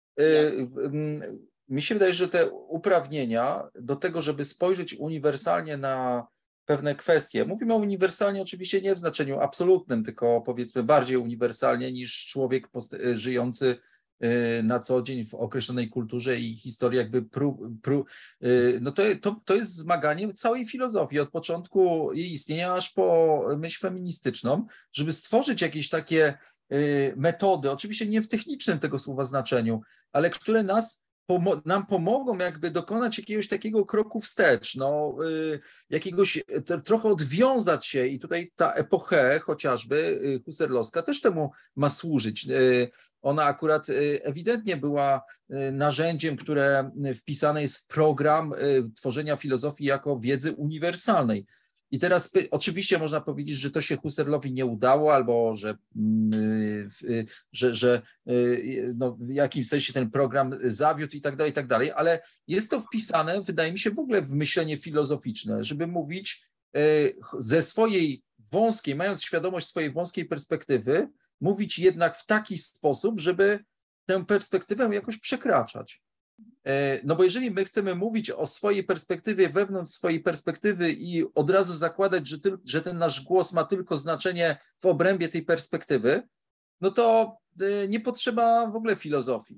Mi się wydaje, że te uprawnienia do tego, żeby spojrzeć uniwersalnie na pewne kwestie, mówimy o uniwersalnie oczywiście nie w znaczeniu absolutnym, tylko powiedzmy bardziej uniwersalnie niż człowiek żyjący na co dzień w określonej kulturze i historii jakby prób, prób, no to, to, to jest zmaganie całej filozofii od początku jej istnienia aż po myśl feministyczną, żeby stworzyć jakieś takie metody, oczywiście nie w technicznym tego słowa znaczeniu, ale które nas Pomo- nam pomogą jakby dokonać jakiegoś takiego kroku wstecz, no, y, jakiegoś to, trochę odwiązać się i tutaj ta epoche chociażby y, husserlowska też temu ma służyć. Y, ona akurat y, ewidentnie była y, narzędziem, które wpisane jest w program y, tworzenia filozofii jako wiedzy uniwersalnej. I teraz oczywiście można powiedzieć, że to się Husserlowi nie udało, albo że, że, że no, w jakimś sensie ten program zawiódł i tak dalej, i tak dalej, ale jest to wpisane, wydaje mi się, w ogóle w myślenie filozoficzne, żeby mówić ze swojej wąskiej, mając świadomość swojej wąskiej perspektywy, mówić jednak w taki sposób, żeby tę perspektywę jakoś przekraczać. No bo jeżeli my chcemy mówić o swojej perspektywie wewnątrz swojej perspektywy i od razu zakładać, że, ty, że ten nasz głos ma tylko znaczenie w obrębie tej perspektywy, no to nie potrzeba w ogóle filozofii.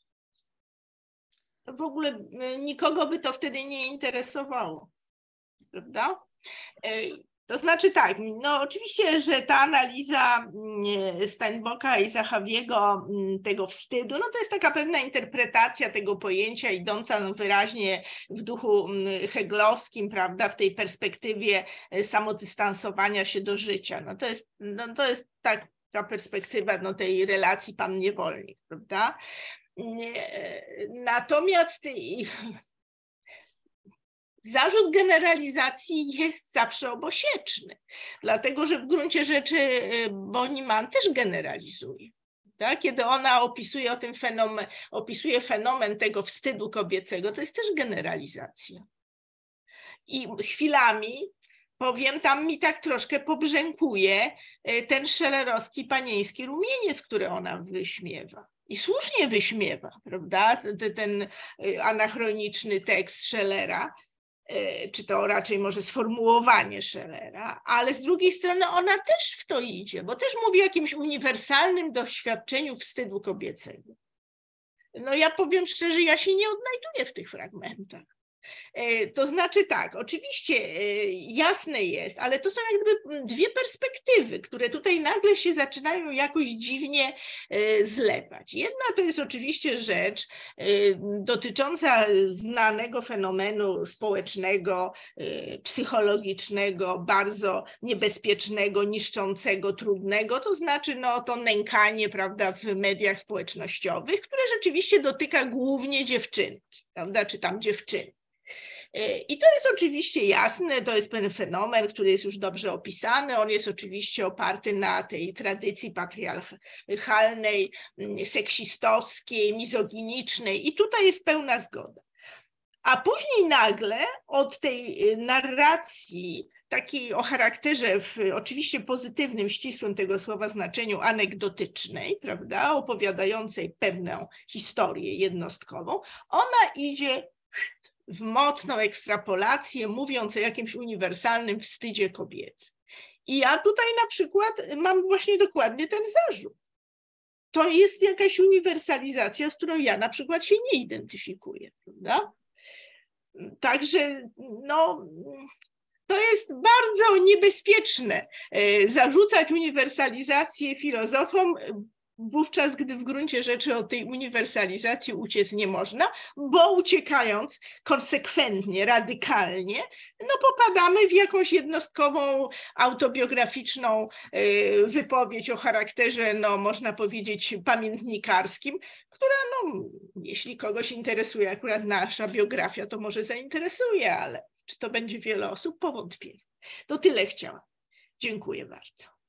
W ogóle nikogo by to wtedy nie interesowało, prawda? To znaczy tak, no oczywiście, że ta analiza Steinbocka i Zahawiego tego wstydu, no to jest taka pewna interpretacja tego pojęcia idąca no wyraźnie w duchu heglowskim, prawda, w tej perspektywie samodystansowania się do życia. No to jest, no to jest taka perspektywa no tej relacji pan-niewolnik, prawda? Natomiast zarzut generalizacji jest zawsze obosieczny, dlatego że w gruncie rzeczy Bonnie Mann też generalizuje. Tak? Kiedy ona opisuje, o tym fenomen, opisuje fenomen tego wstydu kobiecego, to jest też generalizacja. I chwilami, powiem, tam mi tak troszkę pobrzękuje ten szellerowski panieński rumieniec, który ona wyśmiewa. I słusznie wyśmiewa, prawda, ten anachroniczny tekst Schellera, czy to raczej może sformułowanie Schellera, ale z drugiej strony ona też w to idzie, bo też mówi o jakimś uniwersalnym doświadczeniu wstydu kobiecego. No ja powiem szczerze, ja się nie odnajduję w tych fragmentach. To znaczy tak, oczywiście jasne jest, ale to są jakby dwie perspektywy, które tutaj nagle się zaczynają jakoś dziwnie zlewać. Jedna to jest oczywiście rzecz dotycząca znanego fenomenu społecznego, psychologicznego, bardzo niebezpiecznego, niszczącego, trudnego, to znaczy no, to nękanie, prawda, w mediach społecznościowych, które rzeczywiście dotyka głównie dziewczynki, prawda, czy tam dziewczyny. I to jest oczywiście jasne, to jest pewien fenomen, który jest już dobrze opisany, on jest oczywiście oparty na tej tradycji patriarchalnej, seksistowskiej, mizoginicznej i tutaj jest pełna zgoda. A później nagle od tej narracji takiej o charakterze w oczywiście pozytywnym, ścisłym tego słowa znaczeniu anegdotycznej, prawda, opowiadającej pewną historię jednostkową, ona idzie w mocną ekstrapolację, mówiąc o jakimś uniwersalnym wstydzie kobiecym. I ja tutaj na przykład mam właśnie dokładnie ten zarzut. to jest jakaś uniwersalizacja, z którą ja na przykład się nie identyfikuję, prawda? Także no, to jest bardzo niebezpieczne zarzucać uniwersalizację filozofom, wówczas gdy w gruncie rzeczy od tej uniwersalizacji uciec nie można, bo uciekając konsekwentnie, radykalnie, no popadamy w jakąś jednostkową, autobiograficzną wypowiedź o charakterze, no można powiedzieć, pamiętnikarskim, która, no jeśli kogoś interesuje akurat nasza biografia, to może zainteresuje, ale czy to będzie wiele osób? Powątpię. To tyle chciałam. Dziękuję bardzo.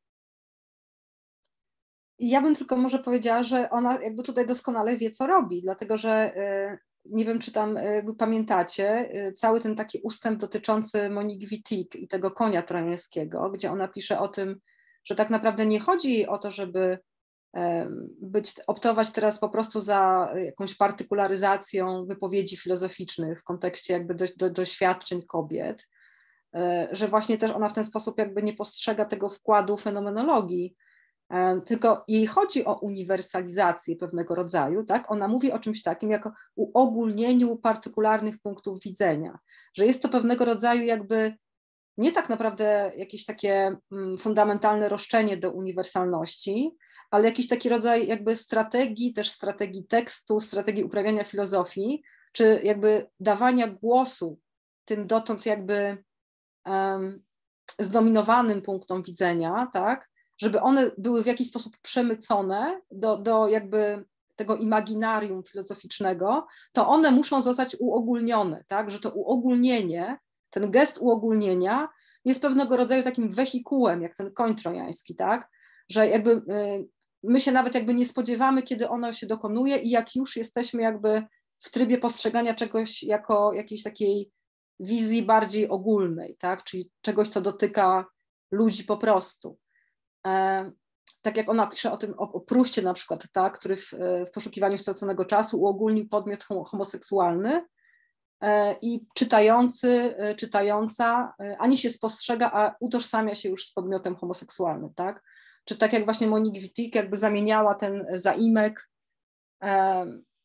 Ja bym tylko może powiedziała, że ona jakby tutaj doskonale wie, co robi, dlatego że nie wiem, czy tam jakby pamiętacie, cały ten taki ustęp dotyczący Monique Wittig i tego konia trojańskiego, gdzie ona pisze o tym, że tak naprawdę nie chodzi o to, żeby być, optować teraz po prostu za jakąś partykularyzacją wypowiedzi filozoficznych w kontekście jakby do, do, doświadczeń kobiet, że właśnie też ona w ten sposób jakby nie postrzega tego wkładu fenomenologii, tylko jej chodzi o uniwersalizację pewnego rodzaju, tak? Ona mówi o czymś takim jak o uogólnieniu partykularnych punktów widzenia, że jest to pewnego rodzaju jakby nie tak naprawdę jakieś takie fundamentalne roszczenie do uniwersalności, ale jakiś taki rodzaj jakby strategii, też strategii tekstu, strategii uprawiania filozofii, czy jakby dawania głosu tym dotąd jakby um, zdominowanym punktom widzenia, tak, żeby one były w jakiś sposób przemycone do, do jakby tego imaginarium filozoficznego, to one muszą zostać uogólnione, tak, że to uogólnienie, ten gest uogólnienia jest pewnego rodzaju takim wehikułem, jak ten koń trojański, tak, że jakby my się nawet jakby nie spodziewamy, kiedy ono się dokonuje i jak już jesteśmy jakby w trybie postrzegania czegoś jako jakiejś takiej wizji bardziej ogólnej, tak, czyli czegoś, co dotyka ludzi po prostu. E, tak jak ona pisze o tym, o, o Pruście na przykład, tak, który w, w poszukiwaniu straconego czasu uogólnił podmiot homoseksualny e, i czytający, e, czytająca e, ani się spostrzega, a utożsamia się już z podmiotem homoseksualnym, tak? Czy tak jak właśnie Monique Wittig jakby zamieniała ten zaimek e,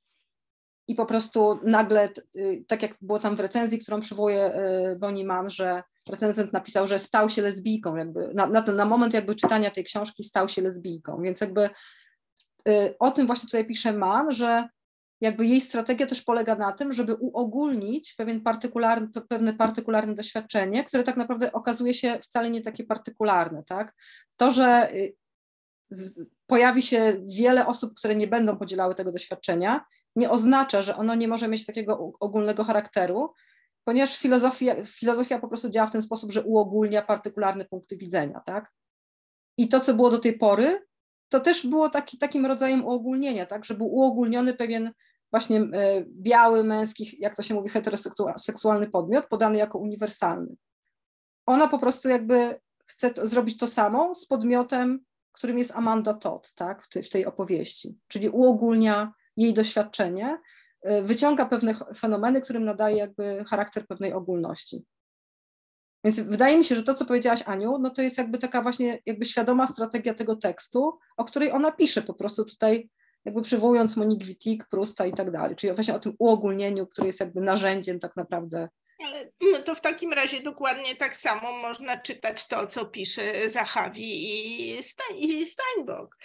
i po prostu nagle, tak jak było tam w recenzji, którą przywołuje Bonnie Mann, że recenzent napisał, że stał się lesbijką, jakby na, na, ten, na moment jakby czytania tej książki stał się lesbijką, więc jakby y, o tym właśnie tutaj pisze Mann, że jakby jej strategia też polega na tym, żeby uogólnić pewien partykularny, pewne partykularne doświadczenie, które tak naprawdę okazuje się wcale nie takie partykularne, tak? To, że y, z, pojawi się wiele osób, które nie będą podzielały tego doświadczenia, nie oznacza, że ono nie może mieć takiego ogólnego charakteru, ponieważ filozofia, filozofia po prostu działa w ten sposób, że uogólnia partykularne punkty widzenia, tak? I to, co było do tej pory, to też było taki, takim rodzajem uogólnienia, tak? Że był uogólniony pewien właśnie y, biały, męski, jak to się mówi, heteroseksualny podmiot, podany jako uniwersalny. Ona po prostu jakby chce to, zrobić to samo z podmiotem, którym jest Amanda Todd, tak? w, tej, w tej opowieści, czyli uogólnia jej doświadczenie, wyciąga pewne fenomeny, którym nadaje jakby charakter pewnej ogólności. Więc wydaje mi się, że to, co powiedziałaś, Aniu, no to jest jakby taka właśnie jakby świadoma strategia tego tekstu, o której ona pisze po prostu tutaj, jakby przywołując Monique Wittig, Prusta i tak dalej, czyli właśnie o tym uogólnieniu, które jest jakby narzędziem tak naprawdę. Ale to w takim razie dokładnie tak samo można czytać to, co pisze Zahavi i, Stein, i Steinbock.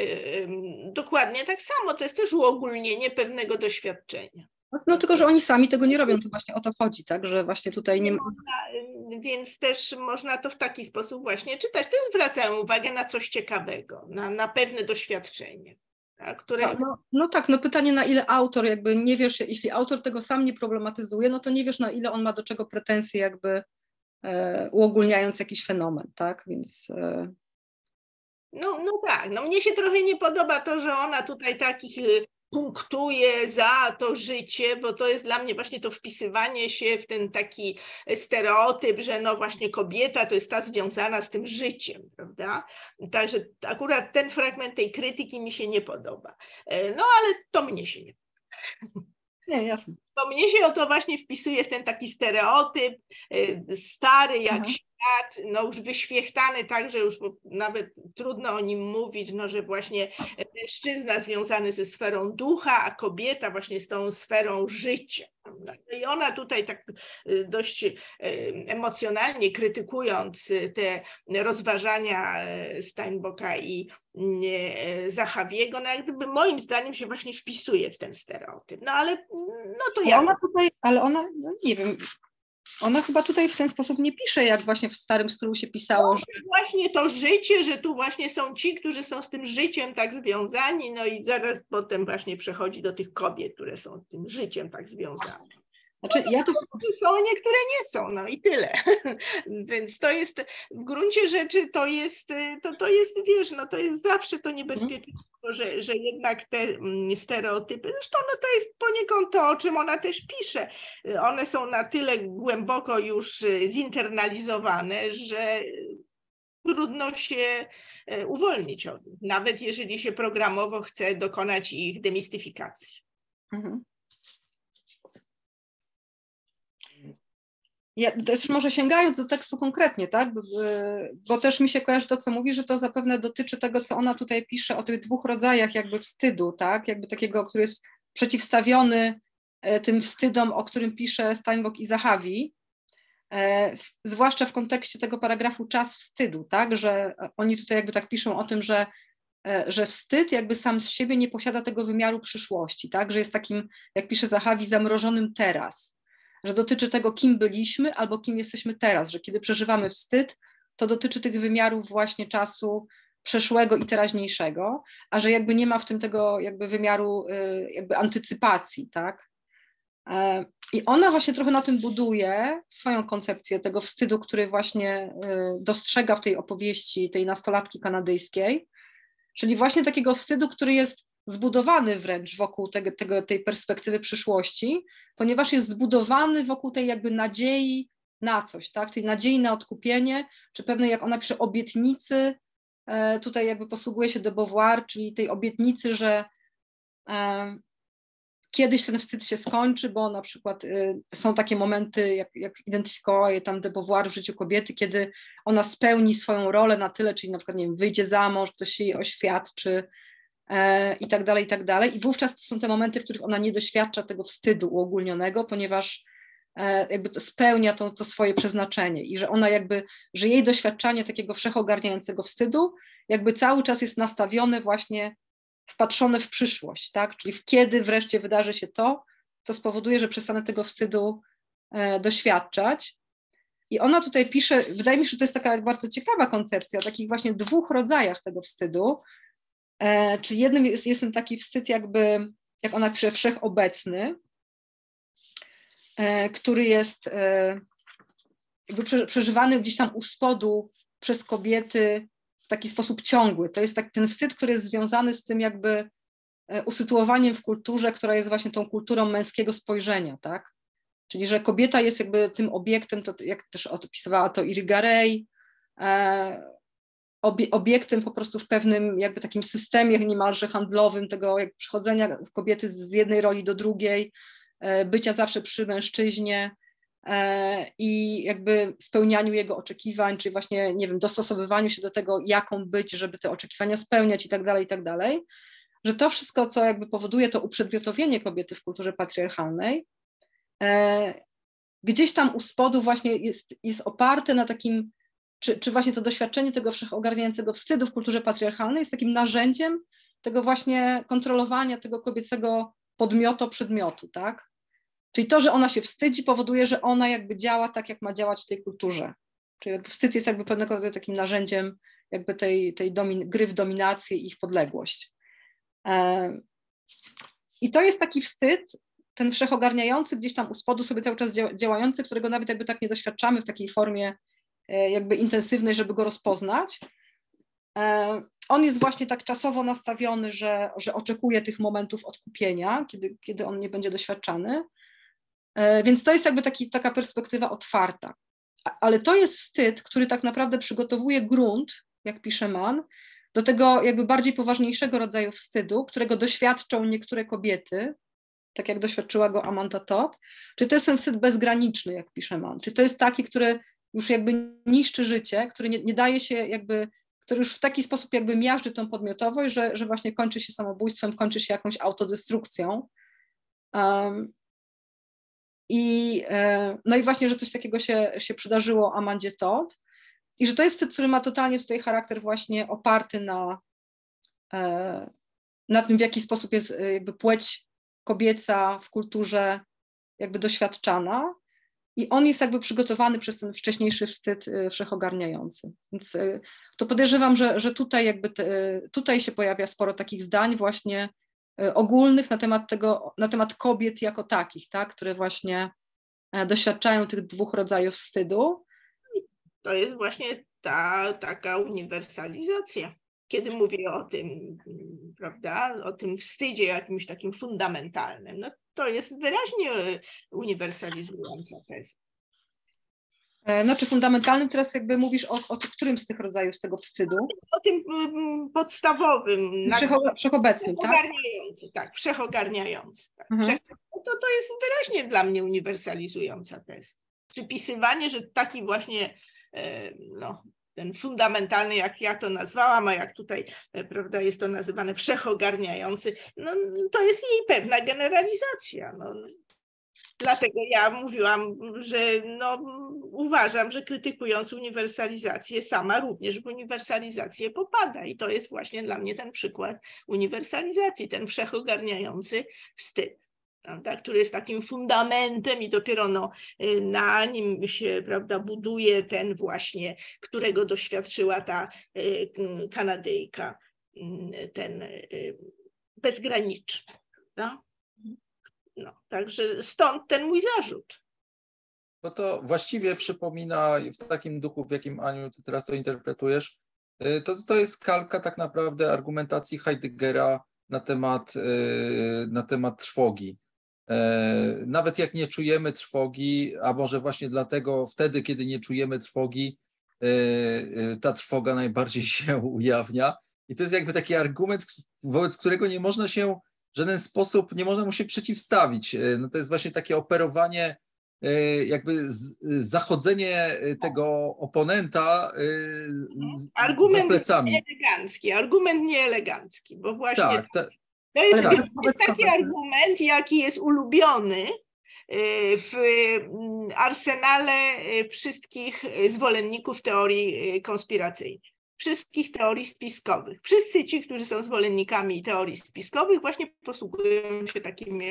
Dokładnie tak samo, to jest też uogólnienie pewnego doświadczenia. No, no tylko, że oni sami tego nie robią, to właśnie o to chodzi, tak, że właśnie tutaj nie, nie można. Więc też można to w taki sposób właśnie czytać. Też zwracają uwagę na coś ciekawego, na, na pewne doświadczenie. Które... No, no, no tak, no pytanie, na ile autor jakby nie wiesz, jeśli autor tego sam nie problematyzuje, no to nie wiesz, na ile on ma do czego pretensje jakby e, uogólniając jakiś fenomen, tak, więc... E... No, no tak, no mnie się trochę nie podoba to, że ona tutaj takich punktuje za to życie, bo to jest dla mnie właśnie to wpisywanie się w ten taki stereotyp, że no właśnie kobieta to jest ta związana z tym życiem, prawda? Także akurat ten fragment tej krytyki mi się nie podoba. No ale to mnie się nie podoba. Nie, jasne. Bo mnie się to właśnie wpisuje w ten taki stereotyp, stary jak mhm. świat, no już wyświechtany tak, że już nawet trudno o nim mówić, no że właśnie mężczyzna związany ze sferą ducha, a kobieta właśnie z tą sferą życia. I ona tutaj tak dość emocjonalnie krytykując te rozważania Steinbocka i Zahawiego, no jak gdyby moim zdaniem się właśnie wpisuje w ten stereotyp. No ale no to ja. Ona tutaj, ale ona, no nie wiem, ona chyba tutaj w ten sposób nie pisze, jak właśnie w starym stylu się pisało. No, że... Właśnie to życie, że tu właśnie są ci, którzy są z tym życiem tak związani, no i zaraz potem właśnie przechodzi do tych kobiet, które są z tym życiem tak związane. Znaczy, no, ja to... Są, niektóre nie są, no i tyle. Więc to jest, w gruncie rzeczy to jest, to, to jest, wiesz, no to jest zawsze to niebezpieczeństwo, że, że jednak te stereotypy, zresztą no to jest poniekąd to, o czym ona też pisze, one są na tyle głęboko już zinternalizowane, że trudno się uwolnić od nich, nawet jeżeli się programowo chce dokonać ich demistyfikacji. Mhm. Ja też może sięgając do tekstu konkretnie, tak, bo, bo też mi się kojarzy to, co mówi, że to zapewne dotyczy tego, co ona tutaj pisze o tych dwóch rodzajach jakby wstydu, tak, jakby takiego, który jest przeciwstawiony tym wstydom, o którym pisze Steinbock i Zahavi, e, w, zwłaszcza w kontekście tego paragrafu czas wstydu, tak, że oni tutaj jakby tak piszą o tym, że, e, że wstyd jakby sam z siebie nie posiada tego wymiaru przyszłości, tak, że jest takim, jak pisze Zahavi, zamrożonym teraz, że dotyczy tego, kim byliśmy albo kim jesteśmy teraz, że kiedy przeżywamy wstyd, to dotyczy tych wymiarów właśnie czasu przeszłego i teraźniejszego, a że jakby nie ma w tym tego jakby wymiaru jakby antycypacji, tak? I ona właśnie trochę na tym buduje swoją koncepcję tego wstydu, który właśnie dostrzega w tej opowieści tej nastolatki kanadyjskiej, czyli właśnie takiego wstydu, który jest zbudowany wręcz wokół tego, tego, tej perspektywy przyszłości, ponieważ jest zbudowany wokół tej jakby nadziei na coś, tak? Tej nadziei na odkupienie, czy pewnej, jak ona pisze, obietnicy, e, tutaj jakby posługuje się de Beauvoir, czyli tej obietnicy, że e, kiedyś ten wstyd się skończy, bo na przykład e, są takie momenty, jak, jak identyfikowała je tam de Beauvoir w życiu kobiety, kiedy ona spełni swoją rolę na tyle, czyli na przykład, nie wiem, wyjdzie za mąż, coś się jej oświadczy, i tak dalej, i tak dalej. I wówczas to są te momenty, w których ona nie doświadcza tego wstydu uogólnionego, ponieważ jakby to spełnia to, to swoje przeznaczenie i że ona jakby, że jej doświadczanie takiego wszechogarniającego wstydu jakby cały czas jest nastawione właśnie, wpatrzone w przyszłość, tak? Czyli w kiedy wreszcie wydarzy się to, co spowoduje, że przestanę tego wstydu e, doświadczać. I ona tutaj pisze, wydaje mi się, że to jest taka bardzo ciekawa koncepcja o takich właśnie dwóch rodzajach tego wstydu. E, czy jednym jest, jest ten taki wstyd jakby, jak ona pisze, wszechobecny, e, który jest e, jakby prze, przeżywany gdzieś tam u spodu przez kobiety w taki sposób ciągły. To jest tak, ten wstyd, który jest związany z tym jakby e, usytuowaniem w kulturze, która jest właśnie tą kulturą męskiego spojrzenia, tak? Czyli, że kobieta jest jakby tym obiektem, to jak też opisywała to Irigaray, e, obiektem po prostu w pewnym jakby takim systemie niemalże handlowym tego jak przechodzenia kobiety z jednej roli do drugiej, bycia zawsze przy mężczyźnie i jakby spełnianiu jego oczekiwań, czyli właśnie, nie wiem, dostosowywaniu się do tego, jaką być, żeby te oczekiwania spełniać i tak dalej, i tak dalej, że to wszystko, co jakby powoduje to uprzedmiotowienie kobiety w kulturze patriarchalnej, gdzieś tam u spodu właśnie jest, jest oparte na takim Czy, czy właśnie to doświadczenie tego wszechogarniającego wstydu w kulturze patriarchalnej jest takim narzędziem tego właśnie kontrolowania tego kobiecego podmiotu, przedmiotu, tak? Czyli to, że ona się wstydzi, powoduje, że ona jakby działa tak, jak ma działać w tej kulturze. Czyli jakby wstyd jest jakby pewnego rodzaju takim narzędziem jakby tej, tej domin- gry w dominację i w podległość. E- I to jest taki wstyd, ten wszechogarniający, gdzieś tam u spodu sobie cały czas dzia- działający, którego nawet jakby tak nie doświadczamy w takiej formie jakby intensywnej, żeby go rozpoznać. On jest właśnie tak czasowo nastawiony, że, że oczekuje tych momentów odkupienia, kiedy, kiedy on nie będzie doświadczany. Więc to jest jakby taki, taka perspektywa otwarta. Ale to jest wstyd, który tak naprawdę przygotowuje grunt, jak pisze Mann, do tego jakby bardziej poważniejszego rodzaju wstydu, którego doświadczą niektóre kobiety, tak jak doświadczyła go Amanda Todd, czy to jest ten wstyd bezgraniczny, jak pisze Mann, czy to jest taki, który już jakby niszczy życie, który nie, nie daje się jakby, który już w taki sposób jakby miażdży tą podmiotowość, że, że właśnie kończy się samobójstwem, kończy się jakąś autodestrukcją. Um, i, e, no i właśnie, że coś takiego się, się przydarzyło Amandzie Todd i że to jest wstyd, który ma totalnie tutaj charakter właśnie oparty na, e, na tym, w jaki sposób jest jakby płeć kobieca w kulturze jakby doświadczana i on jest jakby przygotowany przez ten wcześniejszy wstyd wszechogarniający. Więc to podejrzewam, że, że tutaj jakby te, tutaj się pojawia sporo takich zdań właśnie ogólnych na temat tego, na temat kobiet jako takich, tak, które właśnie doświadczają tych dwóch rodzajów wstydu. To jest właśnie ta taka uniwersalizacja. Kiedy mówię o tym, prawda, o tym wstydzie jakimś takim fundamentalnym, no to jest wyraźnie uniwersalizująca teza. Znaczy fundamentalnym teraz jakby mówisz o, o którym z tych rodzajów tego wstydu? O tym podstawowym. Wszecho, wszechobecnym, wszechogarniający, tak? tak, wszechogarniający. Tak. Mhm. To, to jest wyraźnie dla mnie uniwersalizująca teza. Przypisywanie, że taki właśnie no, ten fundamentalny, jak ja to nazwałam, a jak tutaj, prawda, jest to nazywane wszechogarniający, no, to jest jej pewna generalizacja. No. Dlatego ja mówiłam, że no, uważam, że krytykując uniwersalizację sama również w uniwersalizację popada i to jest właśnie dla mnie ten przykład uniwersalizacji, ten wszechogarniający wstyd, prawda, który jest takim fundamentem i dopiero no, na nim się, prawda, buduje ten właśnie, którego doświadczyła ta Kanadyjka, ten bezgraniczny. No? No, także stąd ten mój zarzut. No to właściwie przypomina w takim duchu, w jakim, Aniu, ty teraz to interpretujesz, to, to jest kalka tak naprawdę argumentacji Heideggera na temat, na temat trwogi. Nawet jak nie czujemy trwogi, a może właśnie dlatego wtedy, kiedy nie czujemy trwogi, ta trwoga najbardziej się ujawnia. I to jest jakby taki argument, wobec którego nie można się w żaden sposób, nie można mu się przeciwstawić. No to jest właśnie takie operowanie, jakby zachodzenie tego oponenta argument za plecami. Nieelegancki, argument nieelegancki, bo właśnie tak, ta, to jest, tak. jest taki argument, jaki jest ulubiony w arsenale wszystkich zwolenników teorii konspiracyjnych. Wszystkich teorii spiskowych. Wszyscy ci, którzy są zwolennikami teorii spiskowych, właśnie posługują się takimi,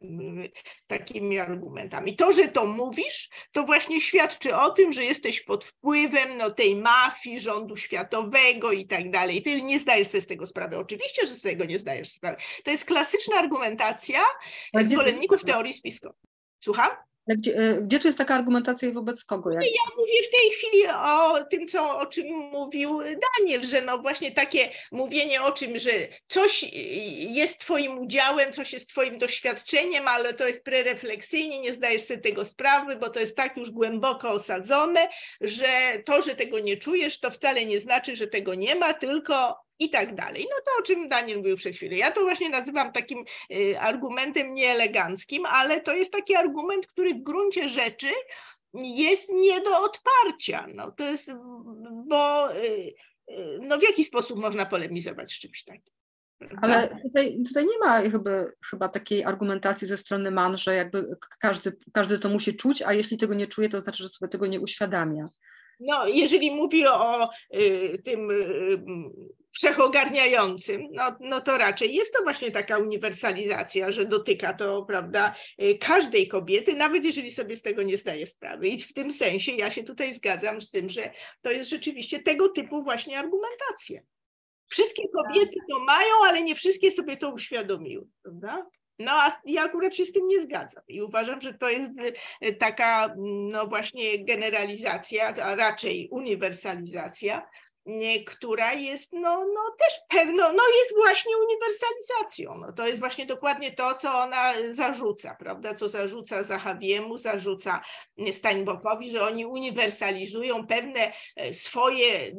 takimi argumentami. To, że to mówisz, to właśnie świadczy o tym, że jesteś pod wpływem no, tej mafii, rządu światowego i tak dalej. Ty nie zdajesz sobie z tego sprawy. Oczywiście, że z tego nie zdajesz sprawy. To jest klasyczna argumentacja zwolenników teorii spiskowych. Słucham? Gdzie, gdzie tu jest taka argumentacja wobec kogo? Jak? Ja mówię w tej chwili o tym, co, o czym mówił Daniel, że no właśnie takie mówienie o czym, że coś jest twoim udziałem, coś jest twoim doświadczeniem, ale to jest prerefleksyjnie, nie zdajesz sobie tego sprawy, bo to jest tak już głęboko osadzone, że to, że tego nie czujesz, to wcale nie znaczy, że tego nie ma, tylko i tak dalej. No to, o czym Daniel mówił przed chwilą. Ja to właśnie nazywam takim y, argumentem nieeleganckim, ale to jest taki argument, który w gruncie rzeczy jest nie do odparcia. No to jest, bo y, y, no w jaki sposób można polemizować z czymś takim? Ale tutaj, tutaj nie ma chyba, chyba takiej argumentacji ze strony Mann, że jakby każdy, każdy to musi czuć, a jeśli tego nie czuje, to znaczy, że sobie tego nie uświadamia. No, jeżeli mówi o y, tym y, wszechogarniającym, no, no to raczej jest to właśnie taka uniwersalizacja, że dotyka to, prawda, y, każdej kobiety, nawet jeżeli sobie z tego nie zdaje sprawy. I w tym sensie ja się tutaj zgadzam z tym, że to jest rzeczywiście tego typu właśnie argumentacja. Wszystkie kobiety to mają, ale nie wszystkie sobie to uświadomiły, prawda? No a ja akurat się z tym nie zgadzam i uważam, że to jest taka no właśnie generalizacja, a raczej uniwersalizacja, która jest no, no też pewno, no jest właśnie uniwersalizacją. No to jest właśnie dokładnie to, co ona zarzuca, prawda, co zarzuca Zahawiemu, zarzuca Steinbockowi, że oni uniwersalizują pewne swoje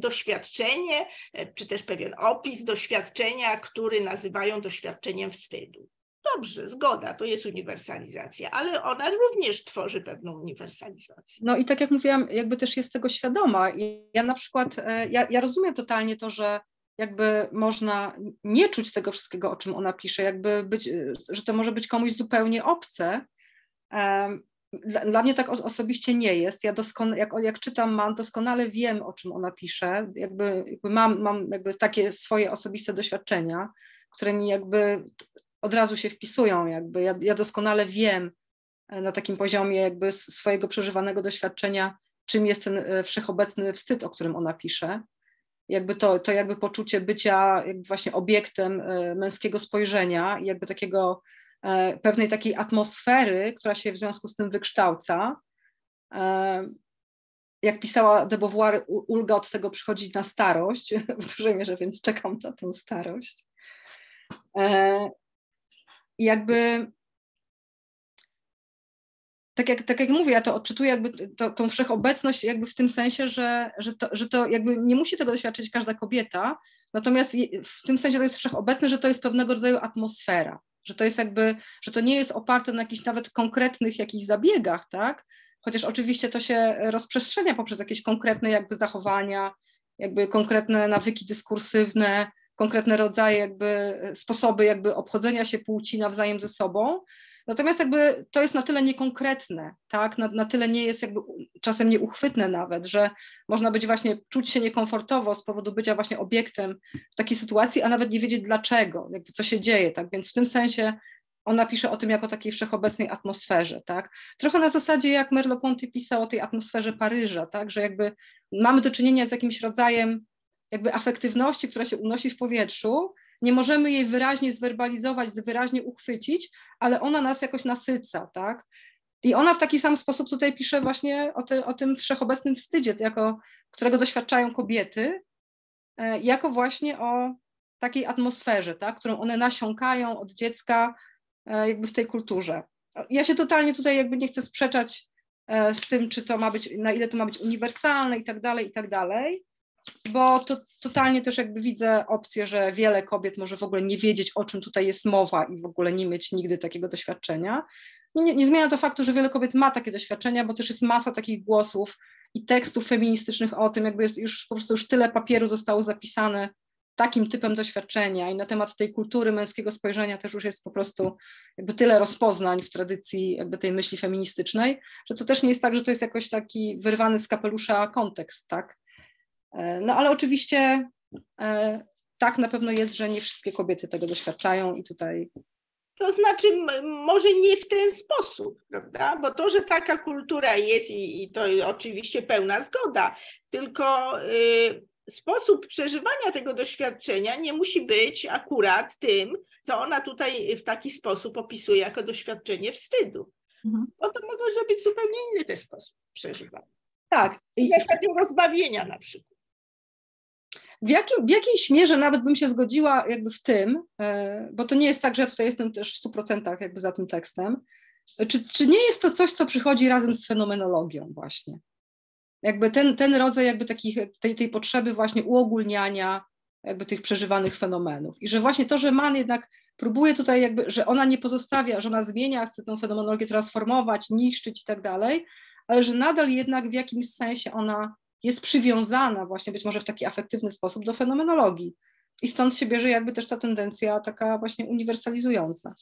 doświadczenie, czy też pewien opis doświadczenia, który nazywają doświadczeniem wstydu. To dobrze, zgoda, to jest uniwersalizacja, ale ona również tworzy pewną uniwersalizację. No i tak jak mówiłam, jakby też jest tego świadoma. I ja na przykład, ja, ja rozumiem totalnie to, że jakby można nie czuć tego wszystkiego, o czym ona pisze, jakby być, że to może być komuś zupełnie obce. Dla, dla mnie tak osobiście nie jest. Ja doskonale, jak, jak czytam Man, doskonale wiem, o czym ona pisze. Jakby, jakby mam, mam jakby takie swoje osobiste doświadczenia, które mi jakby od razu się wpisują. Jakby ja, ja doskonale wiem na takim poziomie jakby swojego przeżywanego doświadczenia, czym jest ten wszechobecny wstyd, o którym ona pisze. Jakby to, to jakby poczucie bycia jakby właśnie obiektem męskiego spojrzenia i jakby takiego pewnej takiej atmosfery, która się w związku z tym wykształca. Jak pisała de Beauvoir, ulga od tego przychodzi na starość, w dużej mierze, więc czekam na tę starość. I jakby tak jak, tak jak mówię, ja to odczytuję jakby to, tą wszechobecność jakby w tym sensie, że, że, to, że to jakby nie musi tego doświadczyć każda kobieta, natomiast w tym sensie to jest wszechobecne, że to jest pewnego rodzaju atmosfera, że to jest jakby, że to nie jest oparte na jakichś nawet konkretnych jakichś zabiegach, tak? Chociaż oczywiście to się rozprzestrzenia poprzez jakieś konkretne jakby zachowania, jakby konkretne nawyki dyskursywne, konkretne rodzaje jakby sposoby jakby obchodzenia się płci nawzajem ze sobą. Natomiast jakby to jest na tyle niekonkretne, tak? na, na tyle nie jest jakby czasem nieuchwytne nawet, że można być właśnie, czuć się niekomfortowo z powodu bycia właśnie obiektem w takiej sytuacji, a nawet nie wiedzieć dlaczego, jakby co się dzieje, tak? Więc w tym sensie ona pisze o tym jako takiej wszechobecnej atmosferze, tak? Trochę na zasadzie jak Merleau-Ponty pisał o tej atmosferze Paryża, tak? Że jakby mamy do czynienia z jakimś rodzajem jakby afektywności, która się unosi w powietrzu, nie możemy jej wyraźnie zwerbalizować, wyraźnie uchwycić, ale ona nas jakoś nasyca, tak? I ona w taki sam sposób tutaj pisze właśnie o, te, o tym wszechobecnym wstydzie, jako, którego doświadczają kobiety, e, jako właśnie o takiej atmosferze, tak? Którą one nasiąkają od dziecka e, jakby w tej kulturze. Ja się totalnie tutaj jakby nie chcę sprzeczać e, z tym, czy to ma być, na ile to ma być uniwersalne i tak dalej, i tak dalej, bo to totalnie też jakby widzę opcję, że wiele kobiet może w ogóle nie wiedzieć, o czym tutaj jest mowa i w ogóle nie mieć nigdy takiego doświadczenia. Nie, nie zmienia to faktu, że wiele kobiet ma takie doświadczenia, bo też jest masa takich głosów i tekstów feministycznych o tym, jakby jest już po prostu już tyle papieru zostało zapisane takim typem doświadczenia i na temat tej kultury męskiego spojrzenia też już jest po prostu jakby tyle rozpoznań w tradycji jakby tej myśli feministycznej, że to też nie jest tak, że to jest jakoś taki wyrwany z kapelusza kontekst, tak? No ale oczywiście e, tak na pewno jest, że nie wszystkie kobiety tego doświadczają i tutaj... To znaczy może nie w ten sposób, prawda? Bo to, że taka kultura jest i, i to oczywiście pełna zgoda, tylko y, sposób przeżywania tego doświadczenia nie musi być akurat tym, co ona tutaj w taki sposób opisuje jako doświadczenie wstydu. Mhm. Bo to może być zupełnie inny ten sposób przeżywania. Tak. I jest takiego rozbawienia na przykład. W, jakim, w jakiejś mierze nawet bym się zgodziła jakby w tym, bo to nie jest tak, że ja tutaj jestem też w stu procentach jakby za tym tekstem, czy, czy nie jest to coś, co przychodzi razem z fenomenologią właśnie? Jakby ten, ten rodzaj jakby takich, tej, tej potrzeby właśnie uogólniania jakby tych przeżywanych fenomenów i że właśnie to, że Man jednak próbuje tutaj jakby, że ona nie pozostawia, że ona zmienia, chce tę fenomenologię transformować, niszczyć i tak dalej, ale że nadal jednak w jakimś sensie ona jest przywiązana właśnie być może w taki afektywny sposób do fenomenologii. I stąd się bierze jakby też ta tendencja taka właśnie uniwersalizująca.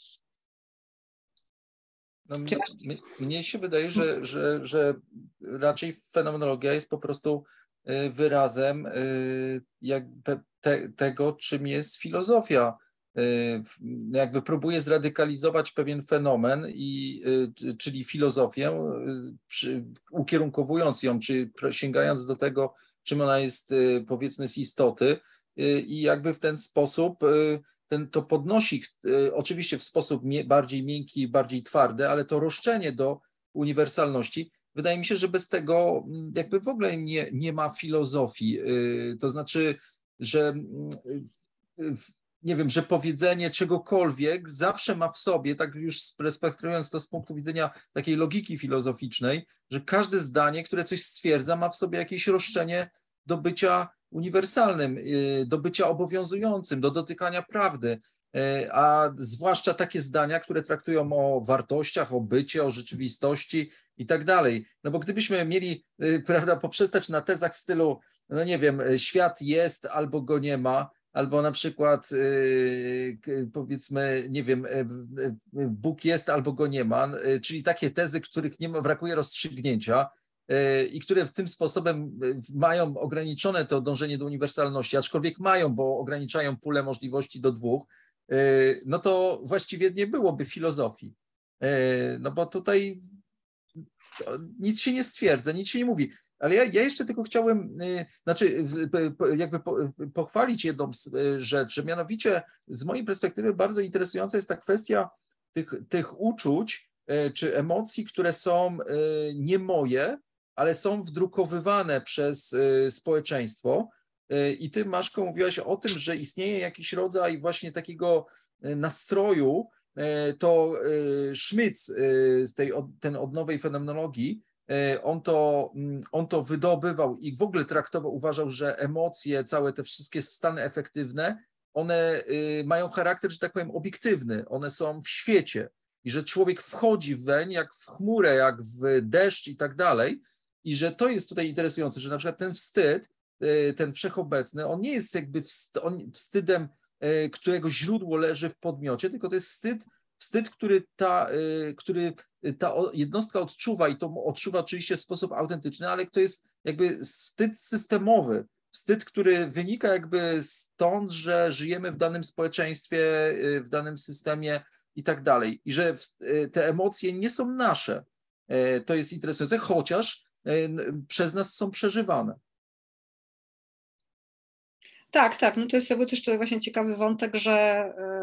No, mnie, mnie się wydaje, że, że, że raczej fenomenologia jest po prostu wyrazem jak te, tego, czym jest filozofia. Jakby próbuje zradykalizować pewien fenomen, i, czyli filozofię, ukierunkowując ją, czy sięgając do tego, czym ona jest, powiedzmy, z istoty, i jakby w ten sposób ten, to podnosi, oczywiście w sposób bardziej miękki, bardziej twardy, ale to roszczenie do uniwersalności, wydaje mi się, że bez tego jakby w ogóle nie, nie ma filozofii. To znaczy, że nie wiem, że powiedzenie czegokolwiek zawsze ma w sobie, tak już respektując to z punktu widzenia takiej logiki filozoficznej, że każde zdanie, które coś stwierdza, ma w sobie jakieś roszczenie do bycia uniwersalnym, do bycia obowiązującym, do dotykania prawdy. a zwłaszcza takie zdania, które traktują o wartościach, o bycie, o rzeczywistości i tak dalej. No bo gdybyśmy mieli, prawda, poprzestać na tezach w stylu, no nie wiem, świat jest albo go nie ma, albo na przykład powiedzmy, nie wiem, Bóg jest albo go nie ma, czyli takie tezy, których nie ma, brakuje rozstrzygnięcia i które w tym sposobem mają ograniczone to dążenie do uniwersalności, aczkolwiek mają, bo ograniczają pulę możliwości do dwóch, no to właściwie nie byłoby filozofii. No bo tutaj nic się nie stwierdza, nic się nie mówi. Ale ja, ja jeszcze tylko chciałem, znaczy jakby pochwalić jedną rzecz, że mianowicie z mojej perspektywy bardzo interesująca jest ta kwestia tych, tych uczuć czy emocji, które są nie moje, ale są wdrukowywane przez społeczeństwo. I ty, Maszko, mówiłaś o tym, że istnieje jakiś rodzaj właśnie takiego nastroju, to Schmitz, tej, ten od nowej fenomenologii, on to, on to wydobywał i w ogóle traktował, uważał, że emocje, całe te wszystkie stany efektywne, one mają charakter, że tak powiem, obiektywny, one są w świecie i że człowiek wchodzi weń jak w chmurę, jak w deszcz i tak dalej i że to jest tutaj interesujące, że na przykład ten wstyd, ten wszechobecny, on nie jest jakby wstydem, którego źródło leży w podmiocie, tylko to jest wstyd, wstyd, który ta, który ta jednostka odczuwa i to odczuwa oczywiście w sposób autentyczny, ale to jest jakby wstyd systemowy, wstyd, który wynika jakby stąd, że żyjemy w danym społeczeństwie, w danym systemie i tak dalej. I że te emocje nie są nasze. To jest interesujące, chociaż przez nas są przeżywane. Tak, tak, no to jest jakby też właśnie ciekawy wątek, że,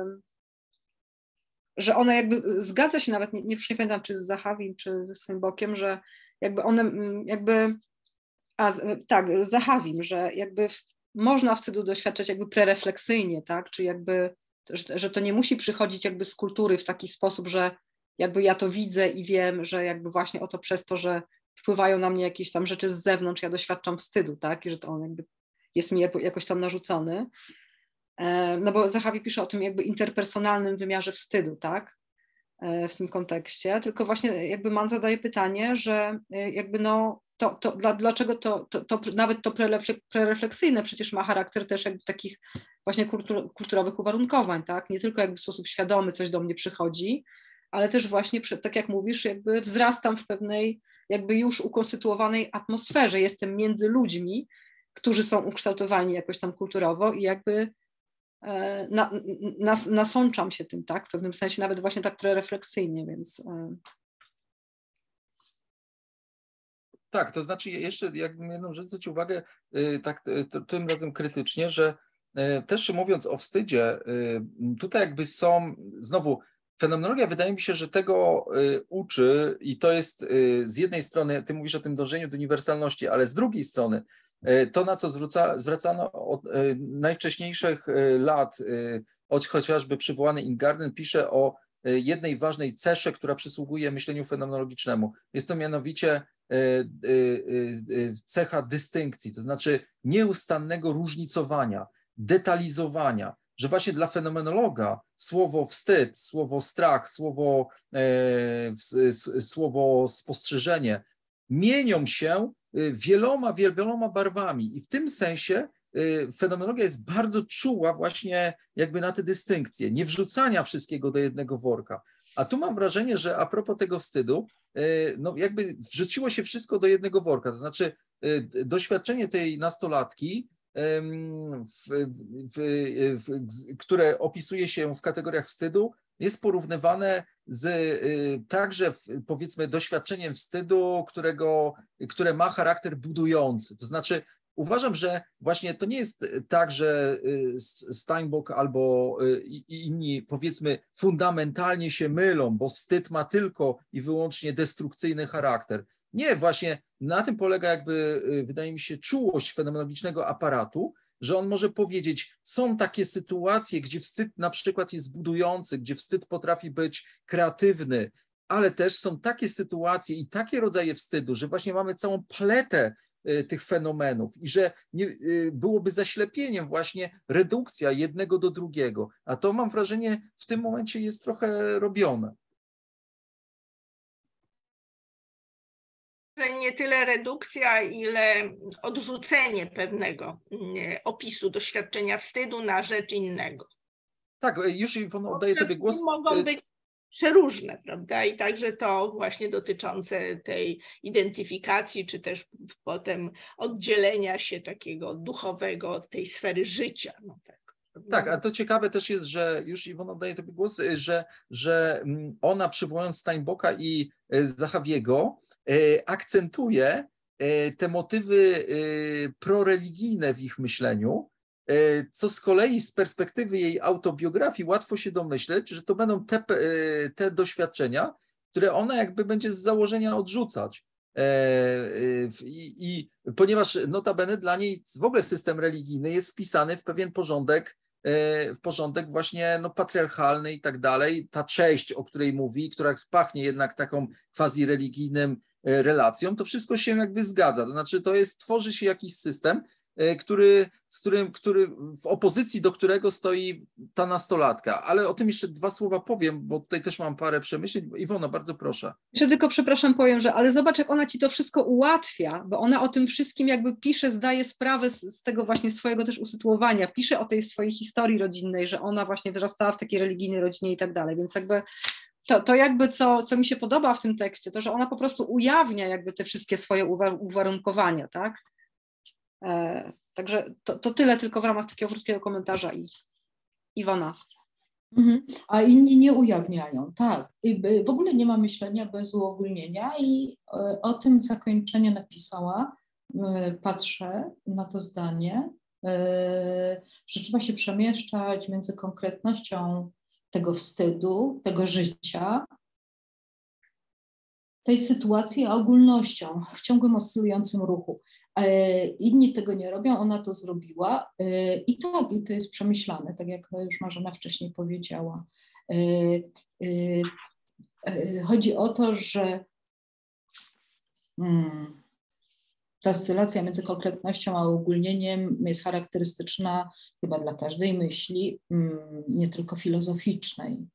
że one jakby, zgadza się nawet, nie, nie pamiętam czy z Zahavim, czy ze Steinbockiem, że jakby one jakby, a tak, z Zahavim, że jakby w, można wstydu doświadczać jakby prerefleksyjnie, tak, czy jakby, że, że to nie musi przychodzić jakby z kultury w taki sposób, że jakby ja to widzę i wiem, że jakby właśnie oto przez to, że wpływają na mnie jakieś tam rzeczy z zewnątrz, ja doświadczam wstydu, tak, i że to on jakby jest mi jakoś tam narzucony, no bo Zahavi pisze o tym jakby interpersonalnym wymiarze wstydu, tak, w tym kontekście, tylko właśnie jakby Mann zadaje pytanie, że jakby no, to, to dlaczego to, to, to nawet to prerefleksyjne przecież ma charakter też jakby takich właśnie kultur, kulturowych uwarunkowań, tak, nie tylko jakby w sposób świadomy coś do mnie przychodzi, ale też właśnie, tak jak mówisz, jakby wzrastam w pewnej jakby już ukonstytuowanej atmosferze, jestem między ludźmi, którzy są ukształtowani jakoś tam kulturowo i jakby na, nas, nasączam się tym, tak, w pewnym sensie nawet właśnie tak prerefleksyjnie, więc... Tak, to znaczy jeszcze jakbym jedną rzecz zwrócił uwagę, tak to, tym razem krytycznie, że też mówiąc o wstydzie, tutaj jakby są, znowu fenomenologia wydaje mi się, że tego uczy i to jest z jednej strony, ty mówisz o tym dążeniu do uniwersalności, ale z drugiej strony to, na co zwróca, zwracano od najwcześniejszych lat, od chociażby przywołany Ingarden pisze o jednej ważnej cesze, która przysługuje myśleniu fenomenologicznemu. Jest to mianowicie cecha dystynkcji, to znaczy nieustannego różnicowania, detalizowania, że właśnie dla fenomenologa słowo wstyd, słowo strach, słowo, słowo spostrzeżenie mienią się wieloma, wieloma barwami i w tym sensie fenomenologia jest bardzo czuła właśnie jakby na te dystynkcje, nie wrzucania wszystkiego do jednego worka. A tu mam wrażenie, że a propos tego wstydu, no jakby wrzuciło się wszystko do jednego worka, to znaczy doświadczenie tej nastolatki, w, w, w, które opisuje się w kategoriach wstydu, jest porównywane z także powiedzmy doświadczeniem wstydu, którego, które ma charakter budujący. To znaczy uważam, że właśnie to nie jest tak, że Steinbock albo inni powiedzmy fundamentalnie się mylą, bo wstyd ma tylko i wyłącznie destrukcyjny charakter. Nie, właśnie na tym polega jakby, wydaje mi się, czułość fenomenologicznego aparatu, że on może powiedzieć, są takie sytuacje, gdzie wstyd na przykład jest budujący, gdzie wstyd potrafi być kreatywny, ale też są takie sytuacje i takie rodzaje wstydu, że właśnie mamy całą paletę tych fenomenów i że nie, byłoby zaślepieniem właśnie redukcja jednego do drugiego, a to mam wrażenie w tym momencie jest trochę robione. Nie tyle redukcja, ile odrzucenie pewnego opisu doświadczenia wstydu na rzecz innego. Tak, już Iwona, oddaję Tobie głos. Mogą być przeróżne, prawda? I także to właśnie dotyczące tej identyfikacji, czy też potem oddzielenia się takiego duchowego od tej sfery życia. No tak. Tak, a to ciekawe też jest, że już Iwona oddaję Tobie głos, że, że ona przywołując Steinbocka i Zahawiego akcentuje te motywy proreligijne w ich myśleniu, co z kolei z perspektywy jej autobiografii łatwo się domyśleć, że to będą te, te doświadczenia, które ona jakby będzie z założenia odrzucać. I, i ponieważ notabene dla niej w ogóle system religijny jest wpisany w pewien porządek, w porządek właśnie no, patriarchalny i tak dalej. Ta cześć, o której mówi, która pachnie jednak taką quasi-religijnym relacją, to wszystko się jakby zgadza. To znaczy to jest, tworzy się jakiś system, który, z którym, który, w opozycji do którego stoi ta nastolatka. Ale o tym jeszcze dwa słowa powiem, bo tutaj też mam parę przemyśleń. Iwona, bardzo proszę. Jeszcze tylko, przepraszam, powiem, że ale zobacz, jak ona ci to wszystko ułatwia, bo ona o tym wszystkim jakby pisze, zdaje sprawę z, z tego właśnie swojego też usytuowania, pisze o tej swojej historii rodzinnej, że ona właśnie wzrastała w takiej religijnej rodzinie i tak dalej, więc jakby to, to jakby co, co mi się podoba w tym tekście, to że ona po prostu ujawnia jakby te wszystkie swoje uwarunkowania, tak? E, także to, to tyle tylko w ramach takiego krótkiego komentarza i Iwona. Mhm. A inni nie ujawniają, tak. I w ogóle nie ma myślenia bez uogólnienia i e, o tym zakończenie napisała, e, patrzę na to zdanie, e, że trzeba się przemieszczać między konkretnością tego wstydu, tego życia, tej sytuacji, a ogólnością w ciągłym oscylującym ruchu. Inni tego nie robią, ona to zrobiła i tak, i to jest przemyślane, tak jak już Marzena wcześniej powiedziała. Chodzi o to, że ta oscylacja między konkretnością a uogólnieniem jest charakterystyczna chyba dla każdej myśli, nie tylko filozoficznej.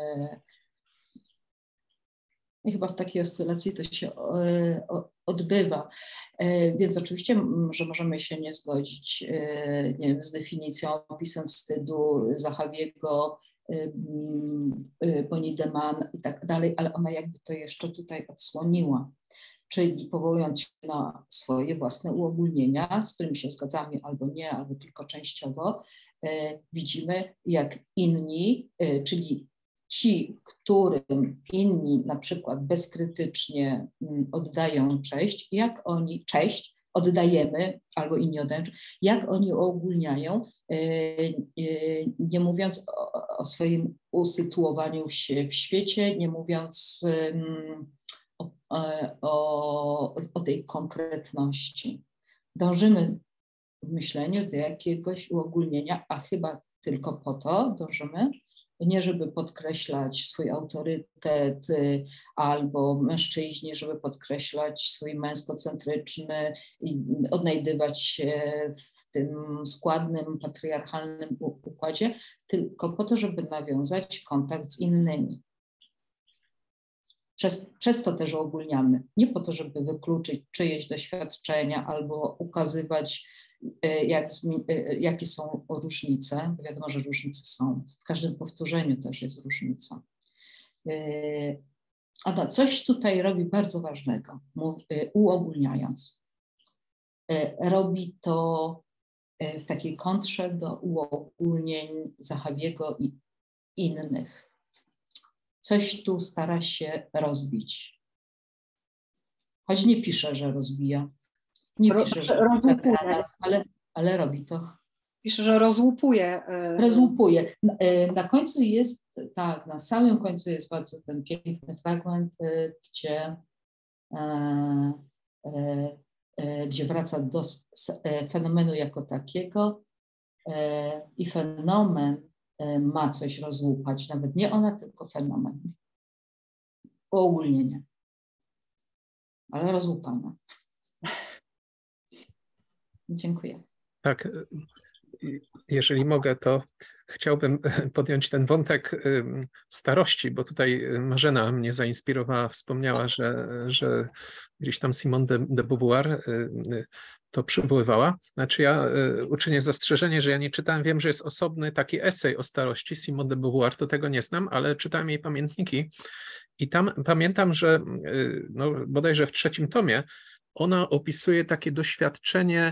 I chyba w takiej oscylacji to się odbywa. Więc oczywiście, że możemy się nie zgodzić nie wiem, z definicją, opisem wstydu Zahawiego, Bonnie Deman i tak dalej, ale ona jakby to jeszcze tutaj odsłoniła. Czyli powołując się na swoje własne uogólnienia, z którymi się zgadzamy albo nie, albo tylko częściowo, widzimy jak inni, czyli ci, którym inni na przykład bezkrytycznie oddają cześć, jak oni, cześć, oddajemy, albo inni oddają, jak oni uogólniają, nie mówiąc o, o swoim usytuowaniu się w świecie, nie mówiąc o, o, o tej konkretności. Dążymy w myśleniu do jakiegoś uogólnienia, a chyba tylko po to dążymy, nie żeby podkreślać swój autorytet, albo mężczyźni, żeby podkreślać swój męskocentryczny i odnajdywać się w tym składnym, patriarchalnym układzie, tylko po to, żeby nawiązać kontakt z innymi. Przez, przez to też ogólniamy. Nie po to, żeby wykluczyć czyjeś doświadczenia albo ukazywać, Jak, jakie są różnice. Wiadomo, że różnice są. W każdym powtórzeniu też jest różnica. Ada coś tutaj robi bardzo ważnego, uogólniając. Robi to w takiej kontrze do uogólnień Zahawiego i innych. Coś tu stara się rozbić. Choć nie pisze, że rozbija. Nie pisze, że granat, ale, ale robi to. Pisze, że rozłupuje. Rozłupuje. Na końcu jest, tak, na samym końcu jest bardzo ten piękny fragment, gdzie, gdzie wraca do fenomenu jako takiego i fenomen ma coś rozłupać. Nawet nie ona, tylko fenomen. Uogólnienie. Ale rozłupane. Dziękuję. Tak, jeżeli mogę, to chciałbym podjąć ten wątek starości, bo tutaj Marzena mnie zainspirowała, wspomniała, że, że gdzieś tam Simone de, de Beauvoir to przywoływała. Znaczy ja uczynię zastrzeżenie, że ja nie czytałem, wiem, że jest osobny taki esej o starości Simone de Beauvoir, to tego nie znam, ale czytałem jej pamiętniki i tam pamiętam, że no, bodajże w trzecim tomie ona opisuje takie doświadczenie,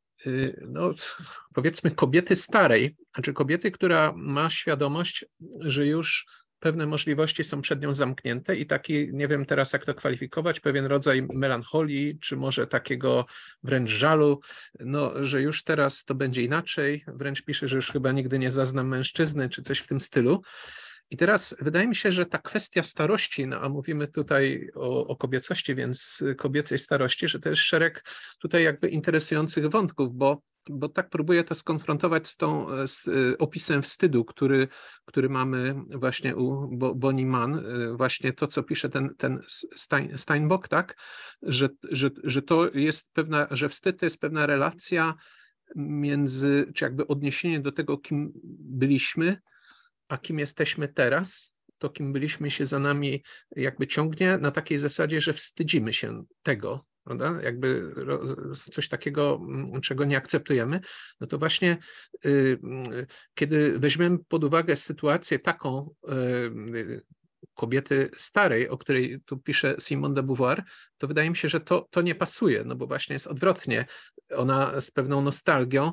no, powiedzmy kobiety starej, znaczy kobiety, która ma świadomość, że już pewne możliwości są przed nią zamknięte i taki, nie wiem teraz jak to kwalifikować, pewien rodzaj melancholii, czy może takiego wręcz żalu, no, że już teraz to będzie inaczej, wręcz pisze, że już chyba nigdy nie zaznam mężczyzny, czy coś w tym stylu. I teraz wydaje mi się, że ta kwestia starości, no a mówimy tutaj o, o kobiecości, więc kobiecej starości, że to jest szereg tutaj jakby interesujących wątków, bo, bo tak próbuję to skonfrontować z tą z opisem wstydu, który, który mamy właśnie u Bonnie Mann, właśnie to, co pisze ten, ten Stein, Steinbock, tak, że, że, że to jest pewna, że wstyd to jest pewna relacja między, czy jakby odniesienie do tego, kim byliśmy, a kim jesteśmy teraz, to kim byliśmy się za nami jakby ciągnie na takiej zasadzie, że wstydzimy się tego, prawda? Jakby coś takiego, czego nie akceptujemy, no to właśnie y, kiedy weźmiemy pod uwagę sytuację taką y, kobiety starej, o której tu pisze Simone de Beauvoir, to wydaje mi się, że to, to nie pasuje, no bo właśnie jest odwrotnie. Ona z pewną nostalgią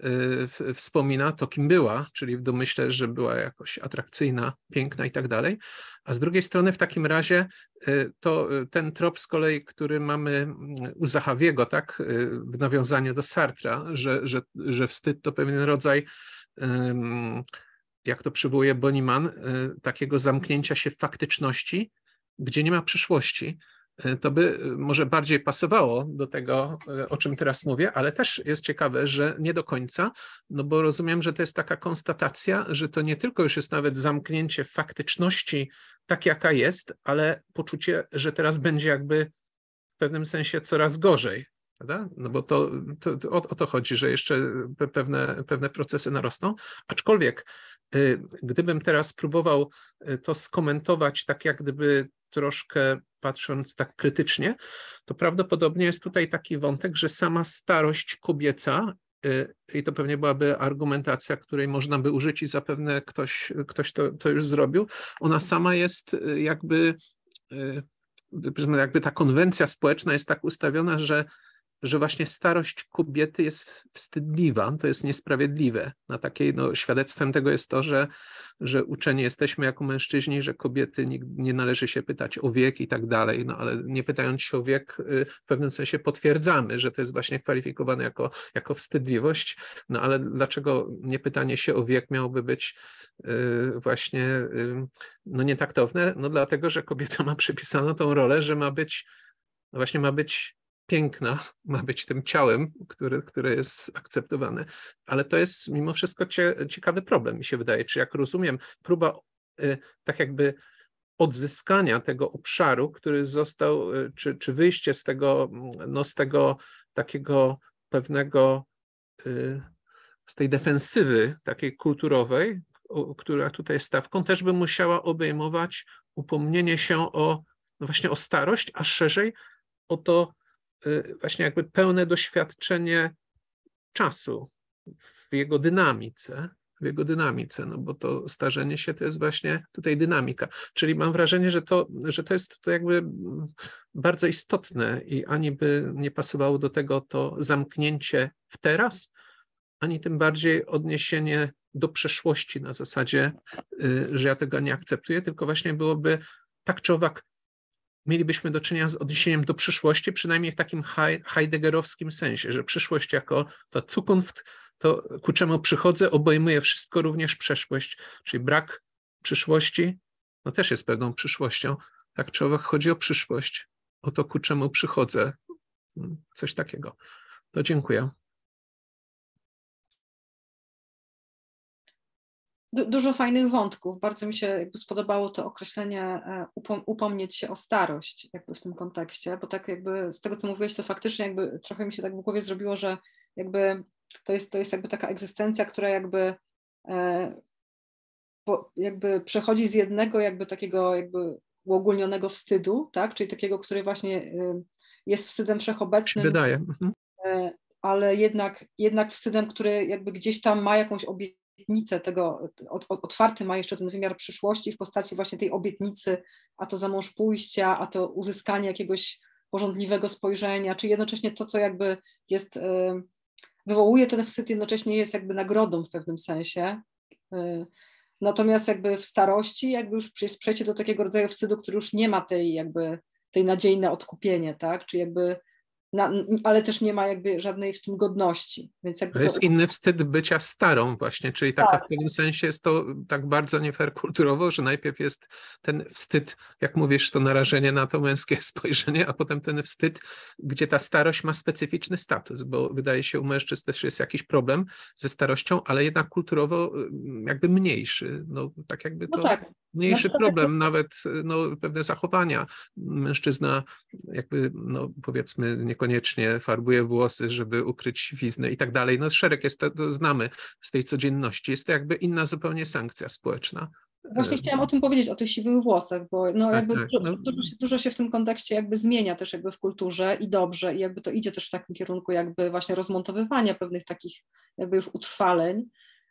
y, wspomina to, kim była, czyli w domyśle, że była jakoś atrakcyjna, piękna i tak dalej, a z drugiej strony w takim razie y, to ten trop z kolei, który mamy u Zahawiego, tak, y, w nawiązaniu do Sartra, że, że, że wstyd to pewien rodzaj y, jak to przywołuje Bonnie Mann, takiego zamknięcia się w faktyczności, gdzie nie ma przyszłości. To by może bardziej pasowało do tego, o czym teraz mówię, ale też jest ciekawe, że nie do końca, no bo rozumiem, że to jest taka konstatacja, że to nie tylko już jest nawet zamknięcie w faktyczności tak, jaka jest, ale poczucie, że teraz będzie jakby w pewnym sensie coraz gorzej. Prawda? No bo to, to, to o, o to chodzi, że jeszcze pewne, pewne procesy narosną, aczkolwiek y, gdybym teraz próbował to skomentować tak jak gdyby troszkę patrząc tak krytycznie, to prawdopodobnie jest tutaj taki wątek, że sama starość kobieca, y, i to pewnie byłaby argumentacja, której można by użyć i zapewne ktoś, ktoś to, to już zrobił, ona sama jest jakby, y, jakby ta konwencja społeczna jest tak ustawiona, że że właśnie starość kobiety jest wstydliwa, to jest niesprawiedliwe. Na takiej, no, świadectwem tego jest to, że, że uczeni jesteśmy jako mężczyźni, że kobiety nie, nie należy się pytać o wiek i tak dalej, no ale nie pytając się o wiek, w pewnym sensie potwierdzamy, że to jest właśnie kwalifikowane jako, jako wstydliwość, no ale dlaczego nie pytanie się o wiek miałoby być właśnie no, nietaktowne? No dlatego, że kobieta ma przypisaną tą rolę, że ma być, no właśnie ma być piękna, ma być tym ciałem, które, które jest akceptowane. Ale to jest mimo wszystko cie, ciekawy problem, mi się wydaje. Czy jak rozumiem, próba y, tak jakby odzyskania tego obszaru, który został, y, czy, czy wyjście z tego, no z tego takiego pewnego, y, z tej defensywy takiej kulturowej, o, która tutaj jest stawką, też by musiała obejmować upomnienie się o, no właśnie o starość, a szerzej o to, właśnie jakby pełne doświadczenie czasu w jego dynamice, w jego dynamice, no bo to starzenie się to jest właśnie tutaj dynamika. Czyli mam wrażenie, że to, że to jest to jakby bardzo istotne i ani by nie pasowało do tego to zamknięcie w teraz, ani tym bardziej odniesienie do przeszłości na zasadzie, że ja tego nie akceptuję, tylko właśnie byłoby tak czy owak mielibyśmy do czynienia z odniesieniem do przyszłości, przynajmniej w takim heideggerowskim sensie, że przyszłość jako to Zukunft, to ku czemu przychodzę, obejmuje wszystko, również przeszłość, czyli brak przyszłości, no też jest pewną przyszłością. Tak czy owak chodzi o przyszłość, o to, ku czemu przychodzę, coś takiego. To dziękuję. Dużo fajnych wątków. Bardzo mi się jakby spodobało to określenie upom upomnieć się o starość jakby w tym kontekście, bo tak jakby z tego, co mówiłeś, to faktycznie jakby trochę mi się tak w głowie zrobiło, że jakby to jest, to jest jakby taka egzystencja, która jakby, e, po, jakby przechodzi z jednego jakby takiego jakby uogólnionego wstydu, tak, czyli takiego, który właśnie y, jest wstydem wszechobecnym, wydaje. Mhm. e, ale jednak, jednak wstydem, który jakby gdzieś tam ma jakąś obietnicę tego, od, od, otwarty ma jeszcze ten wymiar przyszłości w postaci właśnie tej obietnicy, a to za mąż pójścia, a to uzyskanie jakiegoś porządliwego spojrzenia, czy jednocześnie to, co jakby jest, y, wywołuje ten wstyd, jednocześnie jest jakby nagrodą w pewnym sensie. Y, natomiast jakby w starości jakby już jest przejście do takiego rodzaju wstydu, który już nie ma tej jakby tej nadziei na odkupienie, tak, czy jakby Na, ale też nie ma jakby żadnej w tym godności. Więc jakby to jest to... inny wstyd bycia starą właśnie, czyli taka tak. W pewnym sensie jest to tak bardzo nie fair kulturowo, że najpierw jest ten wstyd, jak mówisz, to narażenie na to męskie spojrzenie, a potem ten wstyd, gdzie ta starość ma specyficzny status, bo wydaje się u mężczyzn też jest jakiś problem ze starością, ale jednak kulturowo jakby mniejszy, no tak jakby to... No tak. Mniejszy no, problem, nawet no, pewne zachowania. Mężczyzna jakby, no powiedzmy, niekoniecznie farbuje włosy, żeby ukryć siwiznę i tak dalej. No szereg jest, to, to znamy z tej codzienności. Jest to jakby inna zupełnie sankcja społeczna. Właśnie chciałam o tym powiedzieć, o tych siwych włosach, bo no tak, jakby tak, dużo, no. dużo, się, dużo się w tym kontekście jakby zmienia też jakby w kulturze i dobrze i jakby to idzie też w takim kierunku jakby właśnie rozmontowywania pewnych takich jakby już utrwaleń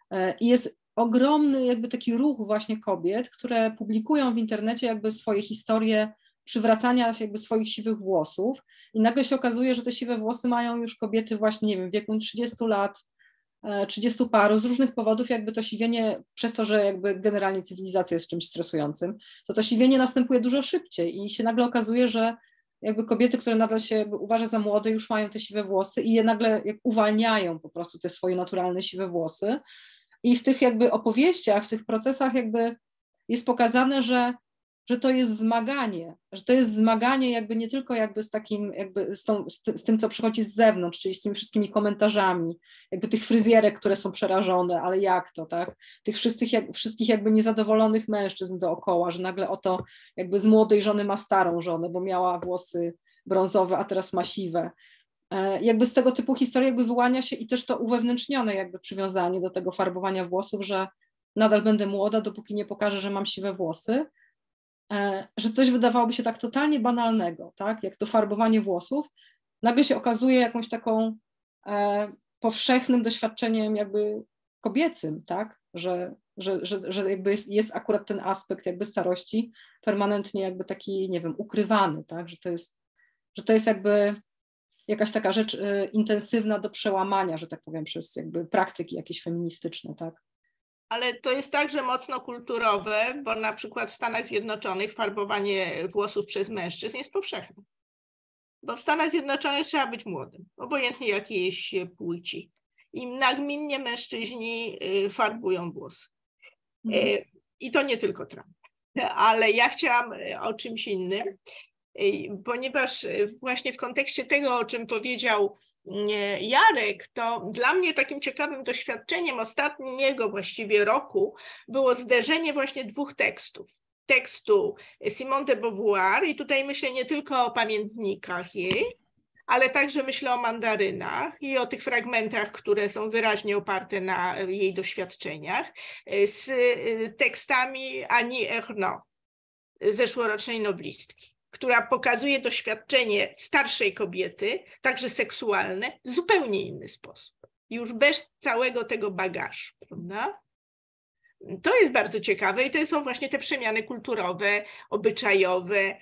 i jest ogromny jakby taki ruch właśnie kobiet, które publikują w internecie jakby swoje historie przywracania jakby swoich siwych włosów i nagle się okazuje, że te siwe włosy mają już kobiety właśnie, nie wiem, w wieku trzydziestu lat, trzydziestu paru, z różnych powodów jakby to siwienie, przez to, że jakby generalnie cywilizacja jest czymś stresującym, to to siwienie następuje dużo szybciej i się nagle okazuje, że jakby kobiety, które nadal się jakby uważa za młode, już mają te siwe włosy i je nagle jak uwalniają po prostu te swoje naturalne siwe włosy. I w tych jakby opowieściach, w tych procesach jakby jest pokazane, że, że to jest zmaganie, że to jest zmaganie jakby nie tylko jakby z takim, jakby z, tą, z, ty, z tym, co przychodzi z zewnątrz, czyli z tymi wszystkimi komentarzami, jakby tych fryzjerek, które są przerażone, ale jak to, tak? Tych wszystkich, jak, wszystkich jakby niezadowolonych mężczyzn dookoła, że nagle oto jakby z młodej żony ma starą żonę, bo miała włosy brązowe, a teraz ma siwe. Jakby z tego typu historii jakby wyłania się i też to uwewnętrznione jakby przywiązanie do tego farbowania włosów, że nadal będę młoda, dopóki nie pokażę, że mam siwe włosy, że coś wydawałoby się tak totalnie banalnego, tak, jak to farbowanie włosów, nagle się okazuje jakąś taką e, powszechnym doświadczeniem jakby kobiecym, tak, że, że, że, że jakby jest, jest akurat ten aspekt jakby starości permanentnie jakby taki, nie wiem, ukrywany, tak, że to jest, że to jest jakby jakaś taka rzecz y, intensywna do przełamania, że tak powiem, przez jakby praktyki jakieś feministyczne, tak? Ale to jest także mocno kulturowe, bo na przykład w Stanach Zjednoczonych farbowanie włosów przez mężczyzn jest powszechne. Bo w Stanach Zjednoczonych trzeba być młodym, obojętnie jakiejś płci. I nagminnie mężczyźni farbują włosy. Mhm. I to nie tylko Trump. Ale ja chciałam o czymś innym. Ponieważ właśnie w kontekście tego, o czym powiedział Jarek, to dla mnie takim ciekawym doświadczeniem ostatniego właściwie roku było zderzenie właśnie dwóch tekstów. Tekstu Simone de Beauvoir i tutaj myślę nie tylko o pamiętnikach jej, ale także myślę o mandarynach i o tych fragmentach, które są wyraźnie oparte na jej doświadczeniach, z tekstami Annie Ernaux, zeszłorocznej noblistki, która pokazuje doświadczenie starszej kobiety, także seksualne, w zupełnie inny sposób. Już bez całego tego bagażu, prawda? To jest bardzo ciekawe i to są właśnie te przemiany kulturowe, obyczajowe,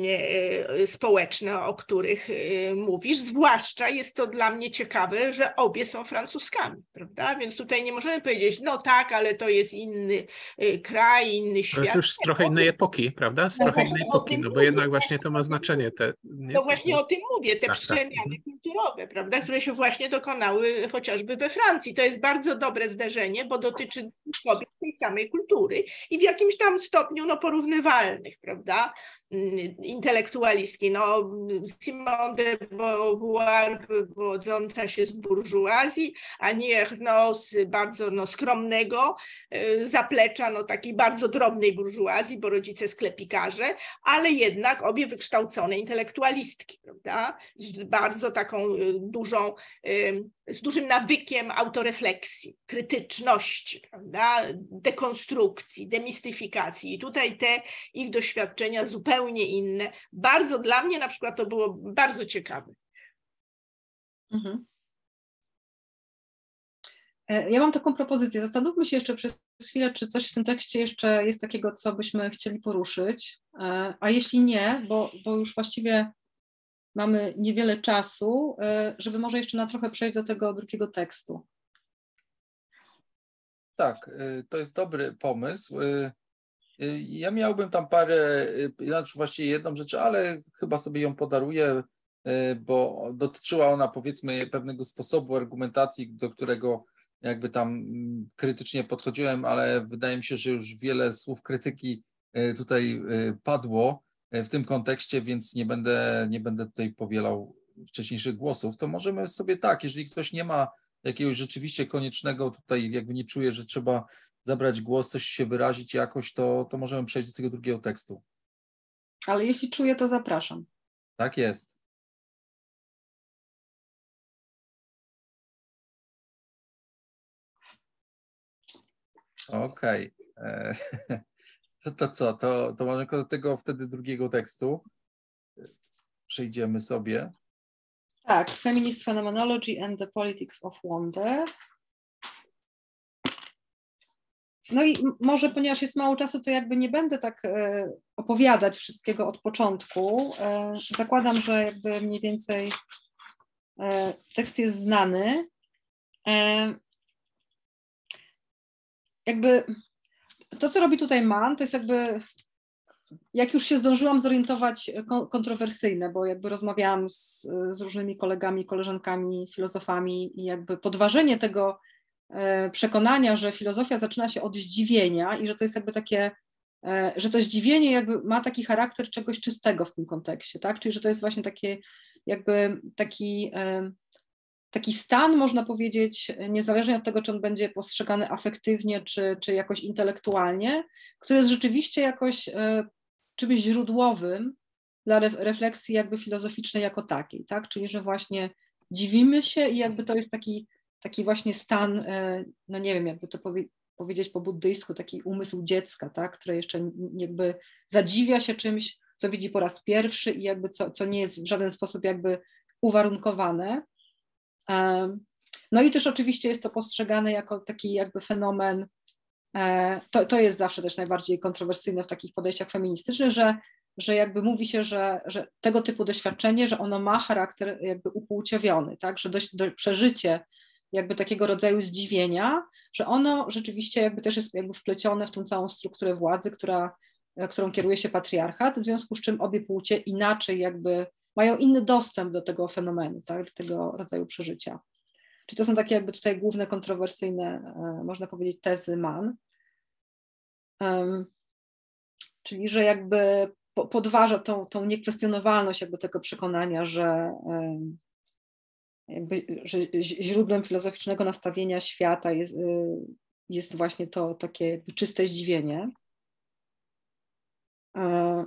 społeczne, o których mówisz. Zwłaszcza jest to dla mnie ciekawe, że obie są Francuzkami, prawda? Więc tutaj nie możemy powiedzieć, no tak, ale to jest inny kraj, inny świat. To jest już z trochę innej epoki, prawda? Z no trochę innej epoki, no bo jednak właśnie to ma znaczenie. Te, nie? No właśnie o tym mówię, te tak, przemiany tak. kulturowe, prawda, które się właśnie dokonały chociażby we Francji. To jest bardzo dobre zderzenie, bo dotyczy kobiet tej samej kultury i w jakimś tam stopniu no, porównywalnych, prawda? Intelektualistki. No, Simone de Beauvoir wywodząca się z burżuazji, Annie Ernaux z bardzo no, skromnego zaplecza, no, takiej bardzo drobnej burżuazji, bo rodzice sklepikarze, ale jednak obie wykształcone intelektualistki, prawda? Z bardzo taką dużą z dużym nawykiem autorefleksji, krytyczności, prawda? Dekonstrukcji, demistyfikacji. I tutaj te ich doświadczenia zupełnie inne. Bardzo dla mnie na przykład to było bardzo ciekawe. Mhm. Ja mam taką propozycję. Zastanówmy się jeszcze przez chwilę, czy coś w tym tekście jeszcze jest takiego, co byśmy chcieli poruszyć. A jeśli nie, bo, bo już właściwie mamy niewiele czasu, żeby może jeszcze na trochę przejść do tego drugiego tekstu. Tak, to jest dobry pomysł. Ja miałbym tam parę, znaczy właściwie jedną rzecz, ale chyba sobie ją podaruję, bo dotyczyła ona, powiedzmy, pewnego sposobu argumentacji, do którego jakby tam krytycznie podchodziłem, ale wydaje mi się, że już wiele słów krytyki tutaj padło w tym kontekście, więc nie będę, nie będę tutaj powielał wcześniejszych głosów. To możemy sobie tak, jeżeli ktoś nie ma jakiegoś rzeczywiście koniecznego, tutaj jakby nie czuje, że trzeba zabrać głos, coś się wyrazić jakoś, to, to możemy przejść do tego drugiego tekstu. Ale jeśli czuję, to zapraszam. Tak jest. Okej. Okay. To, to co? To, to może do tego wtedy drugiego tekstu przejdziemy sobie. Tak, Feminist Phenomenology and the Politics of Wonder. No i może, ponieważ jest mało czasu, to jakby nie będę tak e, opowiadać wszystkiego od początku. E, zakładam, że jakby mniej więcej e, tekst jest znany. E, jakby to, co robi tutaj Mann, to jest jakby, jak już się zdążyłam zorientować, kontrowersyjne, bo jakby rozmawiałam z, z różnymi kolegami, koleżankami, filozofami i jakby podważenie tego e, przekonania, że filozofia zaczyna się od zdziwienia i że to jest jakby takie, e, że to zdziwienie jakby ma taki charakter czegoś czystego w tym kontekście, tak? Czyli że to jest właśnie takie jakby taki e, taki stan, można powiedzieć, niezależnie od tego, czy on będzie postrzegany afektywnie, czy, czy jakoś intelektualnie, który jest rzeczywiście jakoś e, czymś źródłowym dla re, refleksji jakby filozoficznej jako takiej, tak? Czyli że właśnie dziwimy się i jakby to jest taki, taki właśnie stan, e, no nie wiem, jakby to powie, powiedzieć po buddyjsku, taki umysł dziecka, tak? Które jeszcze jakby zadziwia się czymś, co widzi po raz pierwszy i jakby co, co nie jest w żaden sposób jakby uwarunkowane. No i też oczywiście jest to postrzegane jako taki jakby fenomen, to, to jest zawsze też najbardziej kontrowersyjne w takich podejściach feministycznych, że, że jakby mówi się, że, że tego typu doświadczenie, że ono ma charakter jakby upłciowiony, tak, że do, do, przeżycie jakby takiego rodzaju zdziwienia, że ono rzeczywiście jakby też jest jakby wplecione w tą całą strukturę władzy, która, którą kieruje się patriarchat, w związku z czym obie płcie inaczej jakby mają inny dostęp do tego fenomenu, tak, do tego rodzaju przeżycia. Czyli to są takie jakby tutaj główne kontrowersyjne, można powiedzieć, tezy Mann. Um, czyli, że jakby podważa tą, tą niekwestionowalność jakby tego przekonania, że, um, jakby, że źródłem filozoficznego nastawienia świata jest, jest właśnie to takie jakby czyste zdziwienie. Um,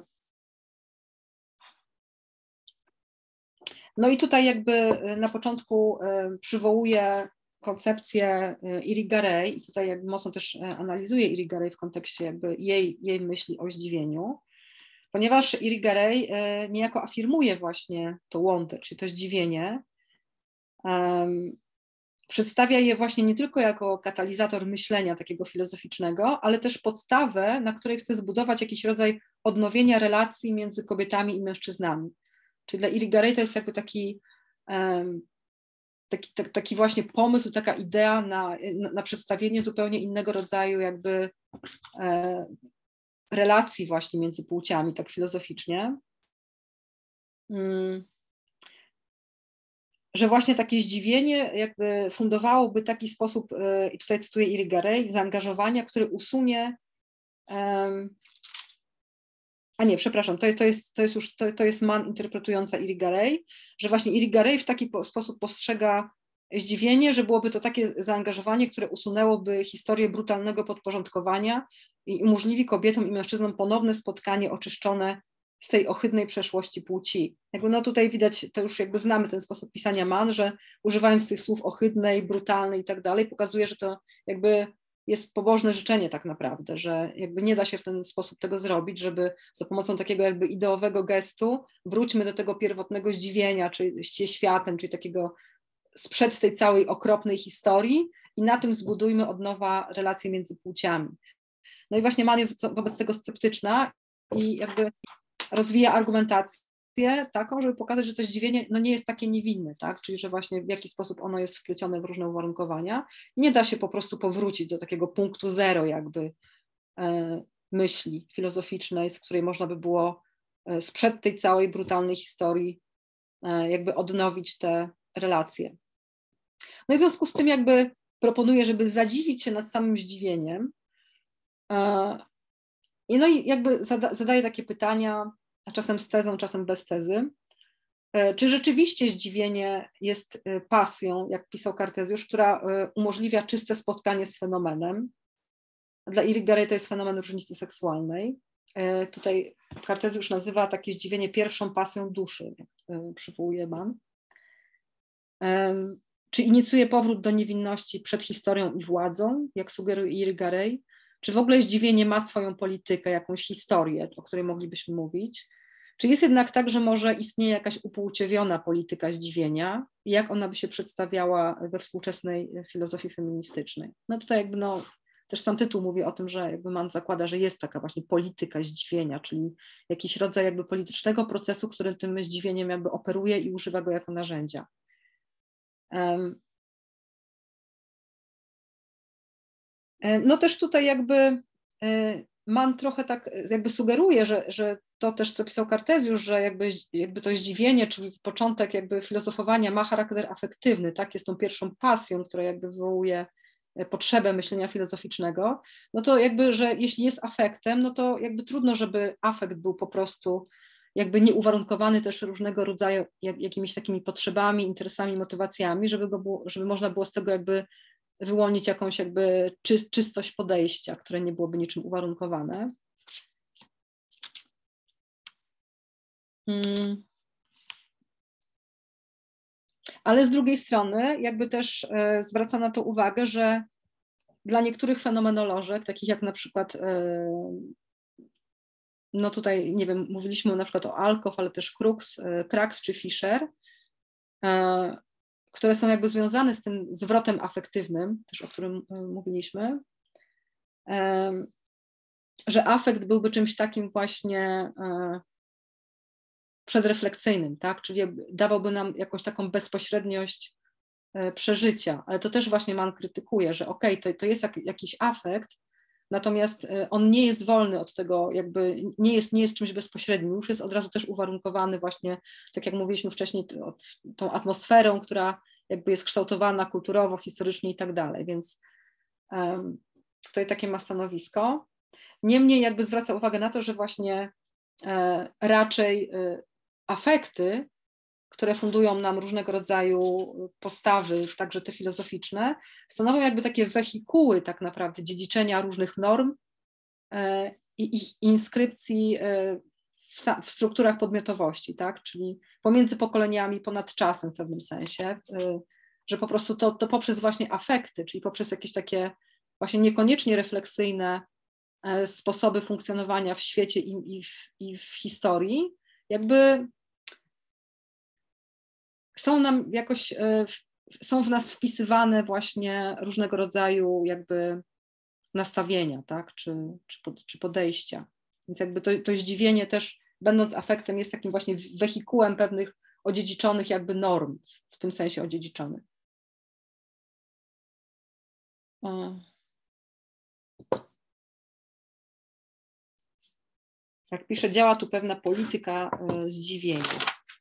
No i tutaj jakby na początku przywołuję koncepcję Irigaray i tutaj jakby mocno też analizuję Irigaray w kontekście jakby jej, jej myśli o zdziwieniu, ponieważ Irigaray niejako afirmuje właśnie to wonder, czyli to zdziwienie, um, przedstawia je właśnie nie tylko jako katalizator myślenia takiego filozoficznego, ale też podstawę, na której chce zbudować jakiś rodzaj odnowienia relacji między kobietami i mężczyznami. Czyli dla Irigaray to jest jakby taki, um, taki, tak, taki właśnie pomysł, taka idea na, na, na przedstawienie zupełnie innego rodzaju jakby e, relacji właśnie między płciami, tak filozoficznie. Um, że właśnie takie zdziwienie jakby fundowałoby taki sposób, e, i tutaj cytuję Irigaray, zaangażowania, który usunie um, A nie, przepraszam, to jest, to jest, to jest już to, to jest Mann interpretująca Irigaray, że właśnie Irigaray w taki po, sposób postrzega zdziwienie, że byłoby to takie zaangażowanie, które usunęłoby historię brutalnego podporządkowania i umożliwi kobietom i mężczyznom ponowne spotkanie oczyszczone z tej ohydnej przeszłości płci. Jakby no tutaj widać, to już jakby znamy ten sposób pisania Mann, że używając tych słów ohydnej, brutalnej i tak dalej, pokazuje, że to jakby jest pobożne życzenie tak naprawdę, że jakby nie da się w ten sposób tego zrobić, żeby za pomocą takiego jakby ideowego gestu wróćmy do tego pierwotnego zdziwienia, czyli światem, czyli takiego sprzed tej całej okropnej historii i na tym zbudujmy od nowa relacje między płciami. No i właśnie Mann jest wobec tego sceptyczna i jakby rozwija argumentację taką, żeby pokazać, że to zdziwienie no nie jest takie niewinne, tak? Czyli że właśnie w jaki sposób ono jest wplecione w różne uwarunkowania. Nie da się po prostu powrócić do takiego punktu zero jakby e, myśli filozoficznej, z której można by było e, sprzed tej całej brutalnej historii e, jakby odnowić te relacje. No i w związku z tym jakby proponuję, żeby zadziwić się nad samym zdziwieniem. E, i no i jakby zada, zadaję takie pytania, a czasem z tezą, czasem bez tezy. Czy rzeczywiście zdziwienie jest pasją, jak pisał Kartezjusz, która umożliwia czyste spotkanie z fenomenem? Dla Irigaray to jest fenomen różnicy seksualnej. Tutaj Kartezjusz nazywa takie zdziwienie pierwszą pasją duszy, jak przywołuje Mann. Czy inicjuje powrót do niewinności przed historią i władzą, jak sugeruje Irigaray? Czy w ogóle zdziwienie ma swoją politykę, jakąś historię, o której moglibyśmy mówić? Czy jest jednak tak, że może istnieje jakaś upłciowiona polityka zdziwienia i jak ona by się przedstawiała we współczesnej filozofii feministycznej? No tutaj jakby no, też sam tytuł mówi o tym, że jakby Mann zakłada, że jest taka właśnie polityka zdziwienia, czyli jakiś rodzaj jakby politycznego procesu, który tym zdziwieniem jakby operuje i używa go jako narzędzia. Um, No też tutaj jakby Mann trochę tak jakby sugeruje, że, że to też, co pisał Kartezjusz, że jakby, jakby to zdziwienie, czyli początek jakby filozofowania ma charakter afektywny, tak, jest tą pierwszą pasją, która jakby wywołuje potrzebę myślenia filozoficznego, no to jakby, że jeśli jest afektem, no to jakby trudno, żeby afekt był po prostu jakby nieuwarunkowany też różnego rodzaju jak, jakimiś takimi potrzebami, interesami, motywacjami, żeby, go było, żeby można było z tego jakby wyłonić jakąś jakby czy, czystość podejścia, które nie byłoby niczym uwarunkowane. Hmm. Ale z drugiej strony jakby też e, zwraca na to uwagę, że dla niektórych fenomenolożek, takich jak na przykład, e, no tutaj nie wiem, mówiliśmy na przykład o Alcoff, ale też Krux, e, Krax czy Fischer, e, które są jakby związane z tym zwrotem afektywnym, też o którym mówiliśmy, że afekt byłby czymś takim właśnie przedrefleksyjnym, tak? Czyli dawałby nam jakąś taką bezpośredniość przeżycia, ale to też właśnie Mann krytykuje, że okej, okay, to, to jest jak, jakiś afekt, natomiast on nie jest wolny od tego, jakby nie jest, nie jest czymś bezpośrednim, już jest od razu też uwarunkowany właśnie, tak jak mówiliśmy wcześniej, tą atmosferą, która jakby jest kształtowana kulturowo, historycznie i tak dalej, więc um, tutaj takie ma stanowisko. Niemniej jakby zwraca uwagę na to, że właśnie e, raczej e, afekty, które fundują nam różnego rodzaju postawy, także te filozoficzne, stanowią jakby takie wehikuły tak naprawdę dziedziczenia różnych norm e, i ich inskrypcji e, w, w strukturach podmiotowości, tak? Czyli pomiędzy pokoleniami, ponad czasem w pewnym sensie, e, że po prostu to, to poprzez właśnie afekty, czyli poprzez jakieś takie właśnie niekoniecznie refleksyjne e, sposoby funkcjonowania w świecie i, i, w, i w historii, jakby są nam jakoś, są w nas wpisywane właśnie różnego rodzaju jakby nastawienia, tak, czy, czy, czy podejścia. Więc jakby to, to zdziwienie też, będąc afektem, jest takim właśnie wehikułem pewnych odziedziczonych jakby norm, w tym sensie odziedziczonych. Jak pisze, działa tu pewna polityka zdziwienia.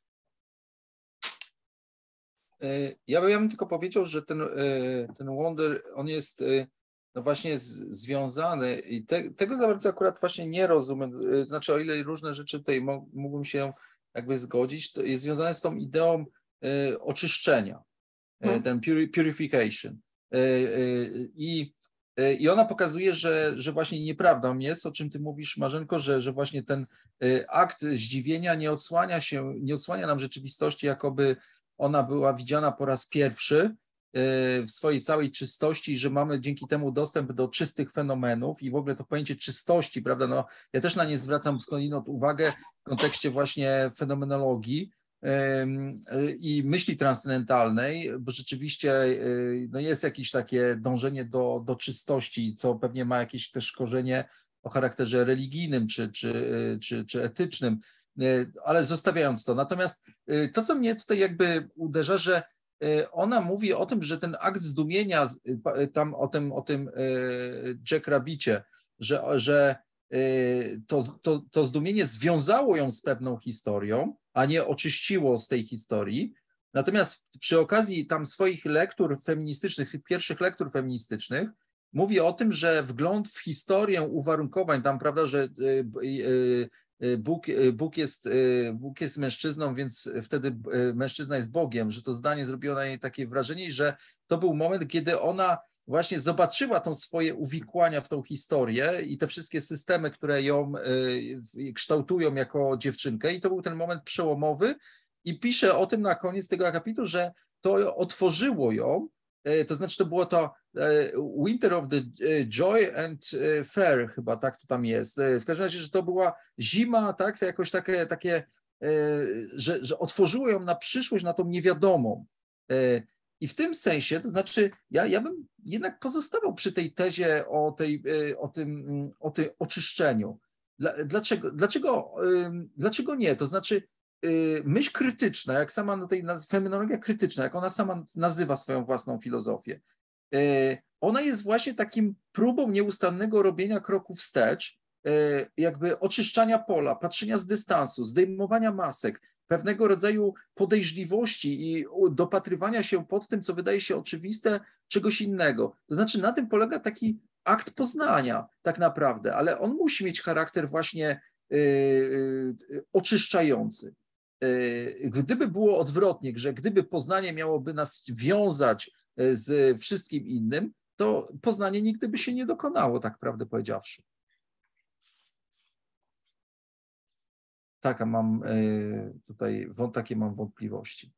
Ja bym tylko powiedział, że ten, ten wonder, on jest no właśnie z, związany i te, tego za bardzo akurat właśnie nie rozumiem, znaczy o ile różne rzeczy tutaj mógłbym się jakby zgodzić, to jest związane z tą ideą oczyszczenia, hmm. ten puri, purification. I I ona pokazuje, że, że właśnie nieprawdą jest, o czym ty mówisz, Marzenko, że, że właśnie ten akt zdziwienia nie odsłania się, nie odsłania nam rzeczywistości, jakoby ona była widziana po raz pierwszy w swojej całej czystości, że mamy dzięki temu dostęp do czystych fenomenów i w ogóle to pojęcie czystości, prawda, no ja też na nie zwracam skądinąd uwagę w kontekście właśnie fenomenologii i myśli transcendentalnej, bo rzeczywiście no jest jakieś takie dążenie do, do czystości, co pewnie ma jakieś też korzenie o charakterze religijnym czy, czy, czy, czy etycznym, ale zostawiając to. Natomiast to, co mnie tutaj jakby uderza, że ona mówi o tym, że ten akt zdumienia, tam o tym, o tym Jack Rabbicie, że, że to, to, to zdumienie związało ją z pewną historią, a nie oczyściło z tej historii. Natomiast przy okazji tam swoich lektur feministycznych, tych pierwszych lektur feministycznych, mówi o tym, że wgląd w historię uwarunkowań, tam prawda, że Bóg, Bóg, jest, Bóg jest mężczyzną, więc wtedy mężczyzna jest Bogiem, że to zdanie zrobiło na niej takie wrażenie, że to był moment, kiedy ona właśnie zobaczyła tą swoje uwikłania w tą historię i te wszystkie systemy, które ją kształtują jako dziewczynkę, i to był ten moment przełomowy, i pisze o tym na koniec tego akapitu, że to otworzyło ją, to znaczy to było to Winter of the Joy and Fair, chyba tak to tam jest. W każdym razie, że to była zima, tak, to jakoś takie, takie że, że otworzyło ją na przyszłość, na tą niewiadomą. I w tym sensie, to znaczy ja, ja bym jednak pozostawał przy tej tezie o, tej, o, tym, o tym oczyszczeniu. Dlaczego, dlaczego, dlaczego nie? To znaczy myśl krytyczna, jak sama no tej fenomenologia krytyczna, jak ona sama nazywa swoją własną filozofię, ona jest właśnie takim próbą nieustannego robienia kroku wstecz, jakby oczyszczania pola, patrzenia z dystansu, zdejmowania masek, pewnego rodzaju podejrzliwości i dopatrywania się pod tym, co wydaje się oczywiste, czegoś innego. To znaczy na tym polega taki akt poznania tak naprawdę, ale on musi mieć charakter właśnie oczyszczający. Gdyby było odwrotnie, że gdyby poznanie miałoby nas wiązać z wszystkim innym, to poznanie nigdy by się nie dokonało, tak prawdę powiedziawszy. Taka mam tutaj, takie mam wątpliwości.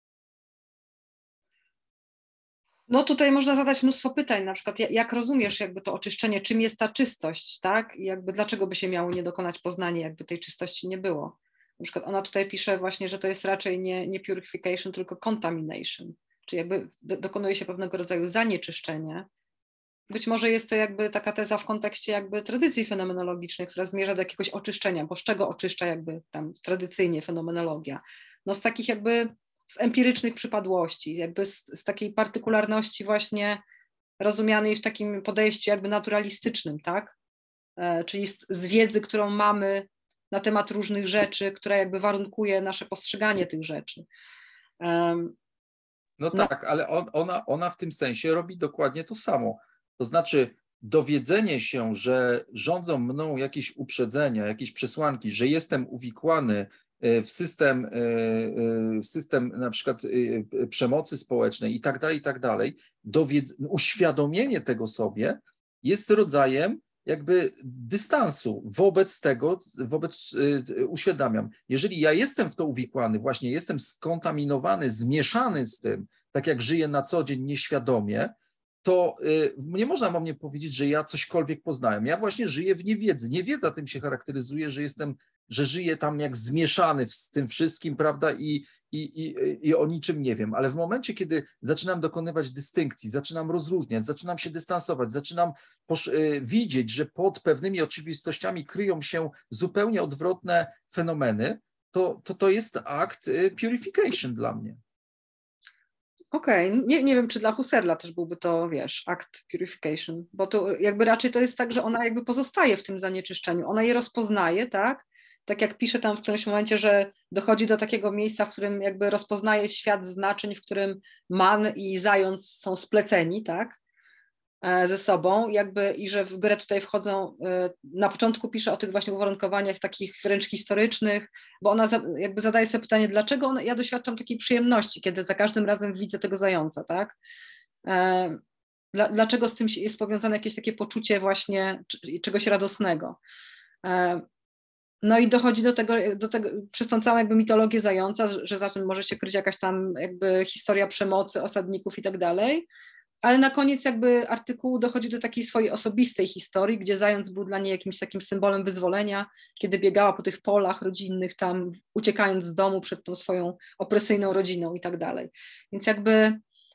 No tutaj można zadać mnóstwo pytań, na przykład jak rozumiesz jakby to oczyszczenie, czym jest ta czystość, tak? I jakby dlaczego by się miało nie dokonać poznania, jakby tej czystości nie było. Na przykład ona tutaj pisze właśnie, że to jest raczej nie, nie purification, tylko contamination, czyli jakby do, dokonuje się pewnego rodzaju zanieczyszczenie. Być może jest to jakby taka teza w kontekście jakby tradycji fenomenologicznej, która zmierza do jakiegoś oczyszczenia, bo z czego oczyszcza jakby tam tradycyjnie fenomenologia? No z takich jakby z empirycznych przypadłości, jakby z, z takiej partykularności właśnie rozumianej w takim podejściu jakby naturalistycznym, tak? E, czyli z, z wiedzy, którą mamy na temat różnych rzeczy, która jakby warunkuje nasze postrzeganie tych rzeczy. Um, no tak, no. ale on, ona, ona w tym sensie robi dokładnie to samo. To znaczy dowiedzenie się, że rządzą mną jakieś uprzedzenia, jakieś przesłanki, że jestem uwikłany w system, w system na przykład przemocy społecznej i tak dalej, i tak dalej, dowiedz- uświadomienie tego sobie jest rodzajem jakby dystansu wobec tego, wobec uświadamiam. Jeżeli ja jestem w to uwikłany, właśnie jestem skontaminowany, zmieszany z tym, tak jak żyję na co dzień nieświadomie, to nie można o mnie powiedzieć, że ja cośkolwiek poznałem. Ja właśnie żyję w niewiedzy. Niewiedza tym się charakteryzuje, że jestem, że żyję tam jak zmieszany z tym wszystkim, prawda, i, i, i, i o niczym nie wiem. Ale w momencie, kiedy zaczynam dokonywać dystynkcji, zaczynam rozróżniać, zaczynam się dystansować, zaczynam posz- widzieć, że pod pewnymi oczywistościami kryją się zupełnie odwrotne fenomeny, to to, to jest akt purification dla mnie. Okej, okay. nie, nie wiem, czy dla Husserla też byłby to, wiesz, akt purification, bo to jakby raczej to jest tak, że ona jakby pozostaje w tym zanieczyszczeniu, ona je rozpoznaje, tak? Tak jak pisze tam w którymś momencie, że dochodzi do takiego miejsca, w którym jakby rozpoznaje świat znaczeń, w którym man i zając są spleceni, tak? Ze sobą, jakby i że w grę tutaj wchodzą, na początku pisze o tych właśnie uwarunkowaniach takich wręcz historycznych, bo ona jakby zadaje sobie pytanie, dlaczego ona, ja doświadczam takiej przyjemności, kiedy za każdym razem widzę tego zająca, tak? dla, dlaczego z tym jest powiązane jakieś takie poczucie właśnie czegoś radosnego. No i dochodzi do tego, do tego, przez tą całą jakby mitologię zająca, że za tym może się kryć jakaś tam jakby historia przemocy, osadników i tak dalej, ale na koniec jakby artykułu dochodzi do takiej swojej osobistej historii, gdzie zając był dla niej jakimś takim symbolem wyzwolenia, kiedy biegała po tych polach rodzinnych tam, uciekając z domu przed tą swoją opresyjną rodziną i tak dalej. Więc jakby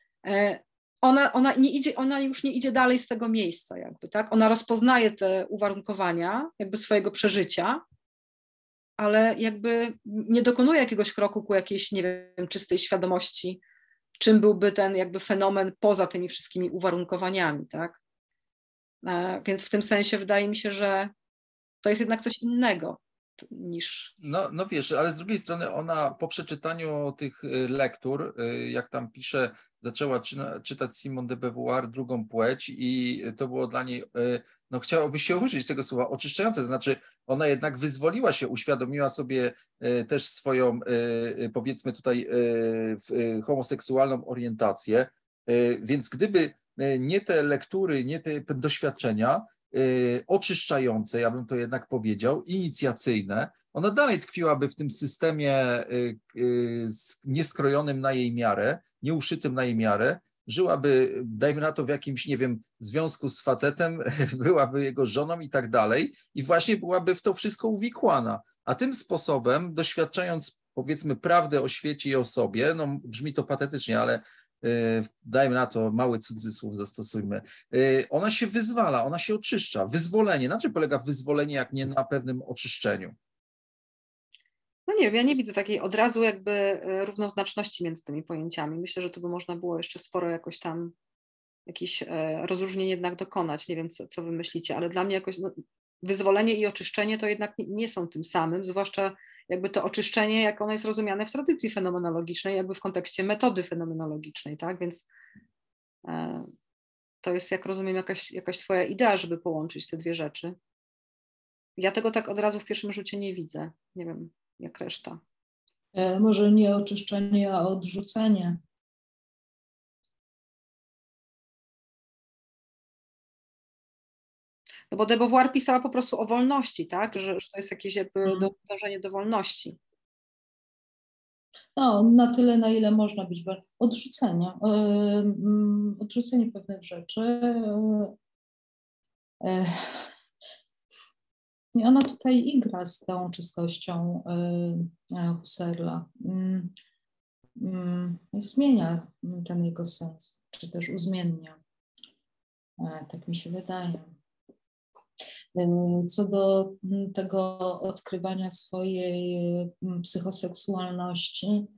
ona, ona, nie idzie, ona już nie idzie dalej z tego miejsca jakby, tak? Ona rozpoznaje te uwarunkowania jakby swojego przeżycia, ale jakby nie dokonuje jakiegoś kroku ku jakiejś, nie wiem, czystej świadomości, czym byłby ten jakby fenomen poza tymi wszystkimi uwarunkowaniami, tak? Więc w tym sensie wydaje mi się, że to jest jednak coś innego niż... No, no wiesz, ale z drugiej strony ona po przeczytaniu tych lektur, jak tam pisze, zaczęła czytać Simone de Beauvoir, Drugą płeć i to było dla niej, no chciałoby się użyć tego słowa, oczyszczające, to znaczy ona jednak wyzwoliła się, uświadomiła sobie też swoją, powiedzmy tutaj, homoseksualną orientację, więc gdyby nie te lektury, nie te doświadczenia, oczyszczające, ja bym to jednak powiedział, inicjacyjne, ona dalej tkwiłaby w tym systemie nieskrojonym na jej miarę, nieuszytym na jej miarę, żyłaby, dajmy na to, w jakimś, nie wiem, związku z facetem, byłaby jego żoną i tak dalej i właśnie byłaby w to wszystko uwikłana. A tym sposobem, doświadczając, powiedzmy, prawdę o świecie i o sobie, no brzmi to patetycznie, ale dajmy na to, mały cudzysłów zastosujmy, ona się wyzwala, ona się oczyszcza. Wyzwolenie, na czym polega wyzwolenie, jak nie na pewnym oczyszczeniu? No nie wiem, ja nie widzę takiej od razu jakby równoznaczności między tymi pojęciami. Myślę, że tu by można było jeszcze sporo jakoś tam jakieś rozróżnień jednak dokonać. Nie wiem, co, co wy myślicie, ale dla mnie jakoś no, wyzwolenie i oczyszczenie to jednak nie, nie są tym samym, zwłaszcza jakby to oczyszczenie, jak ono jest rozumiane w tradycji fenomenologicznej, jakby w kontekście metody fenomenologicznej, tak? Więc e, to jest, jak rozumiem, jakaś, jakaś twoja idea, żeby połączyć te dwie rzeczy. Ja tego tak od razu w pierwszym rzucie nie widzę. Nie wiem, jak reszta. E, może nie oczyszczenie, a odrzucenie. No bo de Beauvoir pisała po prostu o wolności, tak? Że, że to jest jakieś jakby hmm. dążenie do wolności. No, na tyle, na ile można być odrzucenia. Yy, odrzucenie pewnych rzeczy. Yy, yy. Ona tutaj igra z tą czystością yy, Husserla. Yy, yy, zmienia ten jego sens, czy też uzmiennia. Yy, tak mi się wydaje. Co do tego odkrywania swojej psychoseksualności,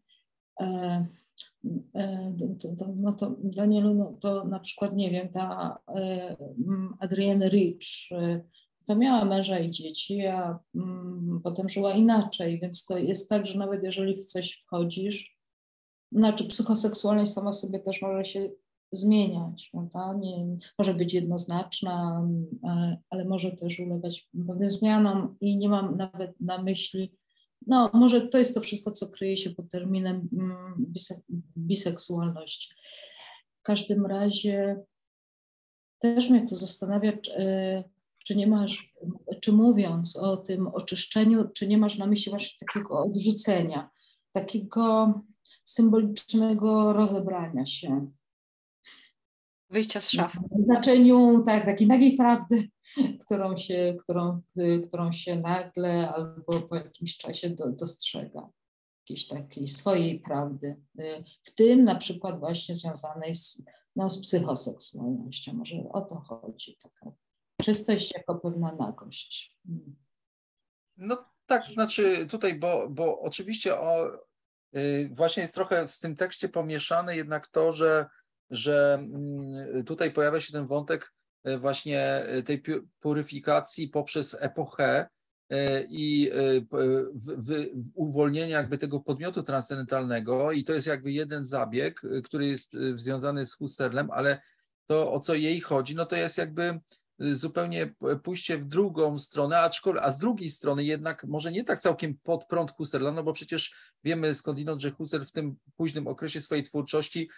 no to Danielu, no to na przykład, nie wiem, ta Adrienne Rich, to miała męża i dzieci, a potem żyła inaczej, więc to jest tak, że nawet jeżeli w coś wchodzisz, znaczy psychoseksualność sama w sobie też może się zmieniać, prawda? Nie, może być jednoznaczna, ale może też ulegać pewnym zmianom i nie mam nawet na myśli, no może to jest to wszystko, co kryje się pod terminem bise, biseksualności. W każdym razie też mnie to zastanawia, czy, czy nie masz, czy mówiąc o tym oczyszczeniu, czy nie masz na myśli właśnie takiego odrzucenia, takiego symbolicznego rozebrania się. Wyjścia z szafy. W znaczeniu tak, takiej nagiej prawdy, którą się, którą, którą się nagle albo po jakimś czasie do, dostrzega. Jakiejś takiej swojej prawdy. W tym na przykład właśnie związanej z, no, z psychoseksualnością. Może o to chodzi. Taka czystość jako pewna nagość. No tak, to znaczy tutaj, bo, bo oczywiście o, yy, właśnie jest trochę w tym tekście pomieszane jednak to, że że tutaj pojawia się ten wątek właśnie tej puryfikacji poprzez epochę i uwolnienia jakby tego podmiotu transcendentalnego i to jest jakby jeden zabieg, który jest związany z Husserlem, ale to, o co jej chodzi, no to jest jakby zupełnie pójście w drugą stronę, aczkolwiek, a z drugiej strony jednak może nie tak całkiem pod prąd Husserla, no bo przecież wiemy skądinąd, że Husserl w tym późnym okresie swojej twórczości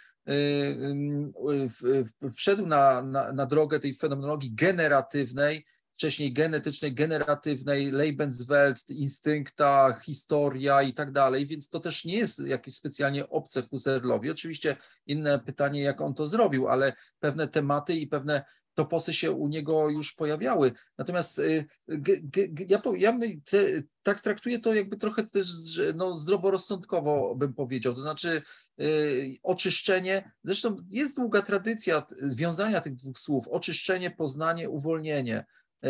wszedł na, na, na drogę tej fenomenologii generatywnej, wcześniej genetycznej, generatywnej, Lebenswelt, instynkta, historia i tak dalej, więc to też nie jest jakieś specjalnie obce Husserlowi. Oczywiście inne pytanie, jak on to zrobił, ale pewne tematy i pewne toposy się u niego już pojawiały. Natomiast g, g, ja, ja te, tak traktuję to jakby trochę też no, zdroworozsądkowo bym powiedział, to znaczy y, oczyszczenie, zresztą jest długa tradycja związania tych dwóch słów, oczyszczenie, poznanie, uwolnienie.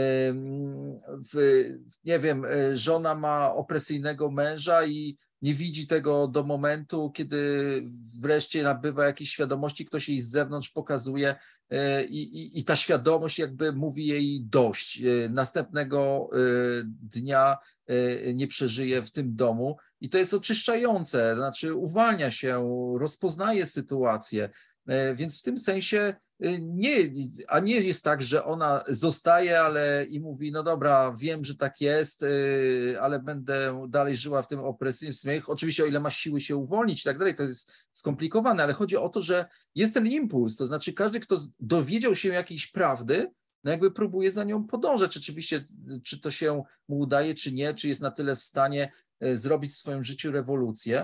W, nie wiem, żona ma opresyjnego męża i nie widzi tego do momentu, kiedy wreszcie nabywa jakiejś świadomości, ktoś jej z zewnątrz pokazuje i, i, i ta świadomość jakby mówi jej dość. Następnego dnia nie przeżyje w tym domu i to jest oczyszczające, znaczy uwalnia się, rozpoznaje sytuację, więc w tym sensie nie, a nie jest tak, że ona zostaje, ale i mówi, no dobra, wiem, że tak jest, ale będę dalej żyła w tym opresyjnym systemie. Oczywiście o ile ma siły się uwolnić i tak dalej, to jest skomplikowane, ale chodzi o to, że jest ten impuls, to znaczy każdy, kto dowiedział się jakiejś prawdy, no jakby próbuje za nią podążać. Oczywiście, czy to się mu udaje, czy nie, czy jest na tyle w stanie zrobić w swoim życiu rewolucję,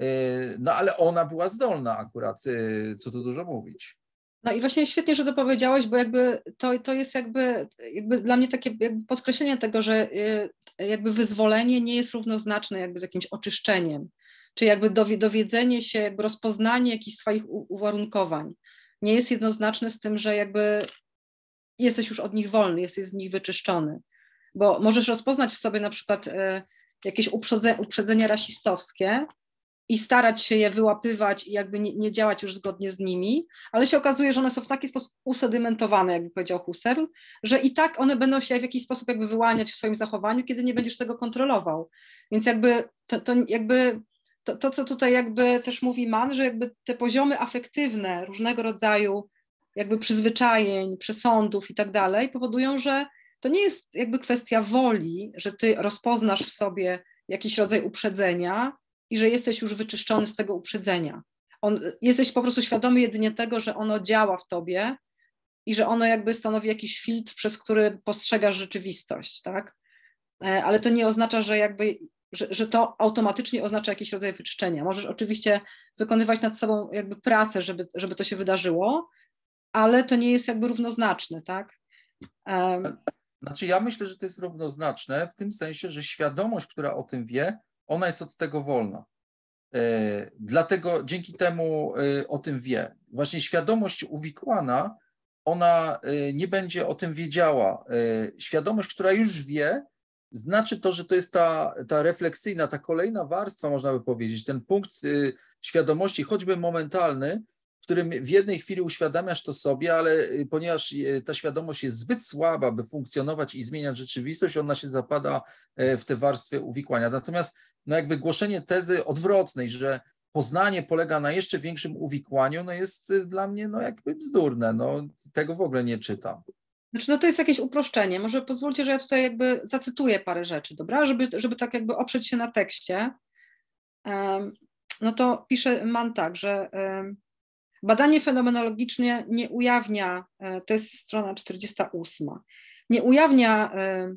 no ale ona była zdolna akurat, co tu dużo mówić. No i właśnie świetnie, że to powiedziałeś, bo jakby to, to jest jakby, jakby dla mnie takie jakby podkreślenie tego, że jakby wyzwolenie nie jest równoznaczne jakby z jakimś oczyszczeniem, czy jakby dowiedzenie się, jakby rozpoznanie jakichś swoich uwarunkowań nie jest jednoznaczne z tym, że jakby jesteś już od nich wolny, jesteś z nich wyczyszczony, bo możesz rozpoznać w sobie na przykład jakieś uprzedzenia rasistowskie i starać się je wyłapywać i jakby nie, nie działać już zgodnie z nimi, ale się okazuje, że one są w taki sposób usedimentowane, jakby powiedział Husserl, że i tak one będą się w jakiś sposób jakby wyłaniać w swoim zachowaniu, kiedy nie będziesz tego kontrolował. Więc jakby to, to jakby to, to, co tutaj jakby też mówi Mann, że jakby te poziomy afektywne różnego rodzaju jakby przyzwyczajeń, przesądów i tak dalej powodują, że to nie jest jakby kwestia woli, że ty rozpoznasz w sobie jakiś rodzaj uprzedzenia i że jesteś już wyczyszczony z tego uprzedzenia. On, jesteś po prostu świadomy jedynie tego, że ono działa w tobie i że ono jakby stanowi jakiś filtr, przez który postrzegasz rzeczywistość, tak? Ale to nie oznacza, że jakby, że, że to automatycznie oznacza jakiś rodzaj wyczyszczenia. Możesz oczywiście wykonywać nad sobą jakby pracę, żeby, żeby to się wydarzyło, ale to nie jest jakby równoznaczne, tak? Um. Znaczy ja myślę, że to jest równoznaczne w tym sensie, że świadomość, która o tym wie, ona jest od tego wolna. E, dlatego dzięki temu e, o tym wie. Właśnie świadomość uwikłana, ona e, nie będzie o tym wiedziała. E, świadomość, która już wie, znaczy to, że to jest ta, ta refleksyjna, ta kolejna warstwa, można by powiedzieć, ten punkt e, świadomości, choćby momentalny, w którym w jednej chwili uświadamiasz to sobie, ale ponieważ ta świadomość jest zbyt słaba, by funkcjonować i zmieniać rzeczywistość, ona się zapada w tę warstwę uwikłania. Natomiast no jakby głoszenie tezy odwrotnej, że poznanie polega na jeszcze większym uwikłaniu, no jest dla mnie no jakby bzdurne, no tego w ogóle nie czytam. Znaczy, no to jest jakieś uproszczenie. Może pozwólcie, że ja tutaj jakby zacytuję parę rzeczy, dobra? Żeby, żeby tak jakby oprzeć się na tekście. Um, no to pisze Mann tak, że um, badanie fenomenologicznie nie ujawnia, to jest strona czterdziesta ósma, nie ujawnia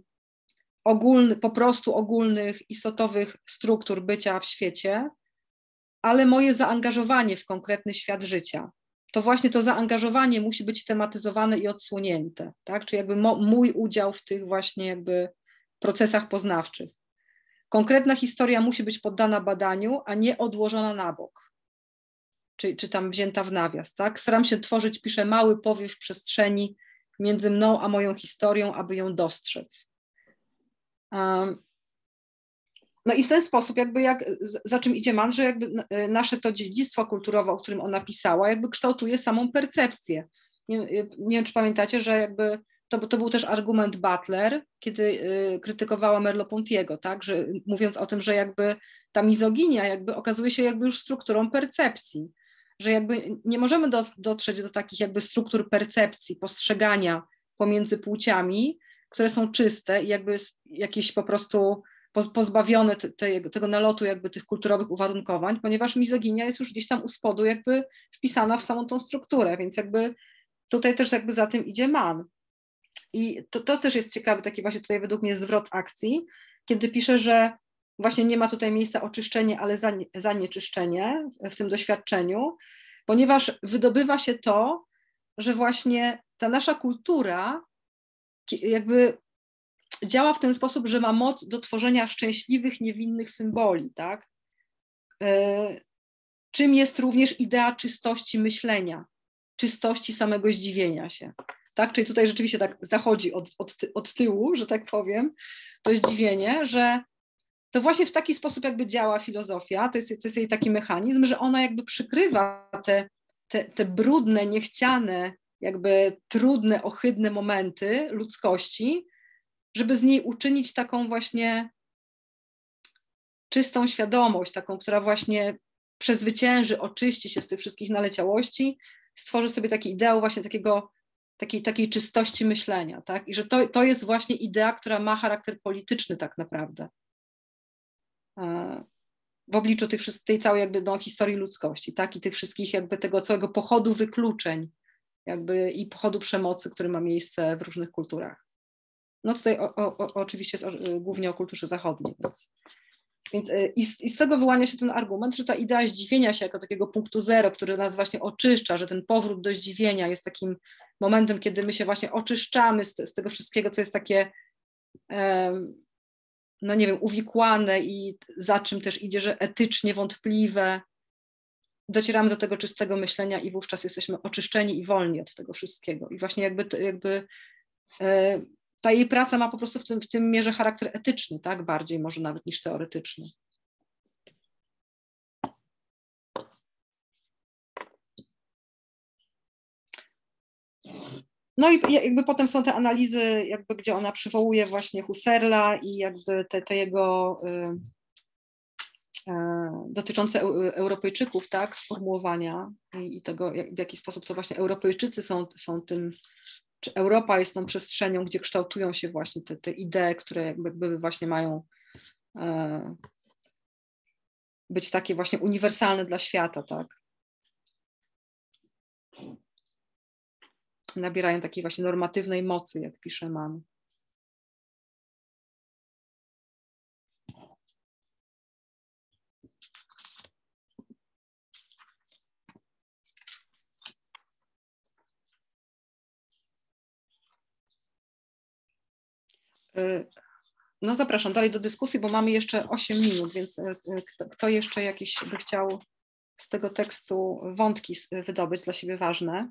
ogólny, po prostu ogólnych, istotowych struktur bycia w świecie, ale moje zaangażowanie w konkretny świat życia. To właśnie to zaangażowanie musi być tematyzowane i odsłonięte, tak? Czyli jakby mo, mój udział w tych właśnie jakby procesach poznawczych. Konkretna historia musi być poddana badaniu, a nie odłożona na bok. Czy, czy tam wzięta w nawias, tak? Staram się tworzyć, piszę, mały powiew przestrzeni między mną a moją historią, aby ją dostrzec. Um, no i w ten sposób jakby jak, za czym idzie Mann, że jakby nasze to dziedzictwo kulturowe, o którym ona pisała, jakby kształtuje samą percepcję. Nie, nie wiem, czy pamiętacie, że jakby to, to był też argument Butler, kiedy y, krytykowała Merleau-Pontiego, tak? Że mówiąc o tym, że jakby ta mizoginia jakby okazuje się jakby już strukturą percepcji, że jakby nie możemy do, dotrzeć do takich jakby struktur percepcji, postrzegania pomiędzy płciami, które są czyste i jakby jakieś po prostu pozbawione te, te, tego nalotu jakby tych kulturowych uwarunkowań, ponieważ mizoginia jest już gdzieś tam u spodu jakby wpisana w samą tą strukturę, więc jakby tutaj też jakby za tym idzie Man. I to, to też jest ciekawy taki właśnie tutaj według mnie zwrot akcji, kiedy pisze, że właśnie nie ma tutaj miejsca oczyszczenie, ale zanieczyszczenie w tym doświadczeniu, ponieważ wydobywa się to, że właśnie ta nasza kultura jakby działa w ten sposób, że ma moc do tworzenia szczęśliwych, niewinnych symboli, tak? Czym jest również idea czystości myślenia, czystości samego zdziwienia się, tak? Czyli tutaj rzeczywiście tak zachodzi od, od, od tyłu, że tak powiem, to zdziwienie, że to właśnie w taki sposób jakby działa filozofia, to jest, to jest jej taki mechanizm, że ona jakby przykrywa te, te, te brudne, niechciane, jakby trudne, ohydne momenty ludzkości, żeby z niej uczynić taką właśnie czystą świadomość, taką, która właśnie przezwycięży, oczyści się z tych wszystkich naleciałości, stworzy sobie taki ideał właśnie takiego, takiej, takiej czystości myślenia, tak? I że to, to jest właśnie idea, która ma charakter polityczny tak naprawdę w obliczu tych, tej całej jakby no, historii ludzkości, tak? I tych wszystkich jakby tego całego pochodu wykluczeń jakby i pochodu przemocy, który ma miejsce w różnych kulturach. No tutaj o, o, o, oczywiście jest o, głównie o kulturze zachodniej, więc, więc i, z, i z tego wyłania się ten argument, że ta idea zdziwienia się jako takiego punktu zero, który nas właśnie oczyszcza, że ten powrót do zdziwienia jest takim momentem, kiedy my się właśnie oczyszczamy z, z tego wszystkiego, co jest takie um, no nie wiem, uwikłane i za czym też idzie, że etycznie wątpliwe, docieramy do tego czystego myślenia i wówczas jesteśmy oczyszczeni i wolni od tego wszystkiego. I właśnie jakby, jakby e, ta jej praca ma po prostu w tym, w tym mierze charakter etyczny, tak, bardziej może nawet niż teoretyczny. No i jakby potem są te analizy, jakby, gdzie ona przywołuje właśnie Husserla i jakby te, te jego y, y, dotyczące Europejczyków, tak, sformułowania i, i tego, jak, w jaki sposób to właśnie Europejczycy są, są tym, czy Europa jest tą przestrzenią, gdzie kształtują się właśnie te, te idee, które jakby właśnie mają y, być takie właśnie uniwersalne dla świata, tak. Nabierają takiej właśnie normatywnej mocy, jak pisze Man. No zapraszam dalej do dyskusji, bo mamy jeszcze osiem minut, więc kto, kto jeszcze jakiś by chciał z tego tekstu wątki wydobyć dla siebie ważne?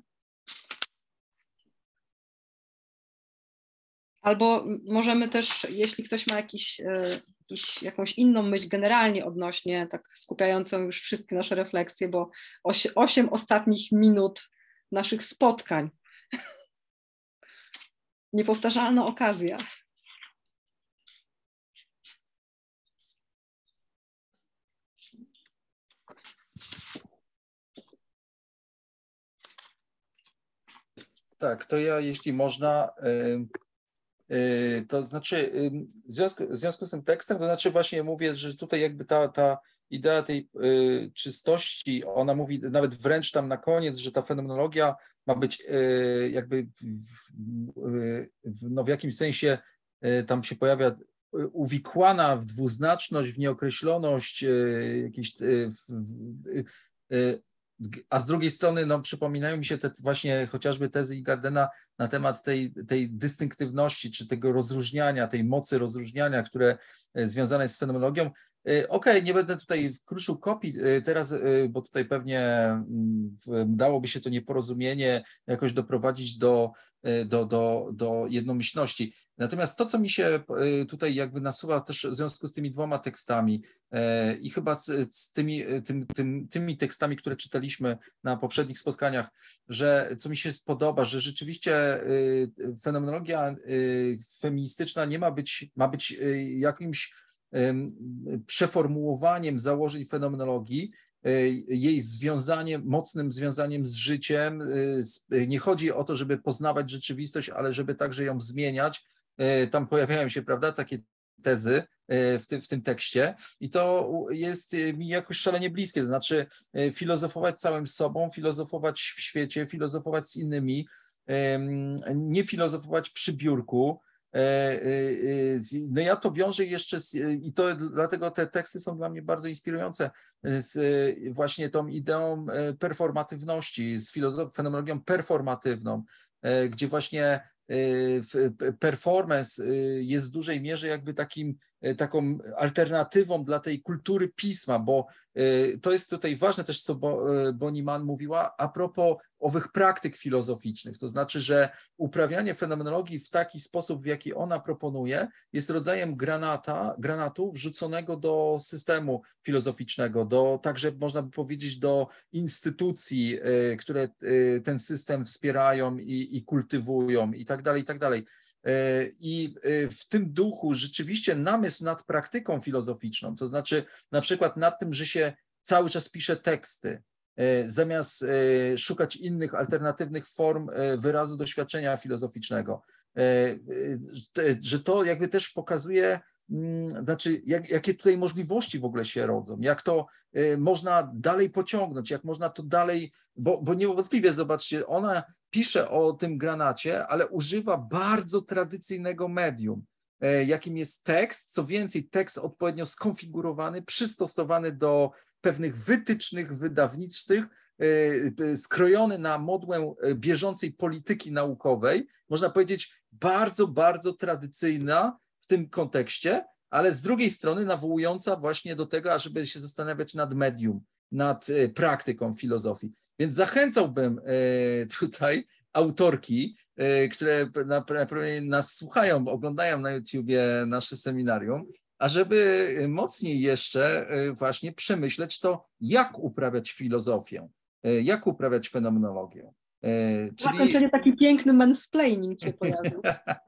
Albo możemy też, jeśli ktoś ma jakiś, jakiś, jakąś inną myśl generalnie odnośnie, tak skupiającą już wszystkie nasze refleksje, bo osiem ostatnich minut naszych spotkań. Niepowtarzalna okazja. Tak, to ja, jeśli można, to znaczy w związku, w związku z tym tekstem, to znaczy właśnie mówię, że tutaj jakby ta, ta idea tej czystości, ona mówi nawet wręcz tam na koniec, że ta fenomenologia ma być jakby w, no w jakimś sensie tam się pojawia uwikłana w dwuznaczność, w nieokreśloność, jakieś a z drugiej strony no, przypominają mi się te właśnie chociażby tezy Ingardena na temat tej, tej dystynktywności, czy tego rozróżniania, tej mocy rozróżniania, które związane jest z fenomenologią. Okej, okay, nie będę tutaj kruszył kopii teraz, bo tutaj pewnie dałoby się to nieporozumienie jakoś doprowadzić do, do, do, do jednomyślności. Natomiast to, co mi się tutaj jakby nasuwa też w związku z tymi dwoma tekstami i chyba z, z tymi, tym, tym, tymi tekstami, które czytaliśmy na poprzednich spotkaniach, że co mi się spodoba, że rzeczywiście fenomenologia feministyczna nie ma być, ma być jakimś przeformułowaniem założeń fenomenologii, jej związaniem, mocnym związaniem z życiem. Nie chodzi o to, żeby poznawać rzeczywistość, ale żeby także ją zmieniać. Tam pojawiają się, prawda, takie tezy w tym, w tym tekście i to jest mi jakoś szalenie bliskie, to znaczy filozofować całym sobą, filozofować w świecie, filozofować z innymi, nie filozofować przy biurku. No ja to wiążę jeszcze z, i to dlatego te teksty są dla mnie bardzo inspirujące, z właśnie tą ideą performatywności, z filozofią, fenomenologią performatywną, gdzie właśnie performance jest w dużej mierze jakby takim, taką alternatywą dla tej kultury pisma, bo to jest tutaj ważne też, co Bonnie Mann mówiła a propos owych praktyk filozoficznych, to znaczy, że uprawianie fenomenologii w taki sposób, w jaki ona proponuje, jest rodzajem granata, granatu wrzuconego do systemu filozoficznego, do, także można by powiedzieć do instytucji, które ten system wspierają i, i kultywują i tak dalej, i tak dalej. I w tym duchu rzeczywiście namysł nad praktyką filozoficzną, to znaczy na przykład nad tym, że się cały czas pisze teksty, zamiast szukać innych alternatywnych form wyrazu doświadczenia filozoficznego, że to jakby też pokazuje, znaczy jak, jakie tutaj możliwości w ogóle się rodzą, jak to można dalej pociągnąć, jak można to dalej, bo, bo niewątpliwie zobaczcie, ona pisze o tym granacie, ale używa bardzo tradycyjnego medium, jakim jest tekst, co więcej tekst odpowiednio skonfigurowany, przystosowany do pewnych wytycznych wydawniczych, skrojony na modłę bieżącej polityki naukowej, można powiedzieć bardzo, bardzo tradycyjna w tym kontekście, ale z drugiej strony nawołująca właśnie do tego, ażeby się zastanawiać nad medium, nad praktyką filozofii. Więc zachęcałbym tutaj autorki, które naprawdę nas słuchają, oglądają na YouTubie nasze seminarium, ażeby mocniej jeszcze właśnie przemyśleć to, jak uprawiać filozofię, jak uprawiać fenomenologię. Czyli... Zakończenie taki piękny mansplaining się pojawił.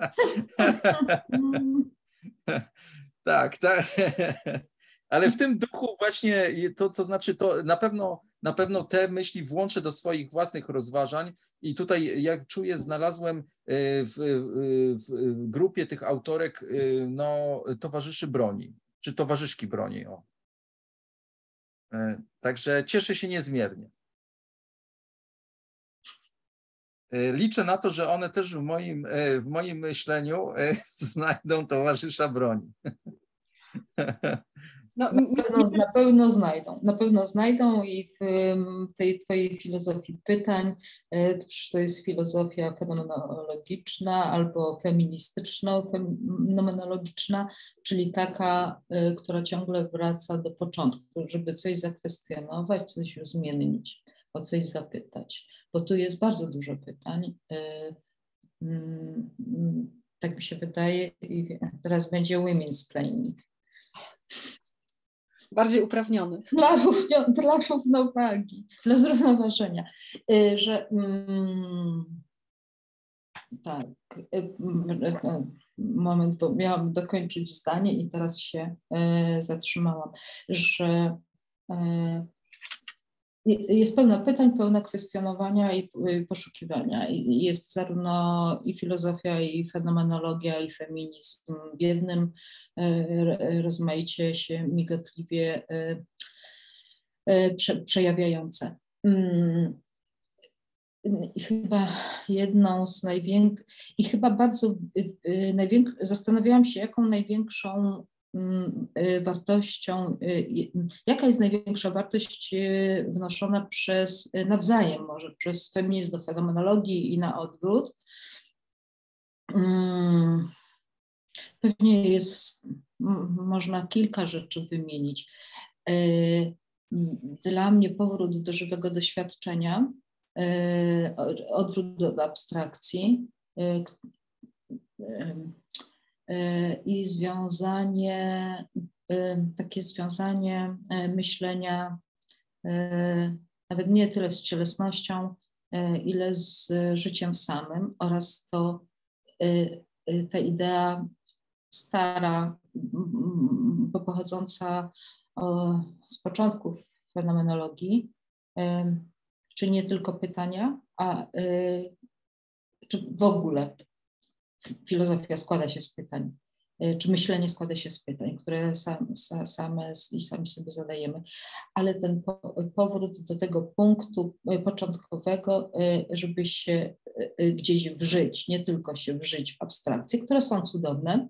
Tak, tak. Ale w tym duchu właśnie, to, to znaczy to na pewno, na pewno te myśli włączę do swoich własnych rozważań i tutaj jak czuję znalazłem w, w grupie tych autorek no, towarzyszy broni, czy towarzyszki broni. O. Także cieszę się niezmiernie. Liczę na to, że one też w moim, w moim myśleniu znajdą towarzysza broni. No, na, pewno, na pewno znajdą, na pewno znajdą i w, w tej twojej filozofii pytań, czy to jest filozofia fenomenologiczna albo feministyczno-fenomenologiczna, czyli taka, która ciągle wraca do początku, żeby coś zakwestionować, coś zmienić, o coś zapytać, bo tu jest bardzo dużo pytań. Tak mi się wydaje i teraz będzie women's planning. Bardziej uprawniony. Dla, dla równowagi, dla zrównoważenia. Że, mm, tak, moment, bo miałam dokończyć zdanie i teraz się e, zatrzymałam, że e, jest pełna pytań, pełna kwestionowania i poszukiwania. I jest zarówno i filozofia, i fenomenologia, i feminizm w jednym, rozmaicie się migotliwie prze, przejawiające. I chyba jedną z największych, i chyba bardzo największą, zastanawiałam się, jaką największą wartością, jaka jest największa wartość wnoszona przez nawzajem, może przez feminizm do fenomenologii i na odwrót. Pewnie jest, można kilka rzeczy wymienić. Dla mnie powrót do żywego doświadczenia, odwrót do abstrakcji i związanie, takie związanie myślenia nawet nie tyle z cielesnością, ile z życiem w samym oraz to ta idea stara, bo pochodząca z początków fenomenologii, czy nie tylko pytania, a czy w ogóle filozofia składa się z pytań, czy myślenie składa się z pytań, które sam, same i sami sobie zadajemy. Ale ten powrót do tego punktu początkowego, żeby się gdzieś wżyć, nie tylko się wżyć w abstrakcje, które są cudowne,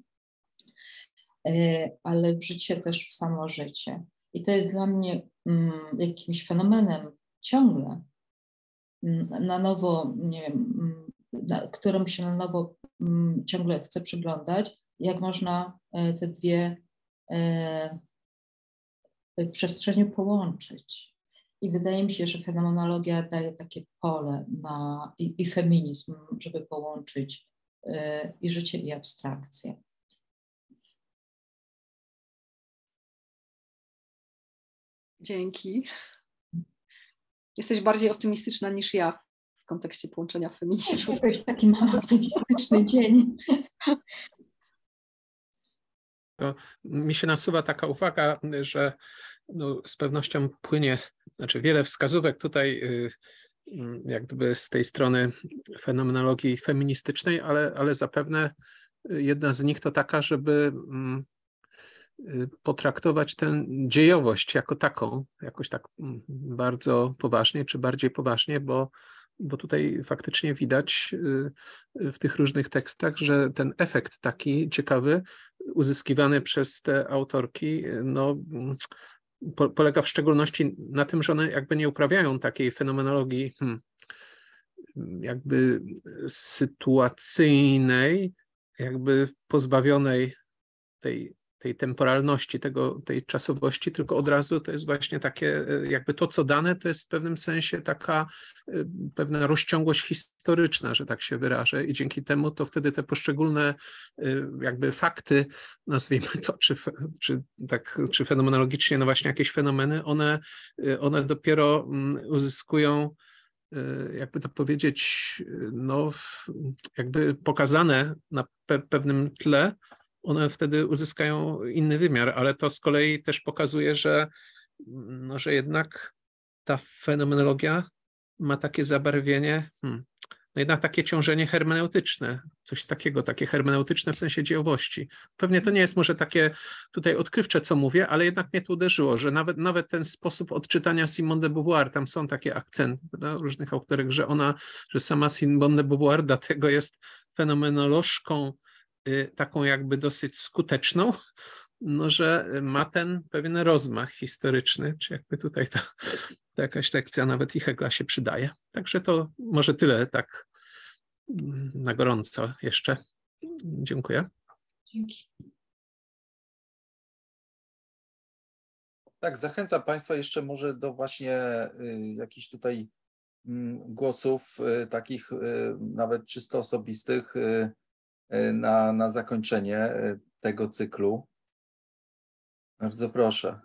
ale wżyć się też w samo życie. I to jest dla mnie jakimś fenomenem ciągle, na nowo, nie wiem, na, którym się na nowo ciągle chcę przyglądać, jak można te dwie e, przestrzenie połączyć. I wydaje mi się, że fenomenologia daje takie pole na, i, i feminizm, żeby połączyć e, i życie, i abstrakcję. Dzięki. Jesteś bardziej optymistyczna niż ja w kontekście połączenia feminizmu. To jest taki mało optymistyczny dzień. To mi się nasuwa taka uwaga, że no, z pewnością płynie, znaczy wiele wskazówek tutaj jak gdyby z tej strony fenomenologii feministycznej, ale, ale zapewne jedna z nich to taka, żeby potraktować tę dziejowość jako taką, jakoś tak bardzo poważnie, czy bardziej poważnie, bo, bo tutaj faktycznie widać w tych różnych tekstach, że ten efekt taki ciekawy, uzyskiwany przez te autorki, no, po, polega w szczególności na tym, że one jakby nie uprawiają takiej fenomenologii hmm, jakby sytuacyjnej, jakby pozbawionej tej tej temporalności, tego, tej czasowości, tylko od razu to jest właśnie takie, jakby to, co dane, to jest w pewnym sensie taka pewna rozciągłość historyczna, że tak się wyrażę, i dzięki temu to wtedy te poszczególne jakby fakty, nazwijmy to, czy, czy, tak, czy fenomenologicznie, no właśnie jakieś fenomeny, one, one dopiero uzyskują, jakby to powiedzieć, no jakby pokazane na pe pewnym tle, one wtedy uzyskają inny wymiar, ale to z kolei też pokazuje, że, no, że jednak ta fenomenologia ma takie zabarwienie, hmm, no jednak takie ciążenie hermeneutyczne, coś takiego, takie hermeneutyczne w sensie dziejowości. Pewnie to nie jest może takie tutaj odkrywcze, co mówię, ale jednak mnie to uderzyło, że nawet, nawet ten sposób odczytania Simone de Beauvoir, tam są takie akcenty, prawda, różnych autorek, że ona, że sama Simone de Beauvoir dlatego jest fenomenolożką taką jakby dosyć skuteczną, no, że ma ten pewien rozmach historyczny, czy jakby tutaj ta, ta jakaś lekcja nawet i Hegla się przydaje. Także to może tyle tak na gorąco jeszcze. Dziękuję. Dzięki. Tak, zachęcam Państwa jeszcze może do właśnie y, jakichś tutaj y, głosów y, takich y, nawet czysto osobistych, y, Na, na zakończenie tego cyklu. Bardzo proszę.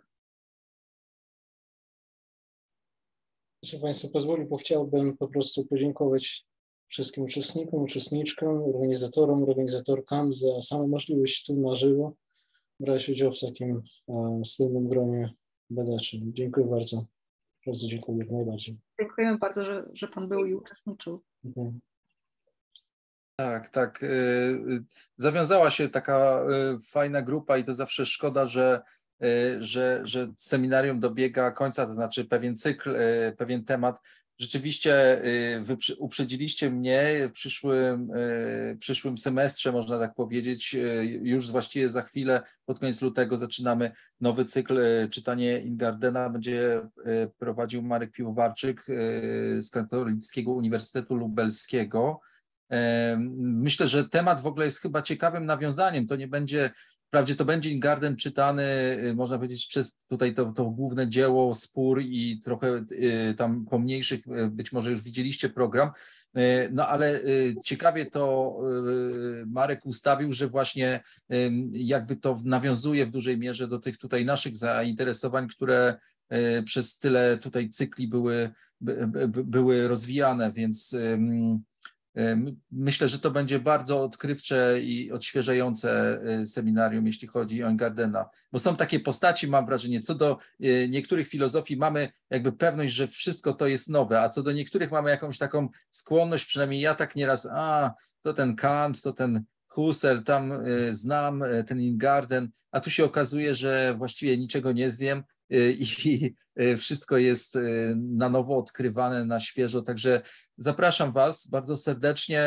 Jeśli Państwo pozwoli, bo chciałbym po prostu podziękować wszystkim uczestnikom, uczestniczkom, organizatorom, organizatorkam za samą możliwość tu na żywo brać udział w takim e, słynnym gronie badaczy. Dziękuję bardzo. Bardzo dziękuję jak najbardziej. Dziękujemy bardzo, że, że Pan był i uczestniczył. Mhm. Tak, tak. Zawiązała się taka fajna grupa i to zawsze szkoda, że, że, że seminarium dobiega końca, to znaczy pewien cykl, pewien temat. Rzeczywiście wy uprzedziliście mnie w przyszłym, przyszłym semestrze, można tak powiedzieć. Już właściwie za chwilę, pod koniec lutego zaczynamy nowy cykl. Czytanie Ingardena będzie prowadził Marek Piwowarczyk z Katolickiego Uniwersytetu Lubelskiego. Myślę, że temat w ogóle jest chyba ciekawym nawiązaniem. To nie będzie, wprawdzie to będzie Ingarden czytany, można powiedzieć, przez tutaj to, to główne dzieło, spór i trochę tam pomniejszych, być może już widzieliście program, no ale ciekawie to Marek ustawił, że właśnie jakby to nawiązuje w dużej mierze do tych tutaj naszych zainteresowań, które przez tyle tutaj cykli były, by, by, były rozwijane, więc Myślę, że to będzie bardzo odkrywcze i odświeżające seminarium, jeśli chodzi o Ingardena, bo są takie postaci, mam wrażenie, co do niektórych filozofii mamy jakby pewność, że wszystko to jest nowe, a co do niektórych mamy jakąś taką skłonność, przynajmniej ja tak nieraz, a to ten Kant, to ten Husserl, tam znam ten Ingarden, a tu się okazuje, że właściwie niczego nie wiem i wszystko jest na nowo odkrywane, na świeżo, także zapraszam Was bardzo serdecznie.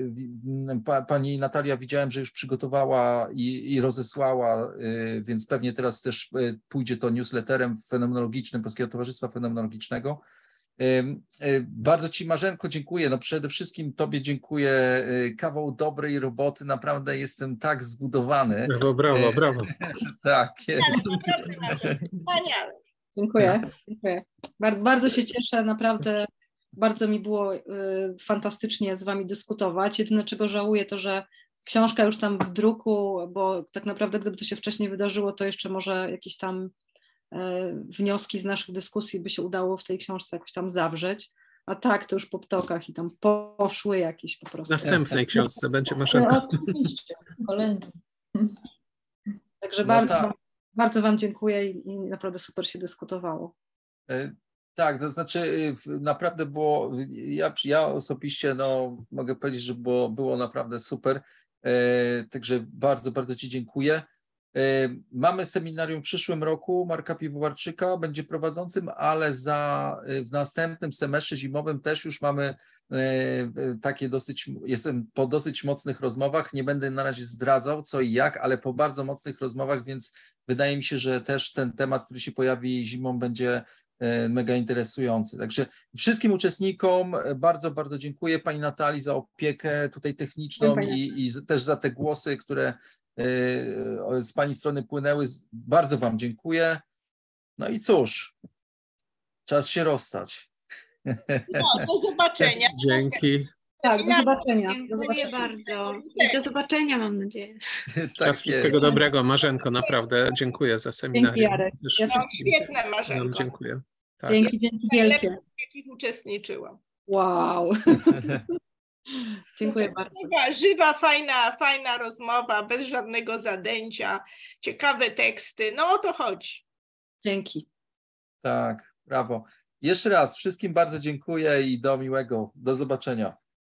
Pani Natalia widziałem, że już przygotowała i, i rozesłała, więc pewnie teraz też pójdzie to newsletterem fenomenologicznym Polskiego Towarzystwa Fenomenologicznego. Bardzo Ci, Marzenko, dziękuję. No przede wszystkim Tobie dziękuję. Kawał dobrej roboty. Naprawdę jestem tak zbudowany. Brawo, brawo, brawo. Tak jest. Wspaniale. Dziękuję. Dziękuję. Bardzo, bardzo się cieszę. Naprawdę bardzo mi było y, fantastycznie z Wami dyskutować. Jedyne, czego żałuję, to że książka już tam w druku, bo tak naprawdę gdyby to się wcześniej wydarzyło, to jeszcze może jakieś tam wnioski z naszych dyskusji by się udało w tej książce jakoś tam zawrzeć, a tak to już po ptokach i tam poszły jakieś po prostu. W następnej książce będzie Marzenka. Oczywiście, kolejny. Także No bardzo, tak. wam, bardzo Wam dziękuję i, i naprawdę super się dyskutowało. Tak, to znaczy naprawdę było, ja, ja osobiście no, mogę powiedzieć, że było, było naprawdę super, także bardzo, bardzo Ci dziękuję. Mamy seminarium w przyszłym roku, Marka Piwowarczyka będzie prowadzącym, ale za, w następnym semestrze zimowym też już mamy takie dosyć, jestem po dosyć mocnych rozmowach, nie będę na razie zdradzał co i jak, ale po bardzo mocnych rozmowach, więc wydaje mi się, że też ten temat, który się pojawi zimą, będzie mega interesujący. Także wszystkim uczestnikom bardzo, bardzo dziękuję Pani Natalii za opiekę tutaj techniczną i, i też za te głosy, które z Pani strony płynęły. Bardzo Wam dziękuję. No i cóż, czas się rozstać. No, do zobaczenia. Dzięki. Tak, do zobaczenia. Do Dziękuję zobaczenia. bardzo. I do zobaczenia, mam nadzieję. Tak Wszystkiego jest. dobrego, Marzenko, naprawdę dziękuję za seminarium. Dzięki, Jarek. Też Ja No, wszystkim świetne, nam Marzenko. dziękuję. Tak. Dzięki, dzięki wielkie. W jakich uczestniczyłam. Wow. Dziękuję bardzo. Żywa, żywa, fajna, fajna rozmowa, bez żadnego zadęcia, ciekawe teksty. No o to chodzi. Dzięki. Tak, brawo. Jeszcze raz wszystkim bardzo dziękuję i do miłego. Do zobaczenia.